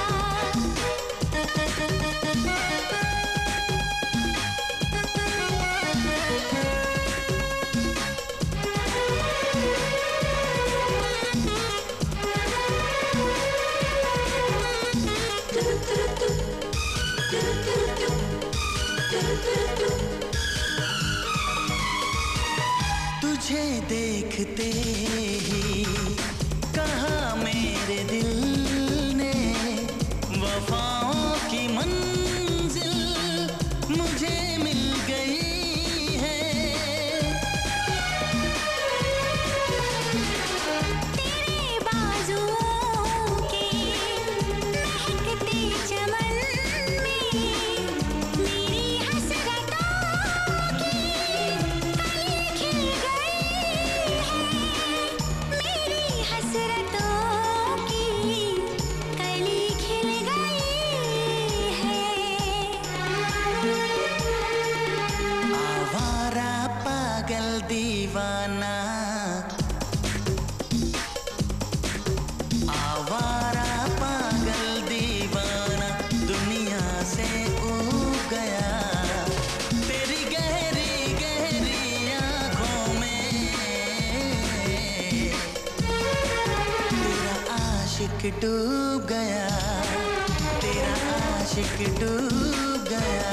तुझे देखते ही कहा मेरे दिल ने, वफाओं की मंजिल मुझे मिल गई है। तेरे बाजुओं के महकते चमन में मेरी हसरतों की कली खिल गई है, मेरी हसरतों की कली खिल गई है। आवारा पागल दीवाना, आवारा पागल दीवाना, दुनिया से उब गया। तेरी गहरी गहरी आँखों में तेरा आशिक डूब गया, तेरा आशिक डूब गया।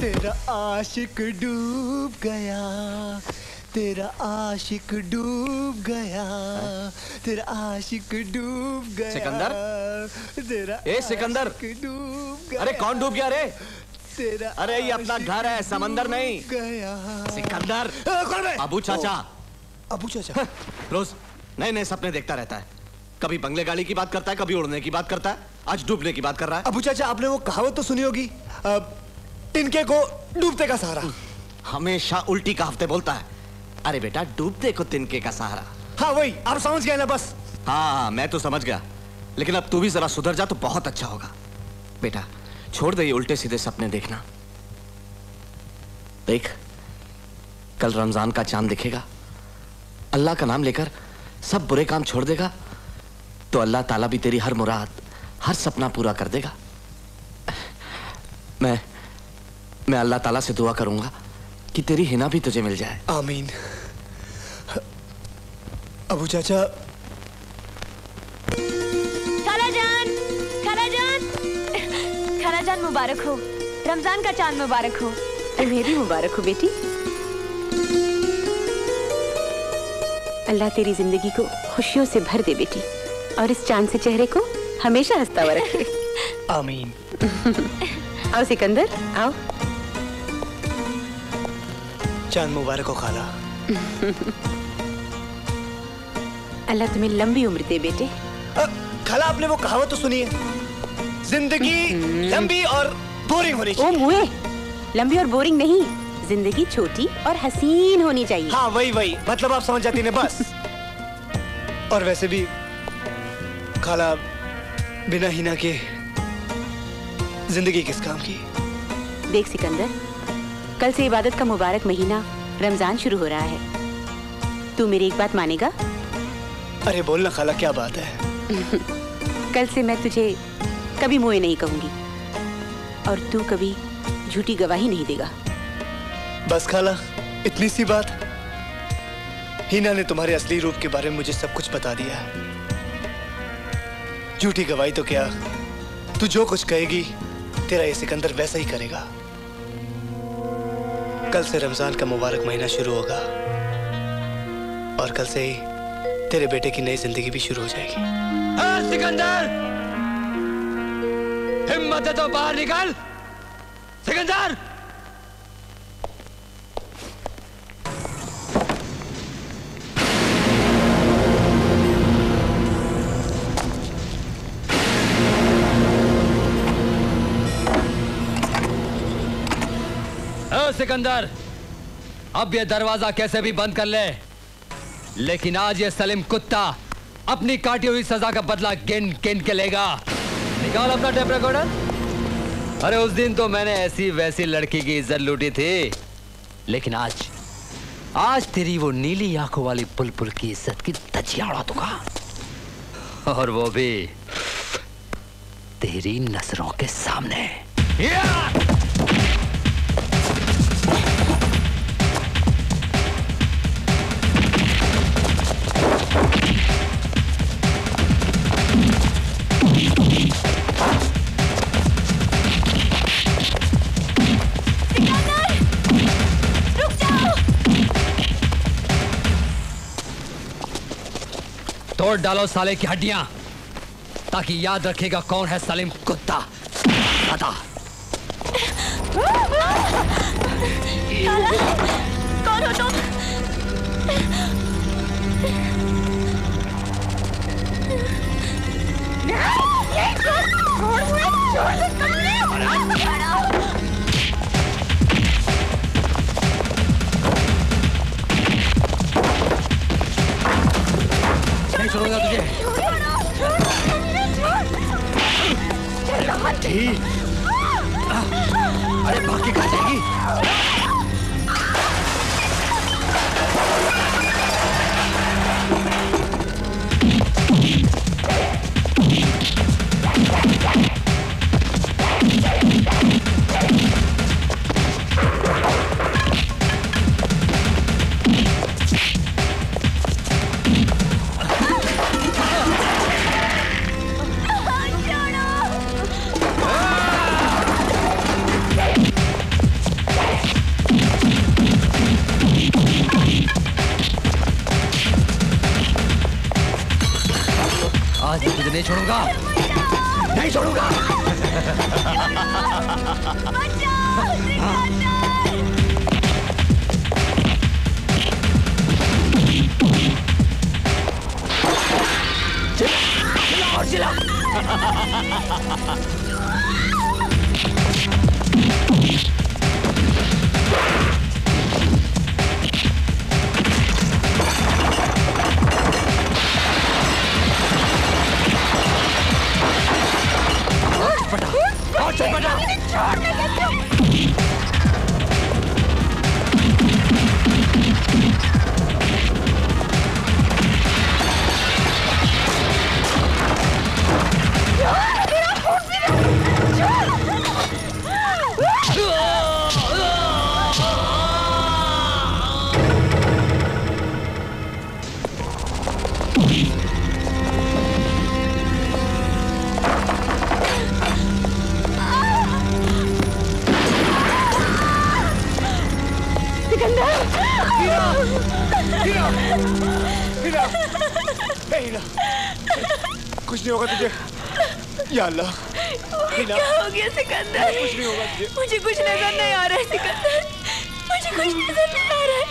तेरा आशिक डूब गया, तेरा आशिक डूब गया, तेरा आशिक डूब गया। सिकंदर? तेरा ए सिकंदर, डूब गया। अरे कौन डूब गया रे? तेरा अरे ये अपना घर है, समंदर नहीं। गया। सिकंदर, कौन है? अबू चाचा। अबू चाचा रोज नए नए सपने देखता रहता है। कभी बंगले गाड़ी की बात करता है, कभी उड़ने की बात करता है, आज डूबने की बात कर रहा है। अबू चाचा, आपने वो कहावत तो सुनी होगी, तिनके को डूबते का सहारा। हमेशा उल्टी कहावतें बोलता है। अरे बेटा, डूबते को तिनके का सहारा। हाँ वही, आप समझ गए ना बस। हाँ मैं तो समझ गया, लेकिन अब तू भी जरा सुधर जा तो बहुत अच्छा होगा। बेटा छोड़ दे ये उल्टे सीधे सपने देखना। देख, कल रमजान का चांद दिखेगा, अल्लाह का नाम लेकर सब बुरे काम छोड़ देगा तो अल्लाह ताला भी तेरी हर मुराद, हर सपना पूरा कर देगा। मैं अल्लाह ताला से दुआ करूंगा कि तेरी हिना भी तुझे मिल जाए। आमीन। अबू चाचा। खालाजान, खालाजान, खालाजान मुबारक हो, रमजान का चांद मुबारक हो। तुम्हें भी मुबारक हो बेटी। अल्लाह तेरी जिंदगी को खुशियों से भर दे बेटी, और इस चांद से चेहरे को हमेशा हंसता हुआ रखे। आमीन। आओ सिकंदर, आओ। चांद मुबारक हो खाला। अल्लाह तुम्हें लंबी उम्र दे बेटे। खाला, आपने वो कहावत तो सुनी है, जिंदगी लंबी और बोरिंग होनी चाहिए। ओ मुए, लंबी और बोरिंग नहीं, जिंदगी छोटी और हसीन होनी चाहिए। हाँ वही, मतलब आप समझ जाती हैं बस। और वैसे भी खाला, बिना हिना के जिंदगी किस काम की। देख सिकंदर, कल से इबादत का मुबारक महीना रमजान शुरू हो रहा है। तू मेरी एक बात मानेगा? अरे बोलना खाला, क्या बात है। कल से मैं तुझे कभी मुए नहीं कहूंगी और तू कभी झूठी गवाही नहीं देगा। बस खाला, इतनी सी बात। हिना ने तुम्हारे असली रूप के बारे में मुझे सब कुछ बता दिया है। झूठी गवाही तो क्या, तू जो कुछ कहेगी तेरा ये सिकंदर वैसा ही करेगा। कल से रमजान का मुबारक महीना शुरू होगा और कल से ही तेरे बेटे की नई जिंदगी भी शुरू हो जाएगी। सिकंदर, हिम्मत है तो बाहर निकल। सिकंदर, सिकंदर, अब ये दरवाजा कैसे भी बंद कर ले, लेकिन आज ये सलीम कुत्ता अपनी काटी हुई सजा का बदला गिन गिन के लेगा। निकाल अपना टेप रिकॉर्डर। अरे उस दिन तो मैंने ऐसी वैसी लड़की की इज्जत लूटी थी, लेकिन आज तेरी वो नीली आंखों वाली बुलबुल की इज्जत की धज्जियां उड़ा दूंगा, और वो भी तेरी नजरों के सामने। तोड़ डालो साले की हड्डियां, ताकि याद रखेगा कौन है सलीम कुत्ता। बता। कौन हो तुम? नहीं छोड़ूंगा तुझे। अरे बाकी कहाँ जाएगी? छोड़ूंगा, नहीं छोड़ूंगा। चिल्ला और चिल्ला। कुछ नहीं होगा तुझे। या अल्लाह। क्या हो गया सिकंदर? कुछ नहीं होगा तुझे। मुझे कुछ नजर नहीं आ रहा है सिकंदर, मुझे कुछ नजर नहीं आ रहा है।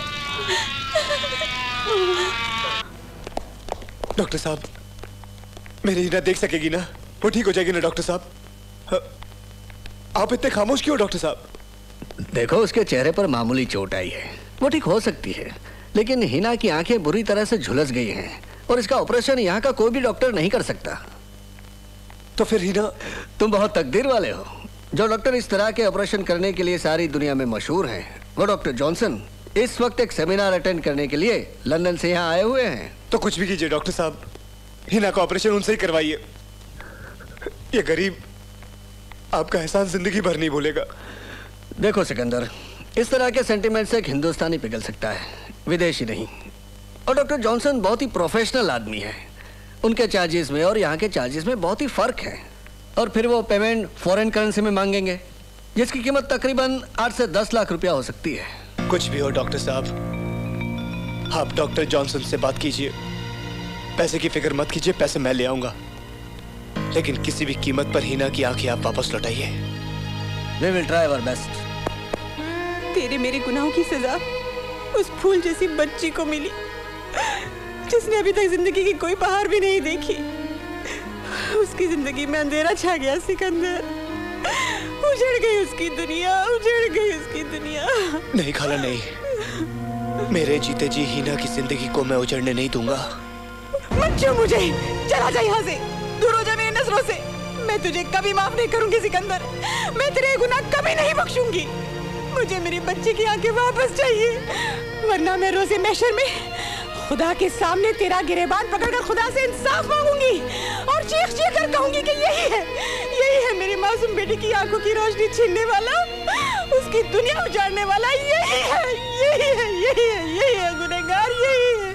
डॉक्टर साहब, मेरी हीना देख सकेगी ना? वो ठीक हो जाएगी ना डॉक्टर साहब? आप इतने खामोश क्यों डॉक्टर साहब? देखो, उसके चेहरे पर मामूली चोट आई है, वो ठीक हो सकती है, लेकिन हिना की आंखें बुरी तरह से झुलस गई हैं और इसका ऑपरेशन यहाँ का कोई भी डॉक्टर नहीं कर सकता। तो फिर हिना? तुम बहुत तकदीर वाले हो। जो डॉक्टर इस तरह के ऑपरेशन करने के लिए सारी दुनिया में मशहूर हैं, वो डॉक्टर जॉनसन इस वक्त एक सेमिनार अटेंड करने के लिए लंदन से यहाँ आए हुए हैं। तो कुछ भी कीजिए डॉक्टर साहब, हिना का ऑपरेशन उनसे ही करवाइए। ये गरीब आपका एहसान जिंदगी भर नहीं भूलेगा। देखो सिकंदर, इस तरह के सेंटीमेंट से एक हिंदुस्तानी पिघल सकता है, विदेशी नहीं। और डॉक्टर जॉनसन बहुत ही प्रोफेशनल आदमी है। उनके चार्जेस में और यहाँ के चार्जेस में बहुत ही फर्क है। और फिर वो पेमेंट फॉरेन करेंसी में मांगेंगे, जिसकी कीमत तकरीबन 8 से 10 लाख रुपया हो सकती है। कुछ भी हो डॉक्टर साहब, आप डॉक्टर जॉनसन से बात कीजिए। पैसे की फिक्र मत कीजिए, पैसे मैं ले आऊंगा, लेकिन किसी भी कीमत पर हिना की आंखें आप वापस लौटाइए। We will try our best. तेरे मेरे गुनाहों की सजा उस फूल जैसी बच्ची को मिली, जिसने अभी तक जिंदगी की कोई बहार भी नहीं देखी। उसकी जिंदगी में अंधेरा छा गया सिकंदर, उजड़ गई उसकी दुनिया, उजड़ गई उसकी दुनिया। नहीं खाला, नहीं, मेरे जीते जी हिना की जिंदगी को मैं उजड़ने नहीं दूंगा। मत छू मुझे, चला जा यहाँ से, दूर हो जा मेरी नजरों से। मैं तुझे कभी माफ नहीं करूंगी सिकंदर, मैं तेरे गुनाह कभी नहीं बख्शूंगी। मुझे मेरी बच्ची की आंखें वापस चाहिए, वरना मैं रोज़े महशर में खुदा के सामने तेरा गिरेबान पकड़कर खुदा से इंसाफ मांगूंगी और चीख चीख कर कहूंगी कि यही है मेरी मासूम बेटी की आंखों की रोशनी छीनने वाला, उसकी दुनिया उजाड़ने वाला। यही है गुनहगार, यही है।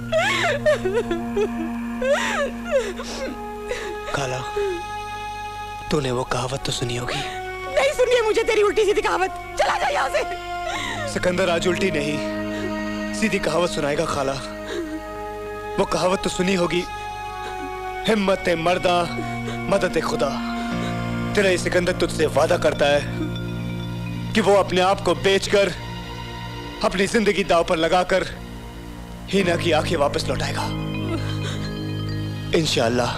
खाला, तूने वो कहावत तो सुनी होगी। नहीं सुनी है मुझे तेरी उल्टी सीधी कहावत, चला जा यहाँ से। सिकंदर आज उल्टी नहीं सीधी कहावत सुनाएगा खाला। वो कहावत तो सुनी होगी, हिम्मत मर्दा मदद खुदा। तेरा ये सिकंदर तुझसे वादा करता है कि वो अपने आप को बेचकर अपनी जिंदगी दांव पर लगाकर हिना की आंखें वापस लौटाएगा, इंशाअल्लाह।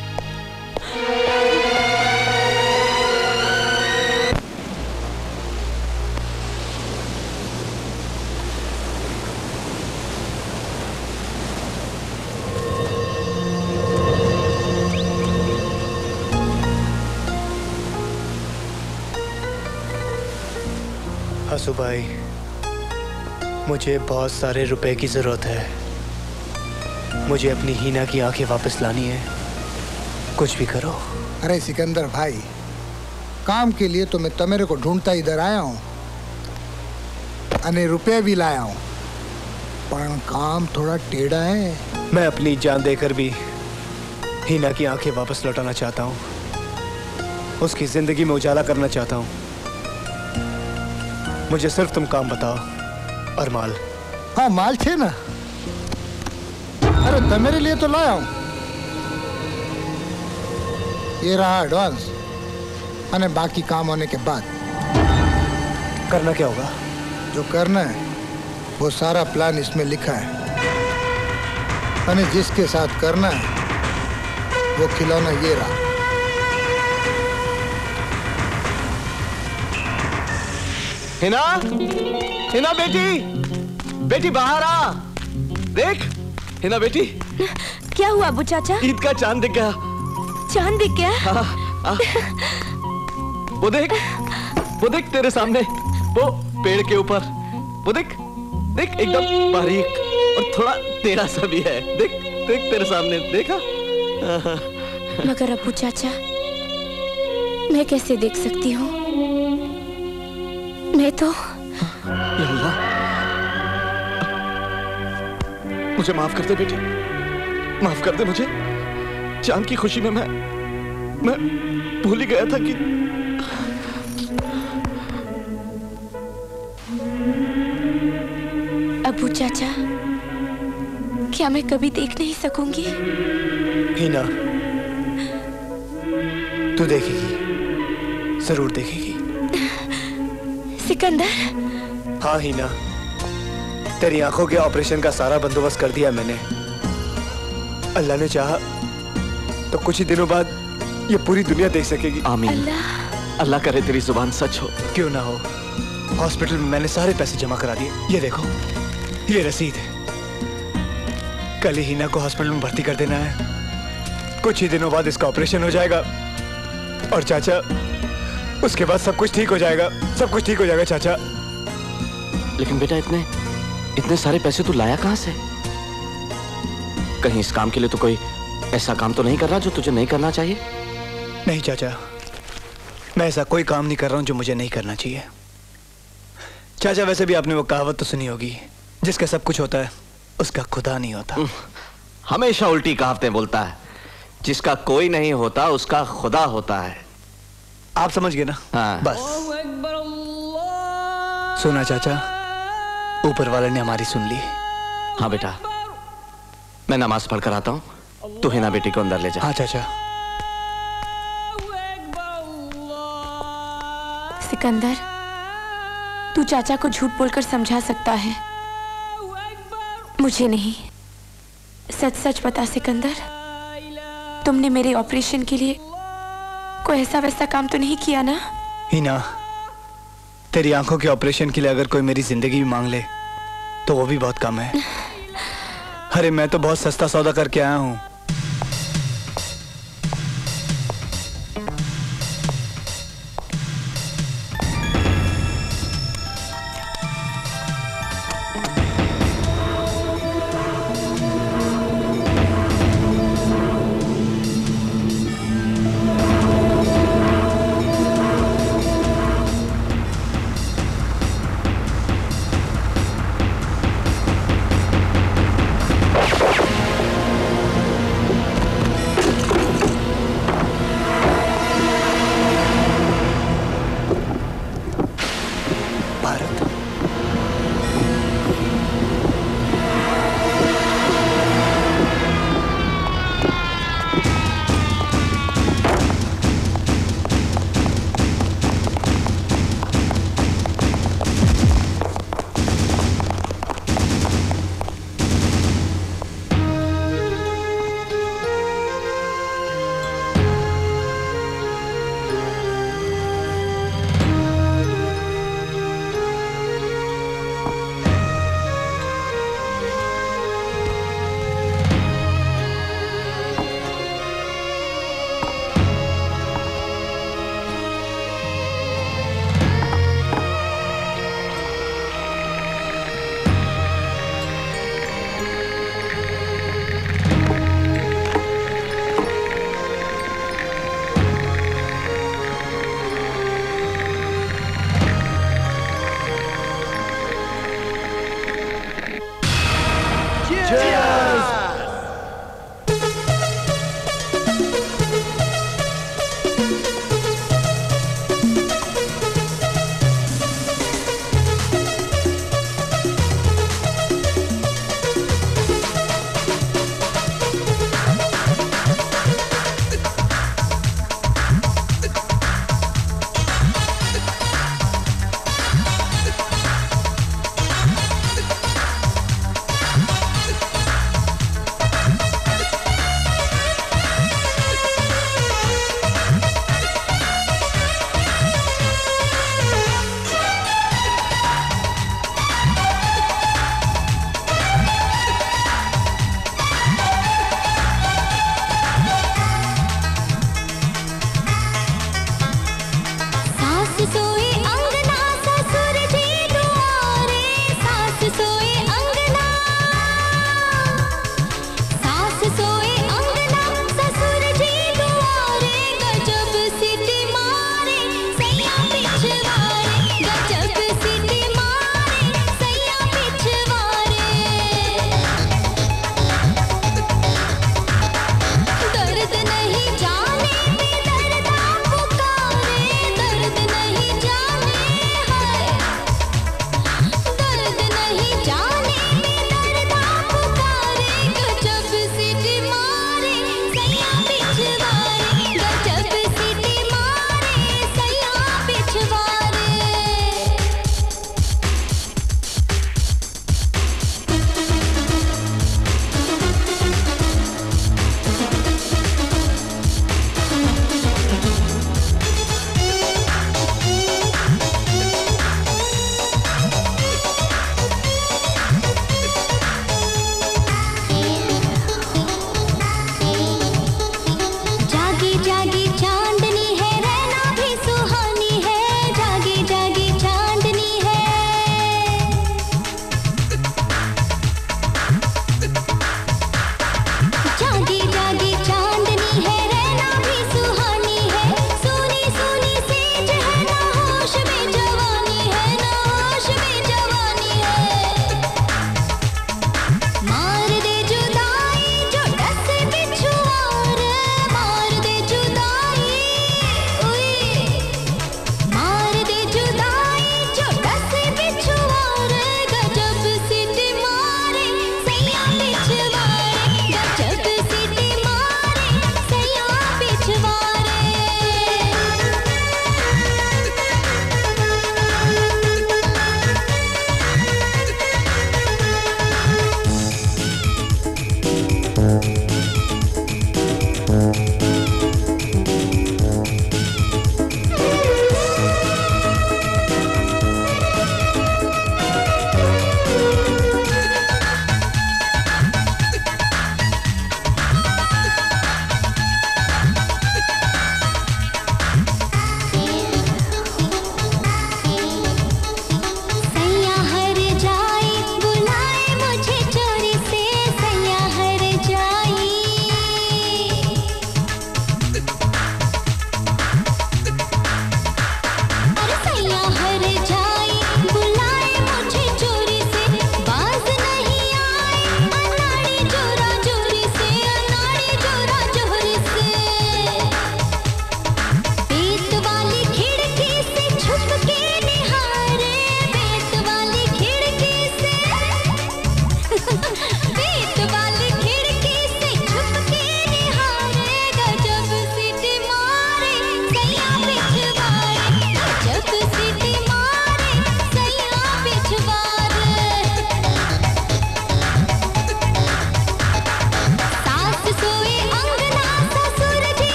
हसू भाई, मुझे बहुत सारे रुपए की जरूरत है। मुझे अपनी हीना की आंखें वापस लानी है, कुछ भी करो। अरे सिकंदर भाई, काम के लिए तो मैं तमेरे को ढूंढता इधर आया हूँ, अने रुपये भी लाया हूँ, पर काम थोड़ा टेढ़ा है। मैं अपनी जान देकर भी हीना की आंखें वापस लौटाना चाहता हूँ, उसकी जिंदगी में उजाला करना चाहता हूँ। मुझे सिर्फ तुम काम बताओ और माल। हाँ माल छे ना, अरे तमेरे लिए तो लाया हूँ। ये रहा एडवांस, अने बाकी काम होने के बाद करना क्या होगा? जो करना है वो सारा प्लान इसमें लिखा है, अने जिसके साथ करना है वो खिलौना ये रहा। हिना, हिना बेटी, बेटी बाहर आ, देख। हिना बेटी, क्या हुआ अबू चाचा? ईद का चांद दिख गया। चांद दिख गया? वो देख तेरे सामने, वो पेड़ के ऊपर, वो देख, देख एकदम बारीक और थोड़ा टेढ़ा सा भी है। देख देख तेरे सामने, देखा? मगर अबू चाचा, मैं कैसे देख सकती हूँ? मैं तो मुझे माफ कर दे बेटी, माफ कर दे मुझे। चांद की खुशी में मैं भूल ही गया था कि अबू चाचा, क्या मैं कभी देख नहीं सकूंगी? हिना, तू देखेगी, जरूर देखेगी। सिकंदर। हाँ हिना, तेरी आंखों के ऑपरेशन का सारा बंदोबस्त कर दिया मैंने। अल्लाह ने चाहा तो कुछ ही दिनों बाद ये पूरी दुनिया देख सकेगी। आमीन। अल्लाह करे तेरी जुबान सच हो। क्यों ना हो। हॉस्पिटल में मैंने सारे पैसे जमा करा दिए। ये देखो, ये रसीद है। कल ही हिना को हॉस्पिटल में भर्ती कर देना है। कुछ ही दिनों बाद इसका ऑपरेशन हो जाएगा और चाचा, उसके बाद सब कुछ ठीक हो जाएगा। सब कुछ ठीक हो जाएगा चाचा। लेकिन बेटा, इतने सारे पैसे तू लाया कहां से? कहीं इस काम के लिए तो कोई ऐसा काम तो नहीं कर रहा जो तुझे नहीं करना चाहिए? नहीं चाचा, मैं ऐसा कोई काम नहीं कर रहा हूं जो मुझे नहीं करना चाहिए। चाचा, वैसे भी आपने वो कहावत तो सुनी होगी, जिसका सब कुछ होता है उसका खुदा नहीं होता। हमेशा उल्टी कहावतें बोलता है। जिसका कोई नहीं होता उसका खुदा होता है। आप समझ गए ना? हाँ। बस सुना चाचा, ऊपर वाले ने हमारी सुन ली। हाँ बेटा, मैं नमाज पढ़ कर आता हूँ, तू हिना बेटी को अंदर ले जा। हाँ चाचा। सिकंदर, तू चाचा को झूठ बोलकर समझा सकता है, मुझे नहीं। सच सच बता सिकंदर, तुमने मेरे ऑपरेशन के लिए कोई ऐसा वैसा काम तो नहीं किया ना? हिना, तेरी आंखों के ऑपरेशन के लिए अगर कोई मेरी जिंदगी भी मांग ले तो वो भी बहुत कम है। अरे मैं तो बहुत सस्ता सौदा करके आया हूँ।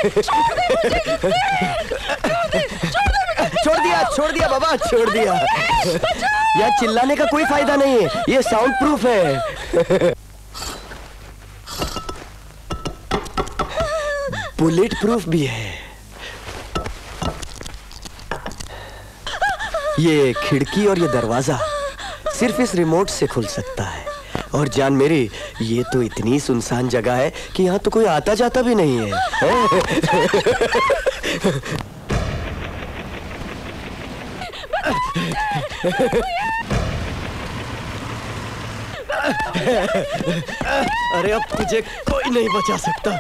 छोड़ दिया बाबा, छोड़ दिया। यार चिल्लाने का कोई फायदा नहीं है, ये साउंड प्रूफ है। बुलेट प्रूफ भी है। ये खिड़की और ये दरवाजा सिर्फ इस रिमोट से खुल सकता है। और जान मेरी, ये तो इतनी सुनसान जगह है कि यहाँ तो कोई आता जाता भी नहीं है। अरे अब तुझे कोई नहीं बचा सकता।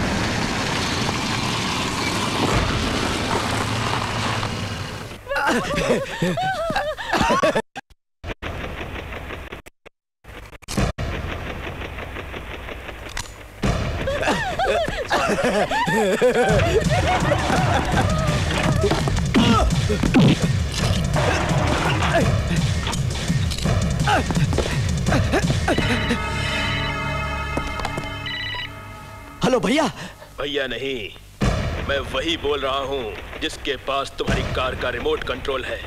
हेलो भैया। भैया नहीं, मैं वही बोल रहा हूँ जिसके पास तुम्हारी कार का रिमोट कंट्रोल है।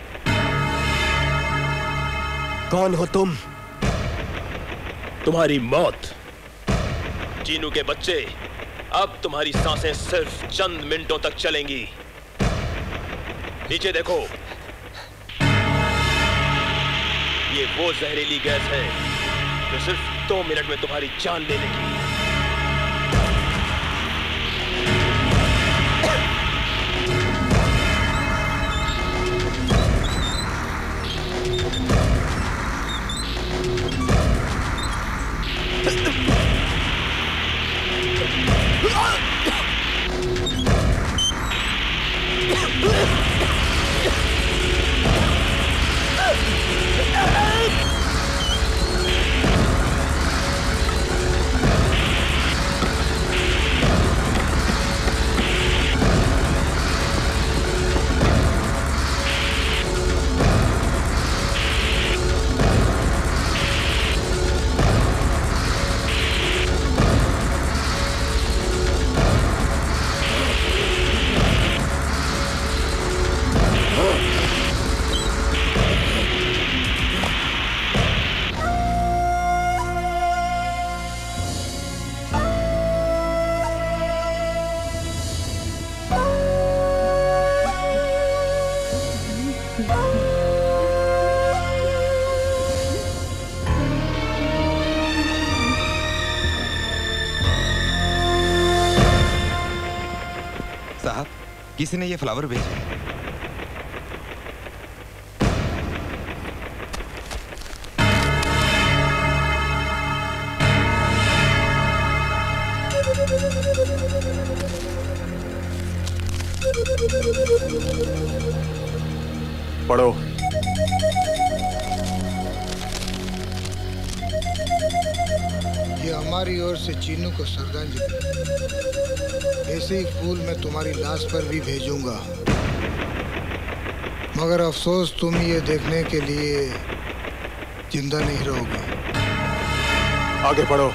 कौन हो तुम? तुम्हारी मौत। चीनू के बच्चे, अब तुम्हारी सांसें सिर्फ चंद मिनटों तक चलेंगी। नीचे देखो, ये वो जहरीली गैस है जो सिर्फ 2 मिनट में तुम्हारी जान ले लेगी। किसी ने ये फ्लावर भेजे। पढ़ो। ये हमारी ओर से चीनू को श्रद्धांजलि। ऐसे ही फूल मैं तुम्हारी लाश पर भी भेजूंगा, मगर अफसोस तुम ये देखने के लिए जिंदा नहीं रहोगे। आगे पढ़ो।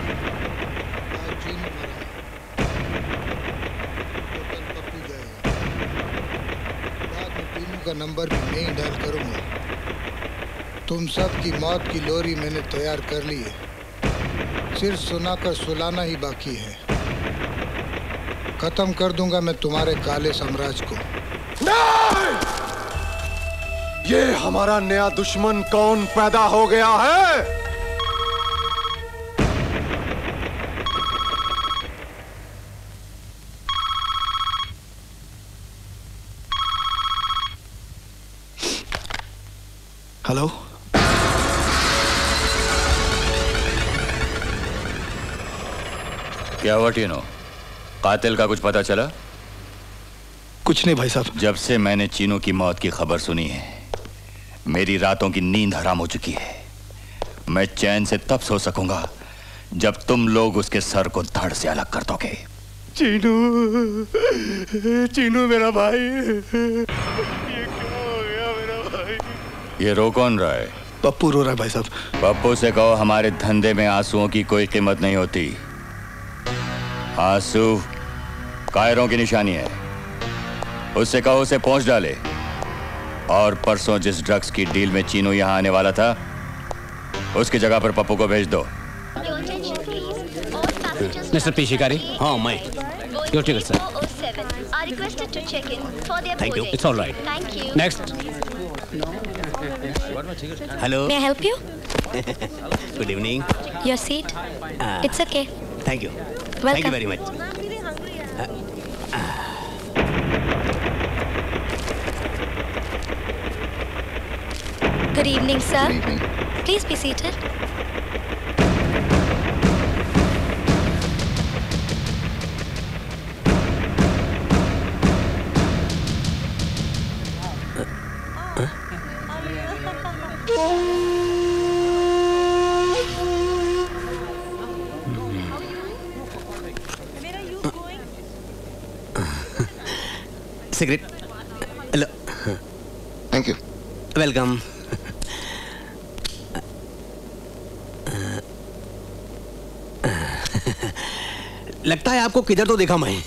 का नंबर भी मैं ही डायल करूंगा। तुम सब की मौत की लोरी मैंने तैयार कर ली है, सिर्फ सुनाकर सुलाना ही बाकी है। खत्म कर दूंगा मैं तुम्हारे काले साम्राज्य को। नहीं! ये हमारा नया दुश्मन कौन पैदा हो गया है? हेलो, क्या हुआ टीनो? कातिल का कुछ पता चला? कुछ नहीं भाई साहब। जब से मैंने चीनू की मौत की खबर सुनी है, मेरी रातों की नींद हराम हो चुकी है। मैं चैन से तब सो सकूंगा जब तुम लोग उसके सर को धड़ से अलग कर दोगे। चीनू, चीनू मेरा भाई, ये क्या हो गया मेरा भाई? ये रो कौन रहा है? पप्पू रो रहा है भाई साहब। पप्पू से कहो हमारे धंधे में आंसुओं की कोई कीमत नहीं होती। आंसू कायरों की निशानी है। उससे कहो उसे पहुंच डाले। और परसों जिस ड्रग्स की डील में चीनू यहाँ आने वाला था, उसकी जगह पर पप्पू को भेज दो। मिस्टर पी शिकारी। हाँ मैं। Your ticket sir. Thank you. It's all right. Next. Hello. May I help you? Good evening. Your seat? It's okay. Thank you. Welcome. Thank you very much. Good evening, sir. Good evening. Please be seated. Cigarette. Hello. Thank you. Welcome. लगता है आपको किधर तो देखा मैं।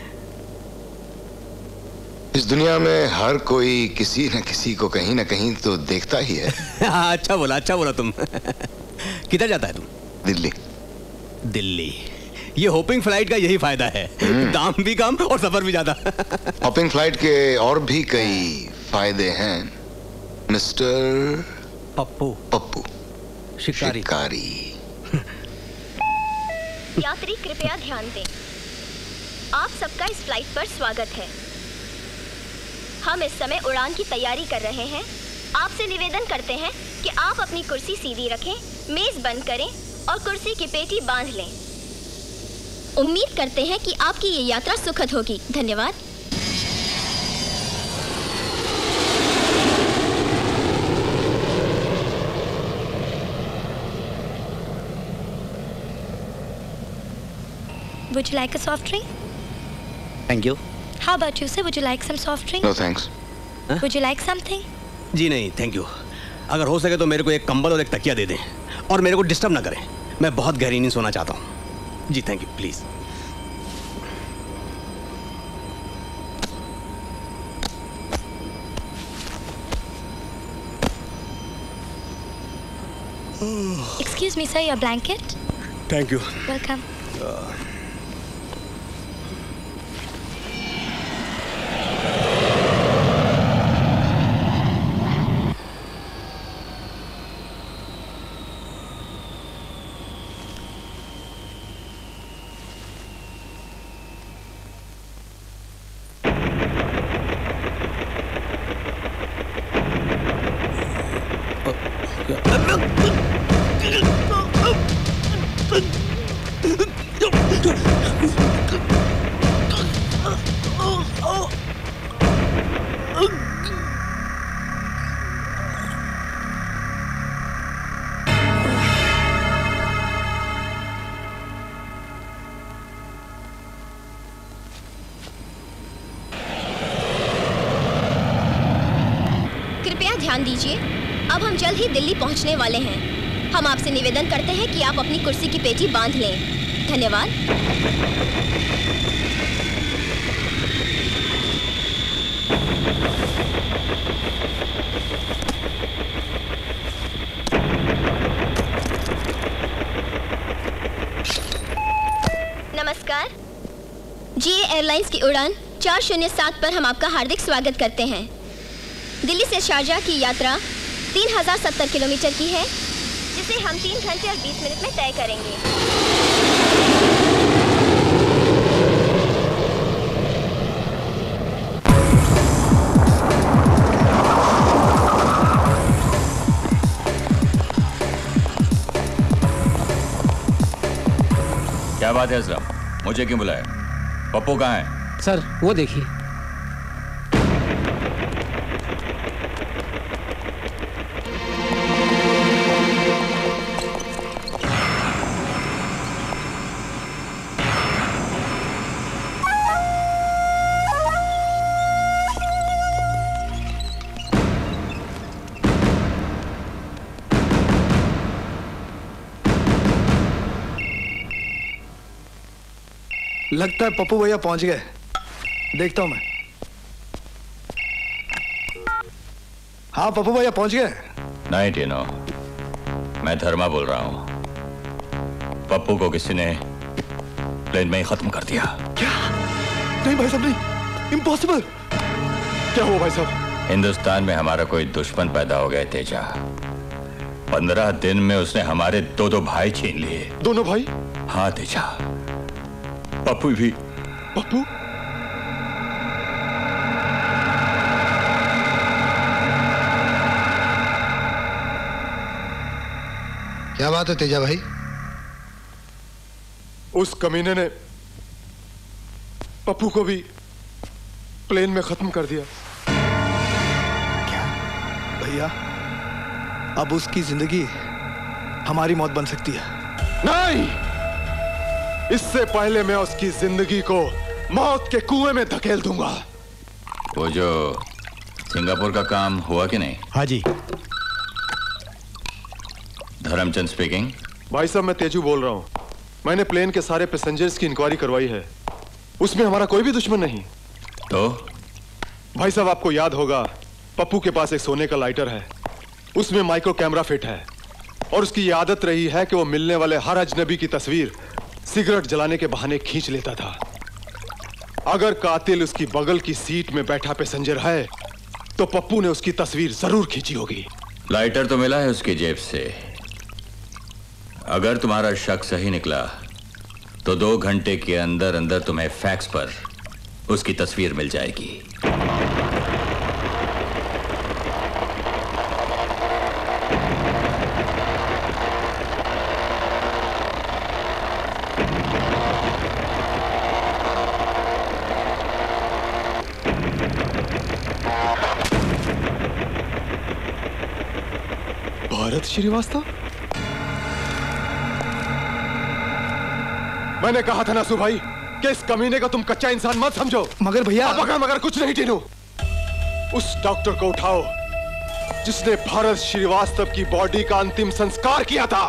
इस दुनिया में हर कोई किसी न किसी को कहीं ना कहीं तो देखता ही है। अच्छा बोला तुम। किधर जाता है तुम? दिल्ली। दिल्ली। ये होपिंग फ्लाइट का यही फायदा है, दाम भी कम और सफर भी ज्यादा। होपिंग फ्लाइट के और भी कई फायदे हैं मिस्टर पप्पू शिकारी। यात्री कृपया ध्यान दें, आप सबका इस फ्लाइट पर स्वागत है। हम इस समय उड़ान की तैयारी कर रहे हैं। आपसे निवेदन करते हैं कि आप अपनी कुर्सी सीधी रखें, मेज बंद करें और कुर्सी की पेटी बांध लें। उम्मीद करते हैं कि आपकी ये यात्रा सुखद होगी। धन्यवाद। Would you like a soft drink? Thank you. How about you, sir? Would you like some soft drink? No thanks. Would you like something? जी नहीं थैंक यू। अगर हो सके तो मेरे को एक कंबल और एक तकिया दे दें और मेरे को डिस्टर्ब ना करें। मैं बहुत गहरी नींद सोना चाहता हूँ। जी thank you please. Excuse me, sir, your blanket? Thank you. Welcome. ध्यान दीजिए, अब हम जल्द ही दिल्ली पहुंचने वाले हैं। हम आपसे निवेदन करते हैं कि आप अपनी कुर्सी की पेटी बांध लें। धन्यवाद। नमस्कार। जीए एयरलाइंस की उड़ान 407 पर हम आपका हार्दिक स्वागत करते हैं। दिल्ली से शारजाह की यात्रा 3070 किलोमीटर की है, जिसे हम 3 घंटे और 20 मिनट में तय करेंगे। क्या बात है असलम? मुझे क्यों बुलाया? पप्पू कहाँ है? सर वो देखिए। लगता है पप्पू भैया पहुंच गए। देखता हूं मैं। हाँ पप्पू भैया पहुंच गए। नहीं टीनो, मैं धर्मा बोल रहा हूं। पप्पू को किसी ने प्लेन में ही खत्म कर दिया। क्या? नहीं भाई साहब, नहीं, इम्पॉसिबल। क्या हुआ भाई साहब? हिंदुस्तान में हमारा कोई दुश्मन पैदा हो गया तेजा। 15 दिन में उसने हमारे दो भाई छीन लिए। दोनों भाई? हाँ तेजा, पप्पू भी। पप्पू? क्या बात है तेजा भाई? उस कमीने ने पप्पू को भी प्लेन में खत्म कर दिया। क्या भैया, अब उसकी जिंदगी हमारी मौत बन सकती है। नहीं, इससे पहले मैं उसकी जिंदगी को मौत के कुएं में धकेल दूंगा। वो जो सिंगापुर का काम हुआ कि नहीं? हाँ जी। धर्मचंद स्पीकिंग। भाई साहब, मैं तेजू बोल रहा हूं। मैंने प्लेन के सारे पैसेंजर्स की इंक्वायरी करवाई है, उसमें हमारा कोई भी दुश्मन नहीं। तो भाई साहब, आपको याद होगा पप्पू के पास एक सोने का लाइटर है, उसमें माइक्रो कैमरा फिट है और उसकी ये आदत रही है कि वो मिलने वाले हर अजनबी की तस्वीर सिगरेट जलाने के बहाने खींच लेता था। अगर कातिल उसकी बगल की सीट में बैठा पैसेंजर है तो पप्पू ने उसकी तस्वीर जरूर खींची होगी। लाइटर तो मिला है उसकी जेब से। अगर तुम्हारा शक सही निकला तो 2 घंटे के अंदर अंदर तुम्हें फैक्स पर उसकी तस्वीर मिल जाएगी। भारत श्रीवास्तव? मैंने कहा था ना सु भाई कि इस कमीने का तुम कच्चा इंसान मत समझो। मगर भैया, मगर कुछ नहीं टीनू। उस डॉक्टर को उठाओ जिसने भारत श्रीवास्तव की बॉडी का अंतिम संस्कार किया था।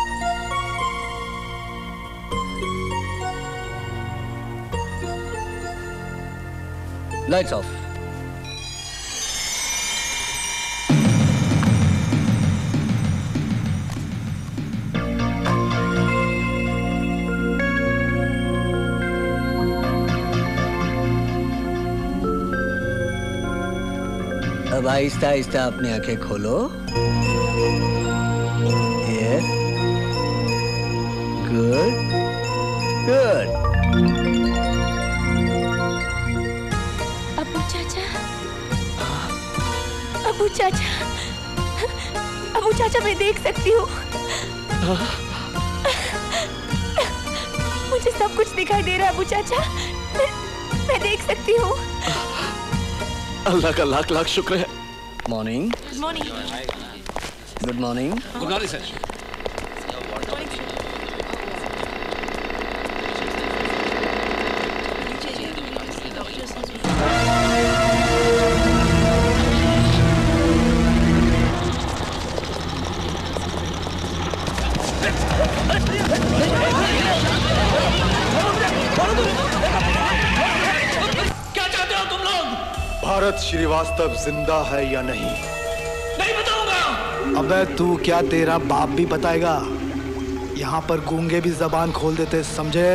Lights off. अब आहिस्ता आहिस्ता अपनी आंखें खोलो। Yes, good good. अबू चाचा, अबू चाचा, अबू चाचा, मैं देख सकती हूँ। मुझे सब कुछ दिखाई दे रहा है अबू चाचा। मैं देख सकती हूँ। अल्लाह का लाख लाख शुक्र है। Morning. Good morning. Good morning. Good morning sir. Bharat Srivastava जिंदा है या नहीं? नहीं बताऊंगा। अबे तू क्या, तेरा बाप भी बताएगा? यहाँ पर गूंगे भी जबान खोल देते, समझे?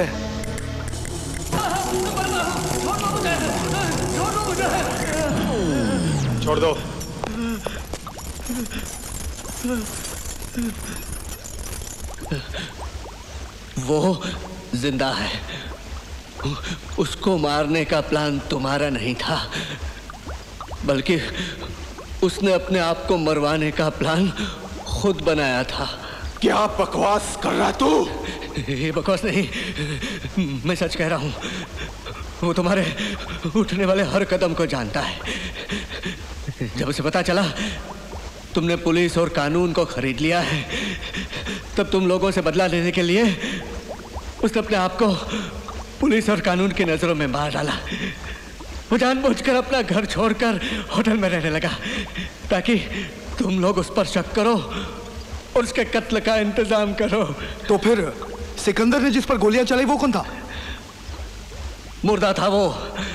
छोड़ दो। वो जिंदा है। उसको मारने का प्लान तुम्हारा नहीं था, बल्कि उसने अपने आप को मरवाने का प्लान खुद बनाया था। क्या बकवास कर रहा तू? ये बकवास नहीं, मैं सच कह रहा हूँ। वो तुम्हारे उठने वाले हर कदम को जानता है। जब उसे पता चला तुमने पुलिस और कानून को खरीद लिया है, तब तुम लोगों से बदला लेने के लिए उसने अपने आप को पुलिस और कानून की नजरों में मार डाला। वो जानबूझकर अपना घर छोड़कर होटल में रहने लगा ताकि तुम लोग उस पर शक करो और उसके कत्ल का इंतजाम करो। तो फिर सिकंदर ने जिस पर गोलियां चलाई वो कौन था? मुर्दा था वो,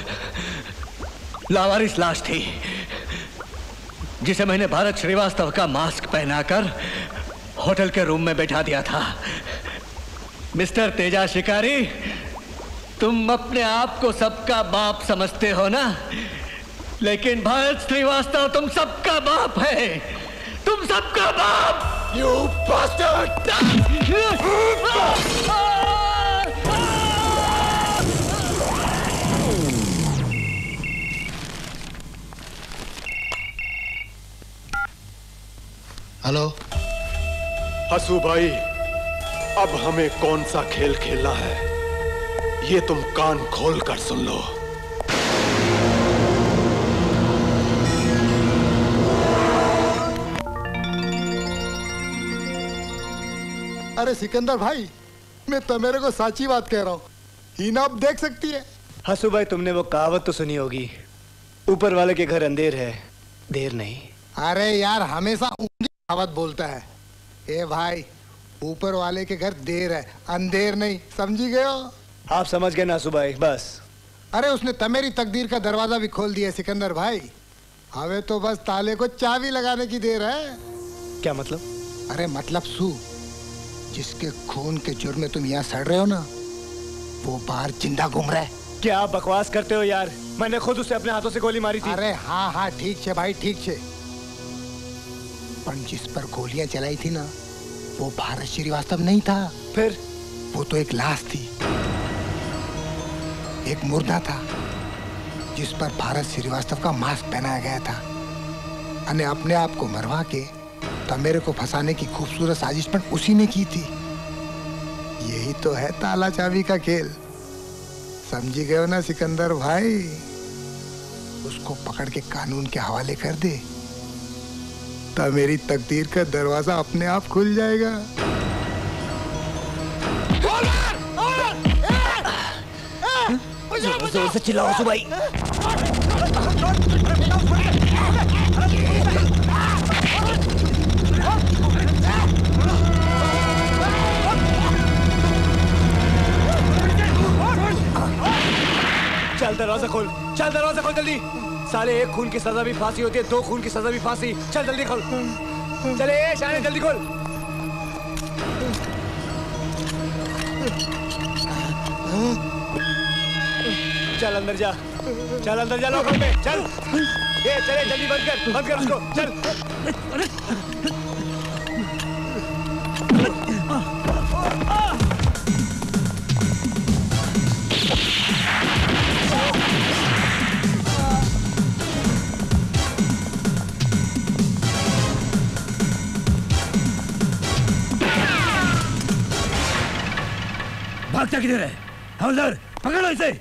लावारिस लाश थी जिसे मैंने भारत श्रीवास्तव का मास्क पहनाकर होटल के रूम में बैठा दिया था। मिस्टर तेजा शिकारी, तुम अपने आप को सबका बाप समझते हो ना, लेकिन भारत श्रीवास्तव तुम सबका बाप है, तुम सबका बाप। You bastard! हेलो हसू भाई, अब हमें कौन सा खेल खेलना है ये तुम कान खोल कर सुन लो। अरे सिकंदर भाई, मैं तो मेरे को साची बात कह रहा हूँ, हीना अब देख सकती है। हसू भाई, तुमने वो कहावत तो सुनी होगी, ऊपर वाले के घर अंधेर है, देर नहीं। अरे यार, हमेशा ऊंची कहावत बोलता है। ए भाई, ऊपर वाले के घर देर है, अंधेर नहीं, समझी गए हो? आप समझ गए नासू भाई, बस। अरे उसने तमेरी तकदीर का दरवाजा भी खोल दिया सिकंदर भाई, हमें तो बस ताले को चाबी लगाने की देर है। क्या मतलब? अरे मतलब सू, जिसके खून के जुर्म में तुम यहाँ सड़ रहे हो ना, वो बाहर जिंदा घूम रहा है। क्या आप बकवास करते हो यार? मैंने खुद उसे अपने हाथों से गोली मारी थी। अरे हाँ हाँ, ठीक है भाई, ठीक है, पर जिस पर गोलियां चलाई थी ना, वो भारत श्रीवास्तव नहीं था। फिर? वो तो एक लाश थी, एक मुर्दा था जिस पर भारत श्रीवास्तव का मास्क पहनाया गया था। अने अपने आप को मरवा के तमेरे को फंसाने की खूबसूरत साजिश पर उसी ने की थी। यही तो है ताला चाबी का खेल, समझी गए हो ना सिकंदर भाई? उसको पकड़ के कानून के हवाले कर दे, तब मेरी तकदीर का दरवाजा अपने आप खुल जाएगा। जोर से चिल्लाओ हसू भाई। चल दरवाजा खोल, चल दरवाजा खोल जल्दी। साले, एक खून की सजा भी फांसी होती है, दो खून की सजा भी फांसी। चल जल्दी खोल, चले शाने, जल्दी खोल। चल अंदर जा, चल अंदर जा, लॉकर में चल। ये चले, जल्दी बंद कर उसको, चल। भागता किधर है? हवलदार, पकड़ो इसे।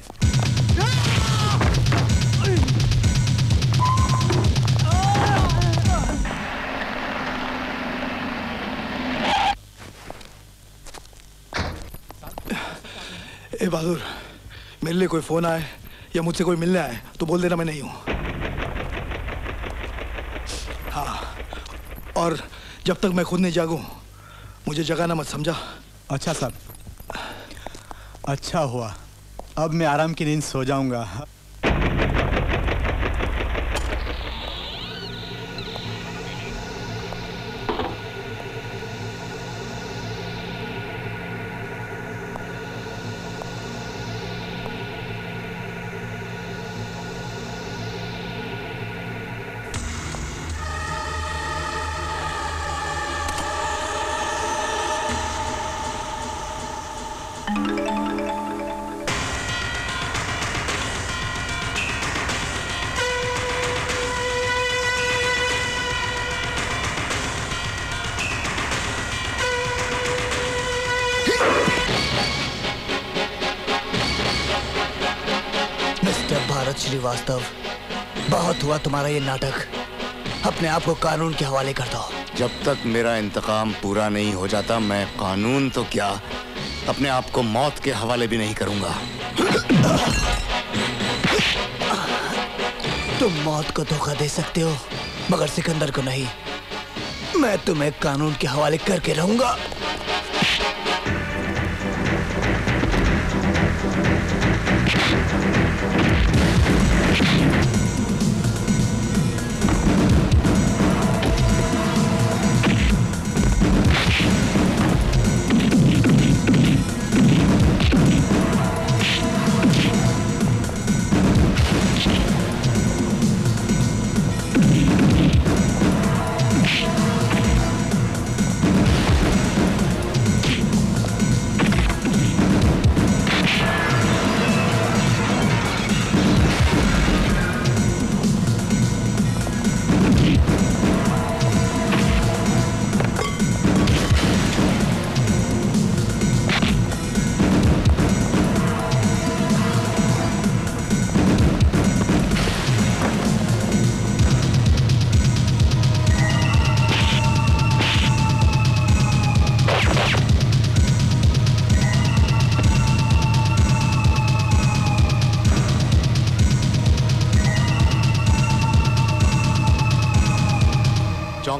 ए बहादुर, मेरे लिए कोई फोन आए या मुझसे कोई मिलने आए तो बोल देना मैं नहीं हूं। हाँ, और जब तक मैं खुद नहीं जागूं मुझे जगाना मत, समझा? अच्छा साहब, अच्छा हुआ, अब मैं आराम की नींद सो जाऊंगा। श्रीवास्तव, बहुत हुआ तुम्हारा ये नाटक, अपने आप को कानून के हवाले कर दो। जब तक मेरा इंतकाम पूरा नहीं हो जाता, मैं कानून तो क्या, अपने आप को मौत के हवाले भी नहीं करूंगा। तुम मौत को धोखा दे सकते हो, मगर सिकंदर को नहीं। मैं तुम्हें कानून के हवाले करके रहूंगा।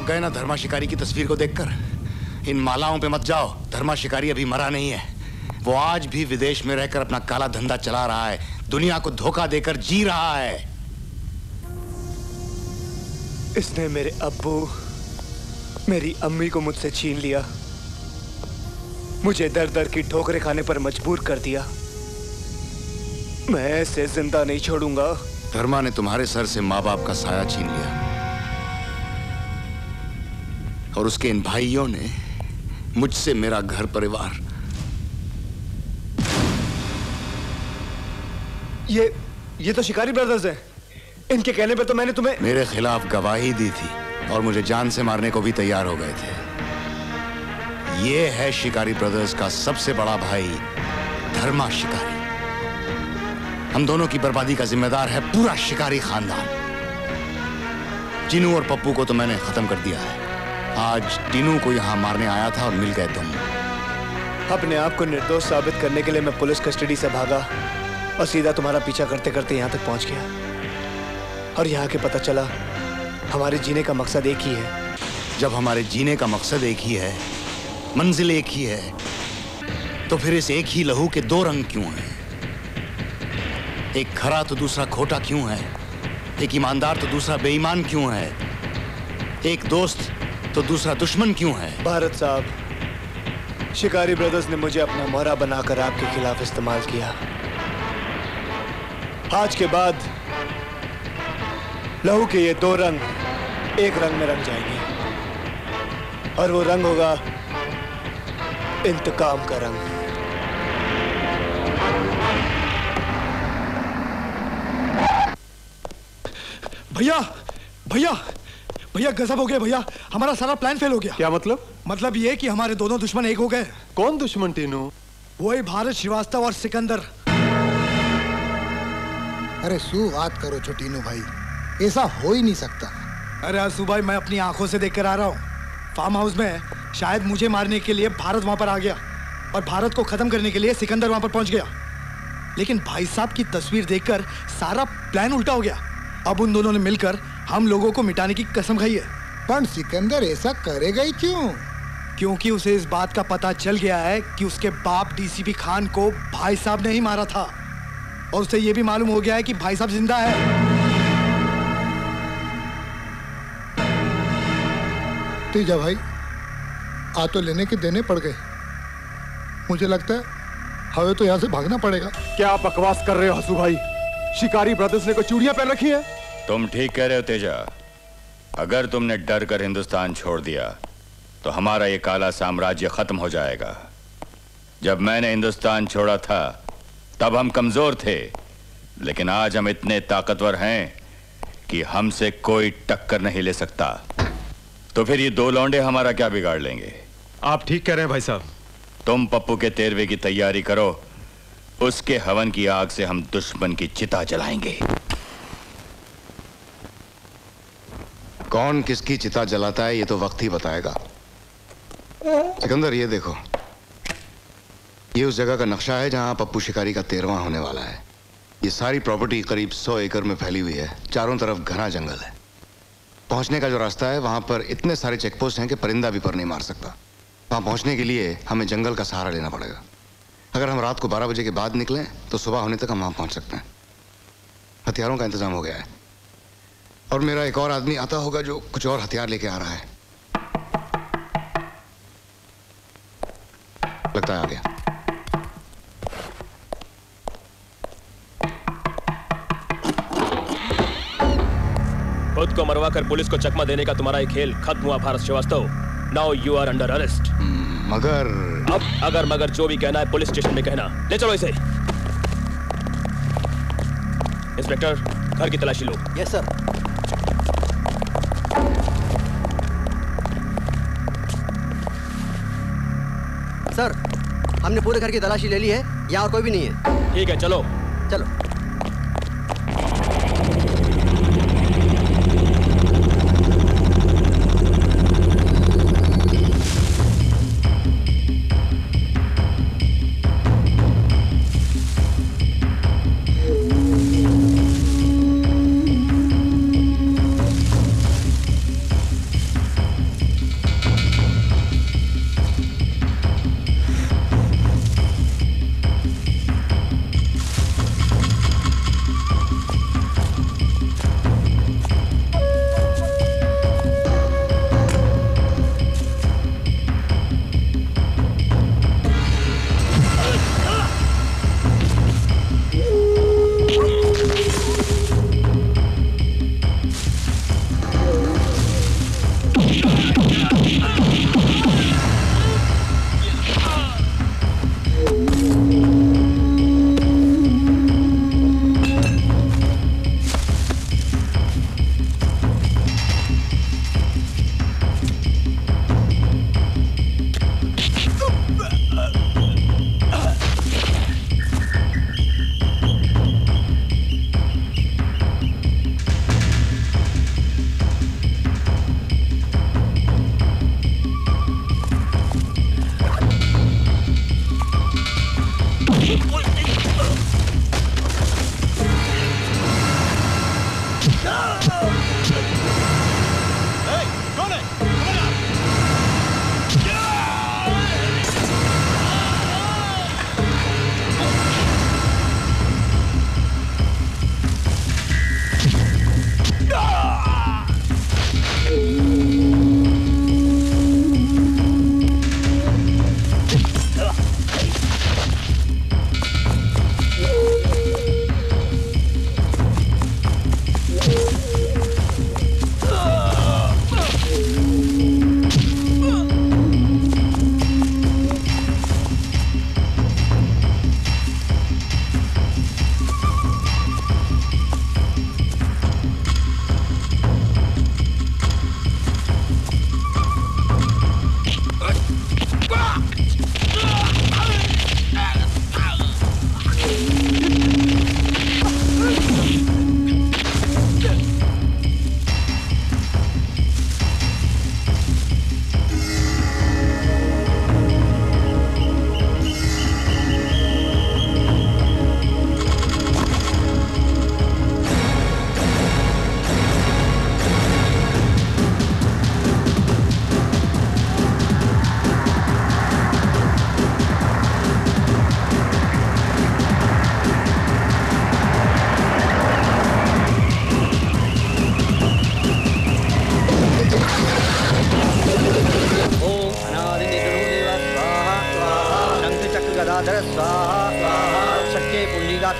गए ना धर्मा शिकारी की तस्वीर को देखकर? इन मालाओं पे मत जाओ। धर्मा शिकारी अभी मरा नहीं है। वो आज भी विदेश में रहकर अपना काला धंधा चला रहा है, दुनिया को धोखा देकर जी रहा है। इसने मेरे अब्बू, मेरी अम्मी को मुझसे छीन लिया, मुझे दर दर की ठोकरें खाने पर मजबूर कर दिया। मैं ऐसे जिंदा नहीं छोड़ूंगा। धर्मा ने तुम्हारे सर से माँ बाप का साया छीन लिया और उसके इन भाइयों ने मुझसे मेरा घर परिवार। ये तो शिकारी ब्रदर्स हैं। इनके कहने पर तो मैंने तुम्हें मेरे खिलाफ गवाही दी थी और मुझे जान से मारने को भी तैयार हो गए थे। ये है शिकारी ब्रदर्स का सबसे बड़ा भाई धर्मा शिकारी। हम दोनों की बर्बादी का जिम्मेदार है पूरा शिकारी खानदान। टीनू और पप्पू को तो मैंने खत्म कर दिया है। आज टीनू को यहां मारने आया था और मिल गए तुम। अपने आप को निर्दोष साबित करने के लिए मैं पुलिस कस्टडी से भागा और सीधा तुम्हारा पीछा करते करते यहाँ तक पहुँच गया। और यहाँ के पता चला हमारे जीने का मकसद एक ही है। जब हमारे जीने का मकसद एक ही है, मंजिल एक ही है, तो फिर इस एक ही लहू के दो रंग क्यों हैं? एक खरा तो दूसरा खोटा क्यों है? एक ईमानदार तो दूसरा बेईमान क्यों है? एक दोस्त तो दूसरा दुश्मन क्यों है? भारत साहब, शिकारी ब्रदर्स ने मुझे अपना मोहरा बनाकर आपके खिलाफ इस्तेमाल किया। आज के बाद लहू के ये दो रंग एक रंग में रंग जाएंगे और वो रंग होगा इंतकाम का रंग। भैया भैया भैया गजब हो गया भैया, हमारा सारा प्लान फेल हो गया। क्या मतलब? मतलब ये कि हमारे दोनों दुश्मन एक हो गए। कौन दुश्मन टीनू? वही भारत श्रीवास्तव और सिकंदर। अरे सु बात करो छोटीनू भाई, ऐसा हो ही नहीं सकता। अरे आसू भाई, मैं अपनी आंखों से देख कर आ रहा हूँ। फार्म हाउस में शायद मुझे मारने के लिए भारत वहां पर आ गया और भारत को खत्म करने के लिए सिकंदर वहां पर पहुंच गया। लेकिन भाई साहब की तस्वीर देखकर सारा प्लान उल्टा हो गया। अब उन दोनों ने मिलकर हम लोगों को मिटाने की कसम खाई है। पर सिकंदर ऐसा करेगा ही क्यों? क्योंकि उसे इस बात का पता चल गया है कि उसके बाप डीसीपी खान को भाई साहब ने ही मारा था और उसे यह भी मालूम हो गया है कि भाई साहब जिंदा है। तीजा भाई, आ तो लेने के देने पड़ गए। मुझे लगता है हमें तो यहाँ से भागना पड़ेगा। क्या आप बकवास कर रहे हो हसू भाई? शिकारी ब्रदर्स ने कोई चूड़ियां पहन रखी है? तुम ठीक कह रहे हो तेजा। अगर तुमने डर कर हिंदुस्तान छोड़ दिया तो हमारा ये काला साम्राज्य खत्म हो जाएगा। जब मैंने हिंदुस्तान छोड़ा था तब हम कमजोर थे, लेकिन आज हम इतने ताकतवर हैं कि हमसे कोई टक्कर नहीं ले सकता। तो फिर ये दो लौंडे हमारा क्या बिगाड़ लेंगे? आप ठीक कह रहे हैं भाई साहब। तुम पप्पू के तेरवे की तैयारी करो, उसके हवन की आग से हम दुश्मन की चिता जलाएंगे। कौन किसकी चिता जलाता है ये तो वक्त ही बताएगा। सिकंदर, ये देखो, ये उस जगह का नक्शा है जहां पप्पू शिकारी का 13वां होने वाला है। ये सारी प्रॉपर्टी करीब 100 एकड़ में फैली हुई है। चारों तरफ घना जंगल है। पहुंचने का जो रास्ता है वहां पर इतने सारे चेकपोस्ट हैं कि परिंदा भी पर नहीं मार सकता। वहां पहुंचने के लिए हमें जंगल का सहारा लेना पड़ेगा। अगर हम रात को 12 बजे के बाद निकलें तो सुबह होने तक हम वहां पहुंच सकते हैं। हथियारों का इंतजाम हो गया है और मेरा एक और आदमी आता होगा जो कुछ और हथियार लेके आ रहा है। लगता है आ गया। खुद को मरवा कर पुलिस को चकमा देने का तुम्हारा एक खेल खत्म हुआ Bharat Srivastava. Now you are under arrest. मगर अब अगर मगर जो भी कहना है पुलिस स्टेशन में कहना। ले चलो इसे। इंस्पेक्टर, घर की तलाशी लो। Yes sir. सर, हमने पूरे घर की तलाशी ले ली है, यहाँ और कोई भी नहीं है। ठीक है, चलो चलो।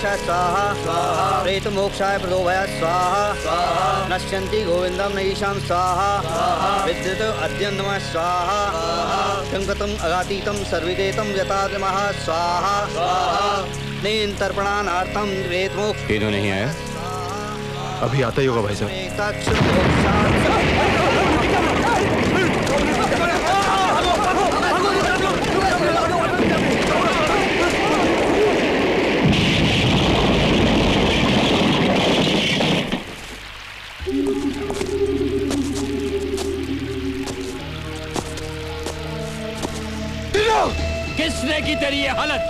मोक्षाय स्वाहा प्रेत मोक्षाय प्रदोभयाय स्वाहा नश्यन्ति गोविंदम नईशाम स्वाहा विद्युत अद्यन्नमः स्वाहा संगतम अगातीतम सर्विदेतम यतात्मः स्वाहा नेन तर्पणानार्थम वेद मोक्ष। तीनों नहीं आया? अभी आता ही होगा भाई साहब। किसने की तेरी ये हालत?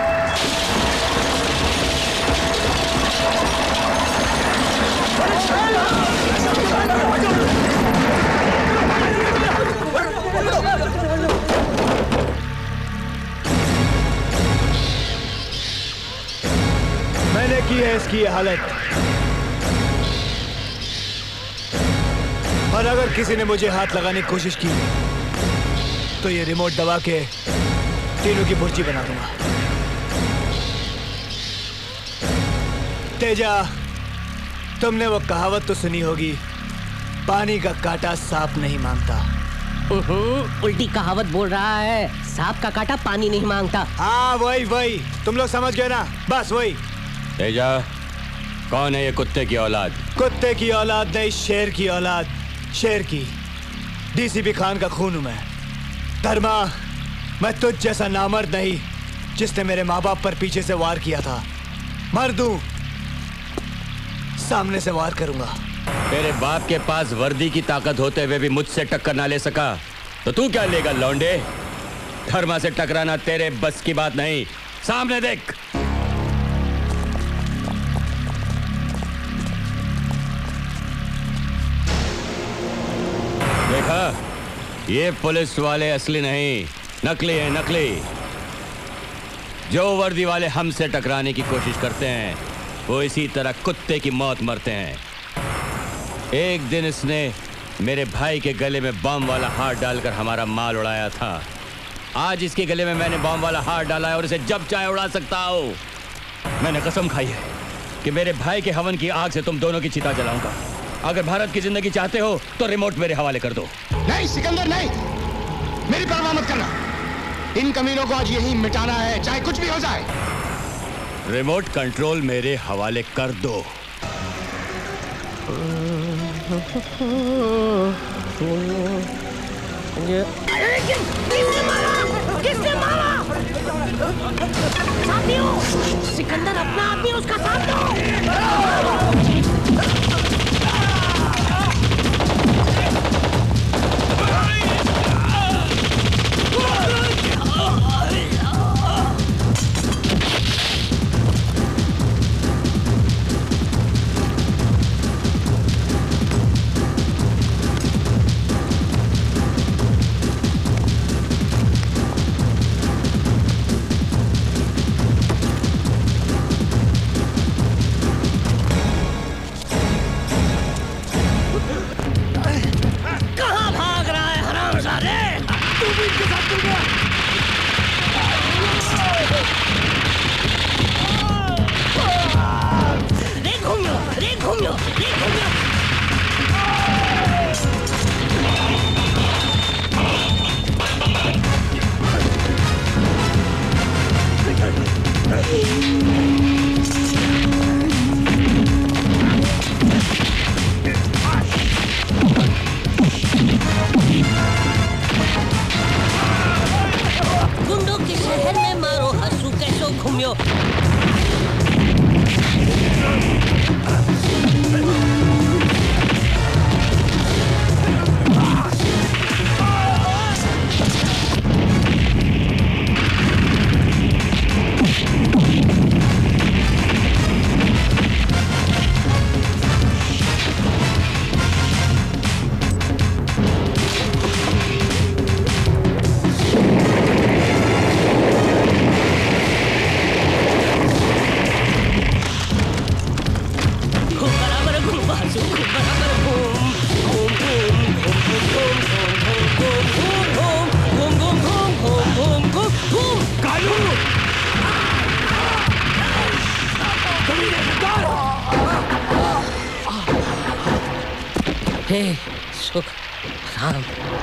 मैंने की है इसकी ये हालत, और अगर किसी ने मुझे हाथ लगाने की कोशिश की तो ये रिमोट दबा के तीनों की बुर्जी बना दूंगा। तेजा, तुमने वो कहावत तो सुनी होगी, पानी का कांटा सांप नहीं मांगता। उल्टी कहावत बोल रहा है, सांप का कांटा पानी नहीं मांगता। हाँ वही तुम लोग समझ गए ना, बस वही। तेजा, कौन है ये कुत्ते की औलाद? कुत्ते की औलाद नहीं, शेर की औलाद, शेर की। डीसीपी खान का खून हूं मैं। धर्मा, मैं तुझ जैसा नामर्द नहीं जिसने मेरे माँ बाप पर पीछे से वार किया था। मर्द हूं, सामने से वार करूंगा। तेरे बाप के पास वर्दी की ताकत होते हुए भी मुझसे टक्कर ना ले सका तो तू क्या लेगा लौंडे? धर्मा से टकराना तेरे बस की बात नहीं। सामने देख। देखा, ये पुलिस वाले असली नहीं, नकली है, नकली। जो वर्दी वाले हमसे टकराने की कोशिश करते हैं वो इसी तरह कुत्ते की मौत मरते हैं। एक दिन इसने मेरे भाई के गले में बम वाला हार डालकर हमारा माल उड़ाया था। आज इसके गले में मैंने बम वाला हार डाला है और इसे जब चाहे उड़ा सकता हूं। मैंने कसम खाई है कि मेरे भाई के हवन की आग से तुम दोनों की चिता जलाऊंगा। अगर भारत की जिंदगी चाहते हो तो रिमोट मेरे हवाले कर दो। नहीं सिकंदर, नहीं, मेरी परवाह मत करना। इन कमीनों को आज यही मिटाना है, चाहे कुछ भी हो जाए। रिमोट कंट्रोल मेरे हवाले कर दो। किसने मारा? साथियों, सिकंदर अपना आदमी, उसका साथ दो। गुंडों के शहर में मारो हंसू कैसो घूमियो। हे सुख राम।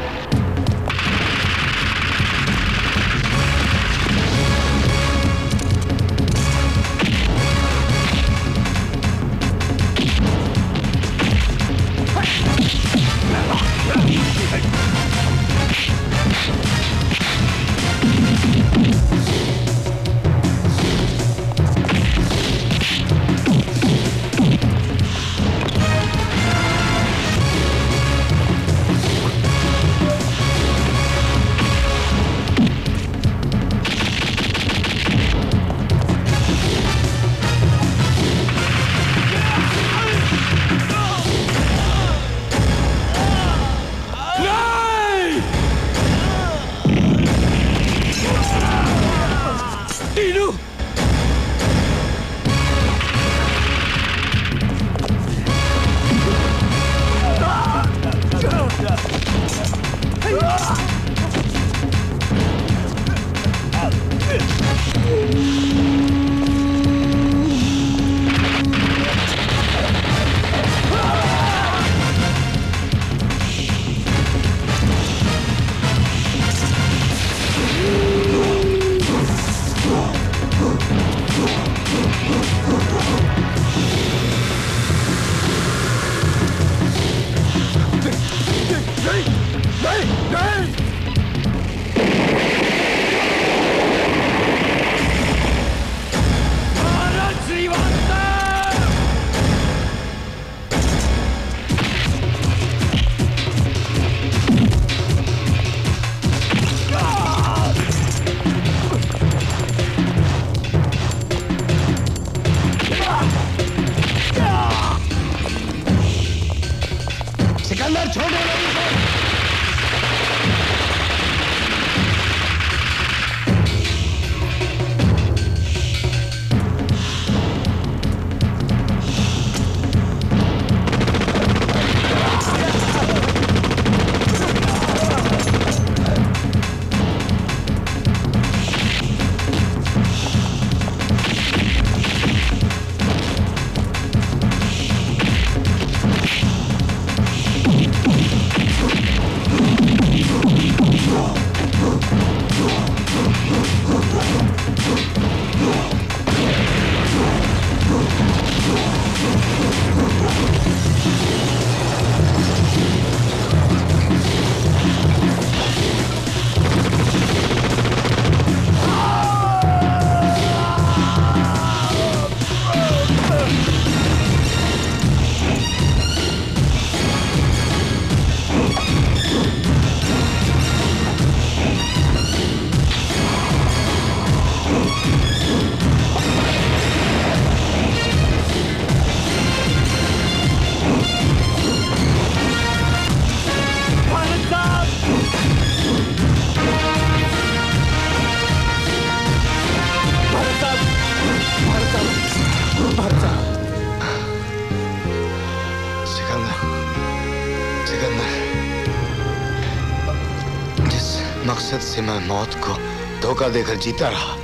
मकसद से मैं मौत को धोखा देकर जीता रहा,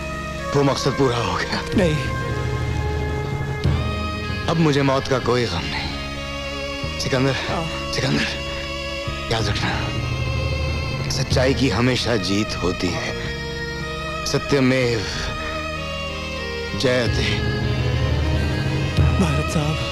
वो मकसद पूरा हो गया। नहीं, अब मुझे मौत का कोई गम नहीं। सिकंदर, सिकंदर, याद रखना, सच्चाई की हमेशा जीत होती है। सत्यमेव जयते। भारत साहब,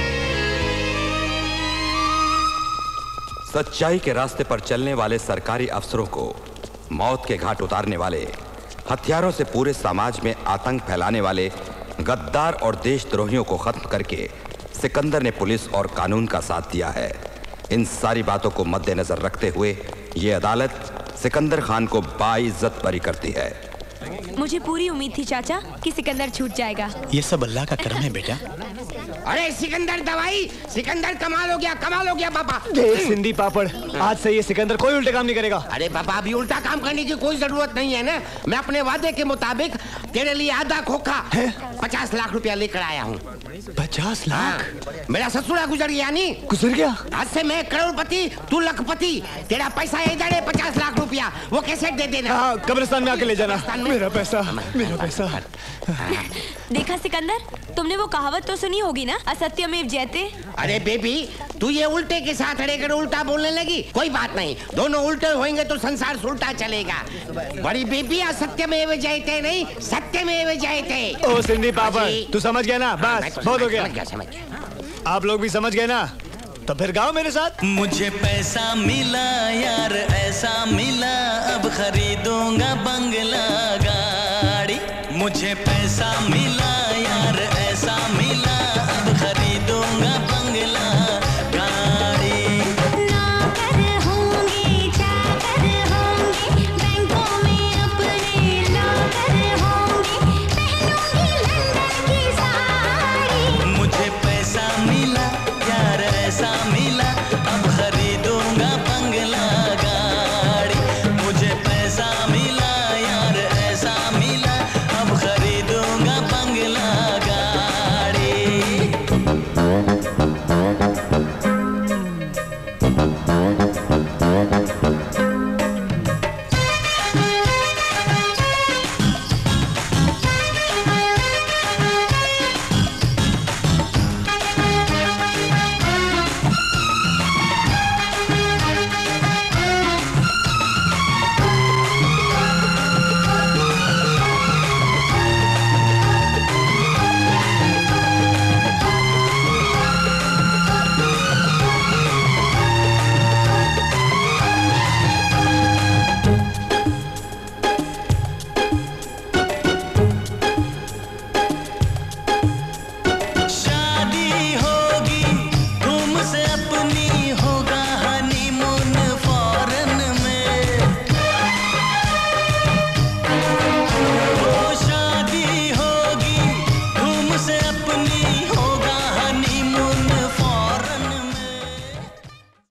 सच्चाई के रास्ते पर चलने वाले सरकारी अफसरों को मौत के घाट उतारने वाले, हथियारों से पूरे समाज में आतंक फैलाने वाले गद्दार और देशद्रोहियों को खत्म करके सिकंदर ने पुलिस और कानून का साथ दिया है। इन सारी बातों को मद्देनजर रखते हुए ये अदालत सिकंदर खान को बाइज्जत बरी करती है। मुझे पूरी उम्मीद थी चाचा कि सिकंदर छूट जाएगा। ये सब अल्लाह का करम है बेटा। अरे सिकंदर दवाई, सिकंदर कमाल हो गया पापा। सिंधी पापड़, आज से ये सिकंदर कोई उल्टे काम नहीं करेगा। अरे पापा, अभी उल्टा काम करने की कोई जरूरत नहीं है ना। मैं अपने वादे के मुताबिक तेरे लिए आधा खोखा 50 लाख रुपया लेकर आया हूँ। 50 लाख? मेरा ससुरा गुजर गया नहीं? गुजर गया? आज से मैं करोड़पति, तू लखपति। तेरा पैसा इधर है 50 लाख रुपया, वो कैसे दे देना? हाँ, कब्रिस्तान में आके ले जाना। मेरा पैसा, मेरा पैसा। देखा सिकंदर, तुमने वो कहावत तो सुनी होगी ना, असत्यमेव जयते। अरे बेबी, तू ये उल्टे के साथ अड़ेकर उल्टा बोलने लगी। कोई बात नहीं, दोनों उल्टे होंगे तो संसार उल्टा चलेगा। बड़ी बेबी, असत्यमेव जयते नहीं, सत्यमेव जयते। ओ सिंधी पापड़, तू समझ गया ना? बस बहुत हो गया। आप लोग भी समझ गए ना? तो फिर गाओ मेरे साथ। मुझे पैसा मिला यार, ऐसा मिला, अब खरीदूंगा बंगला गाड़ी। मुझे पैसा मिला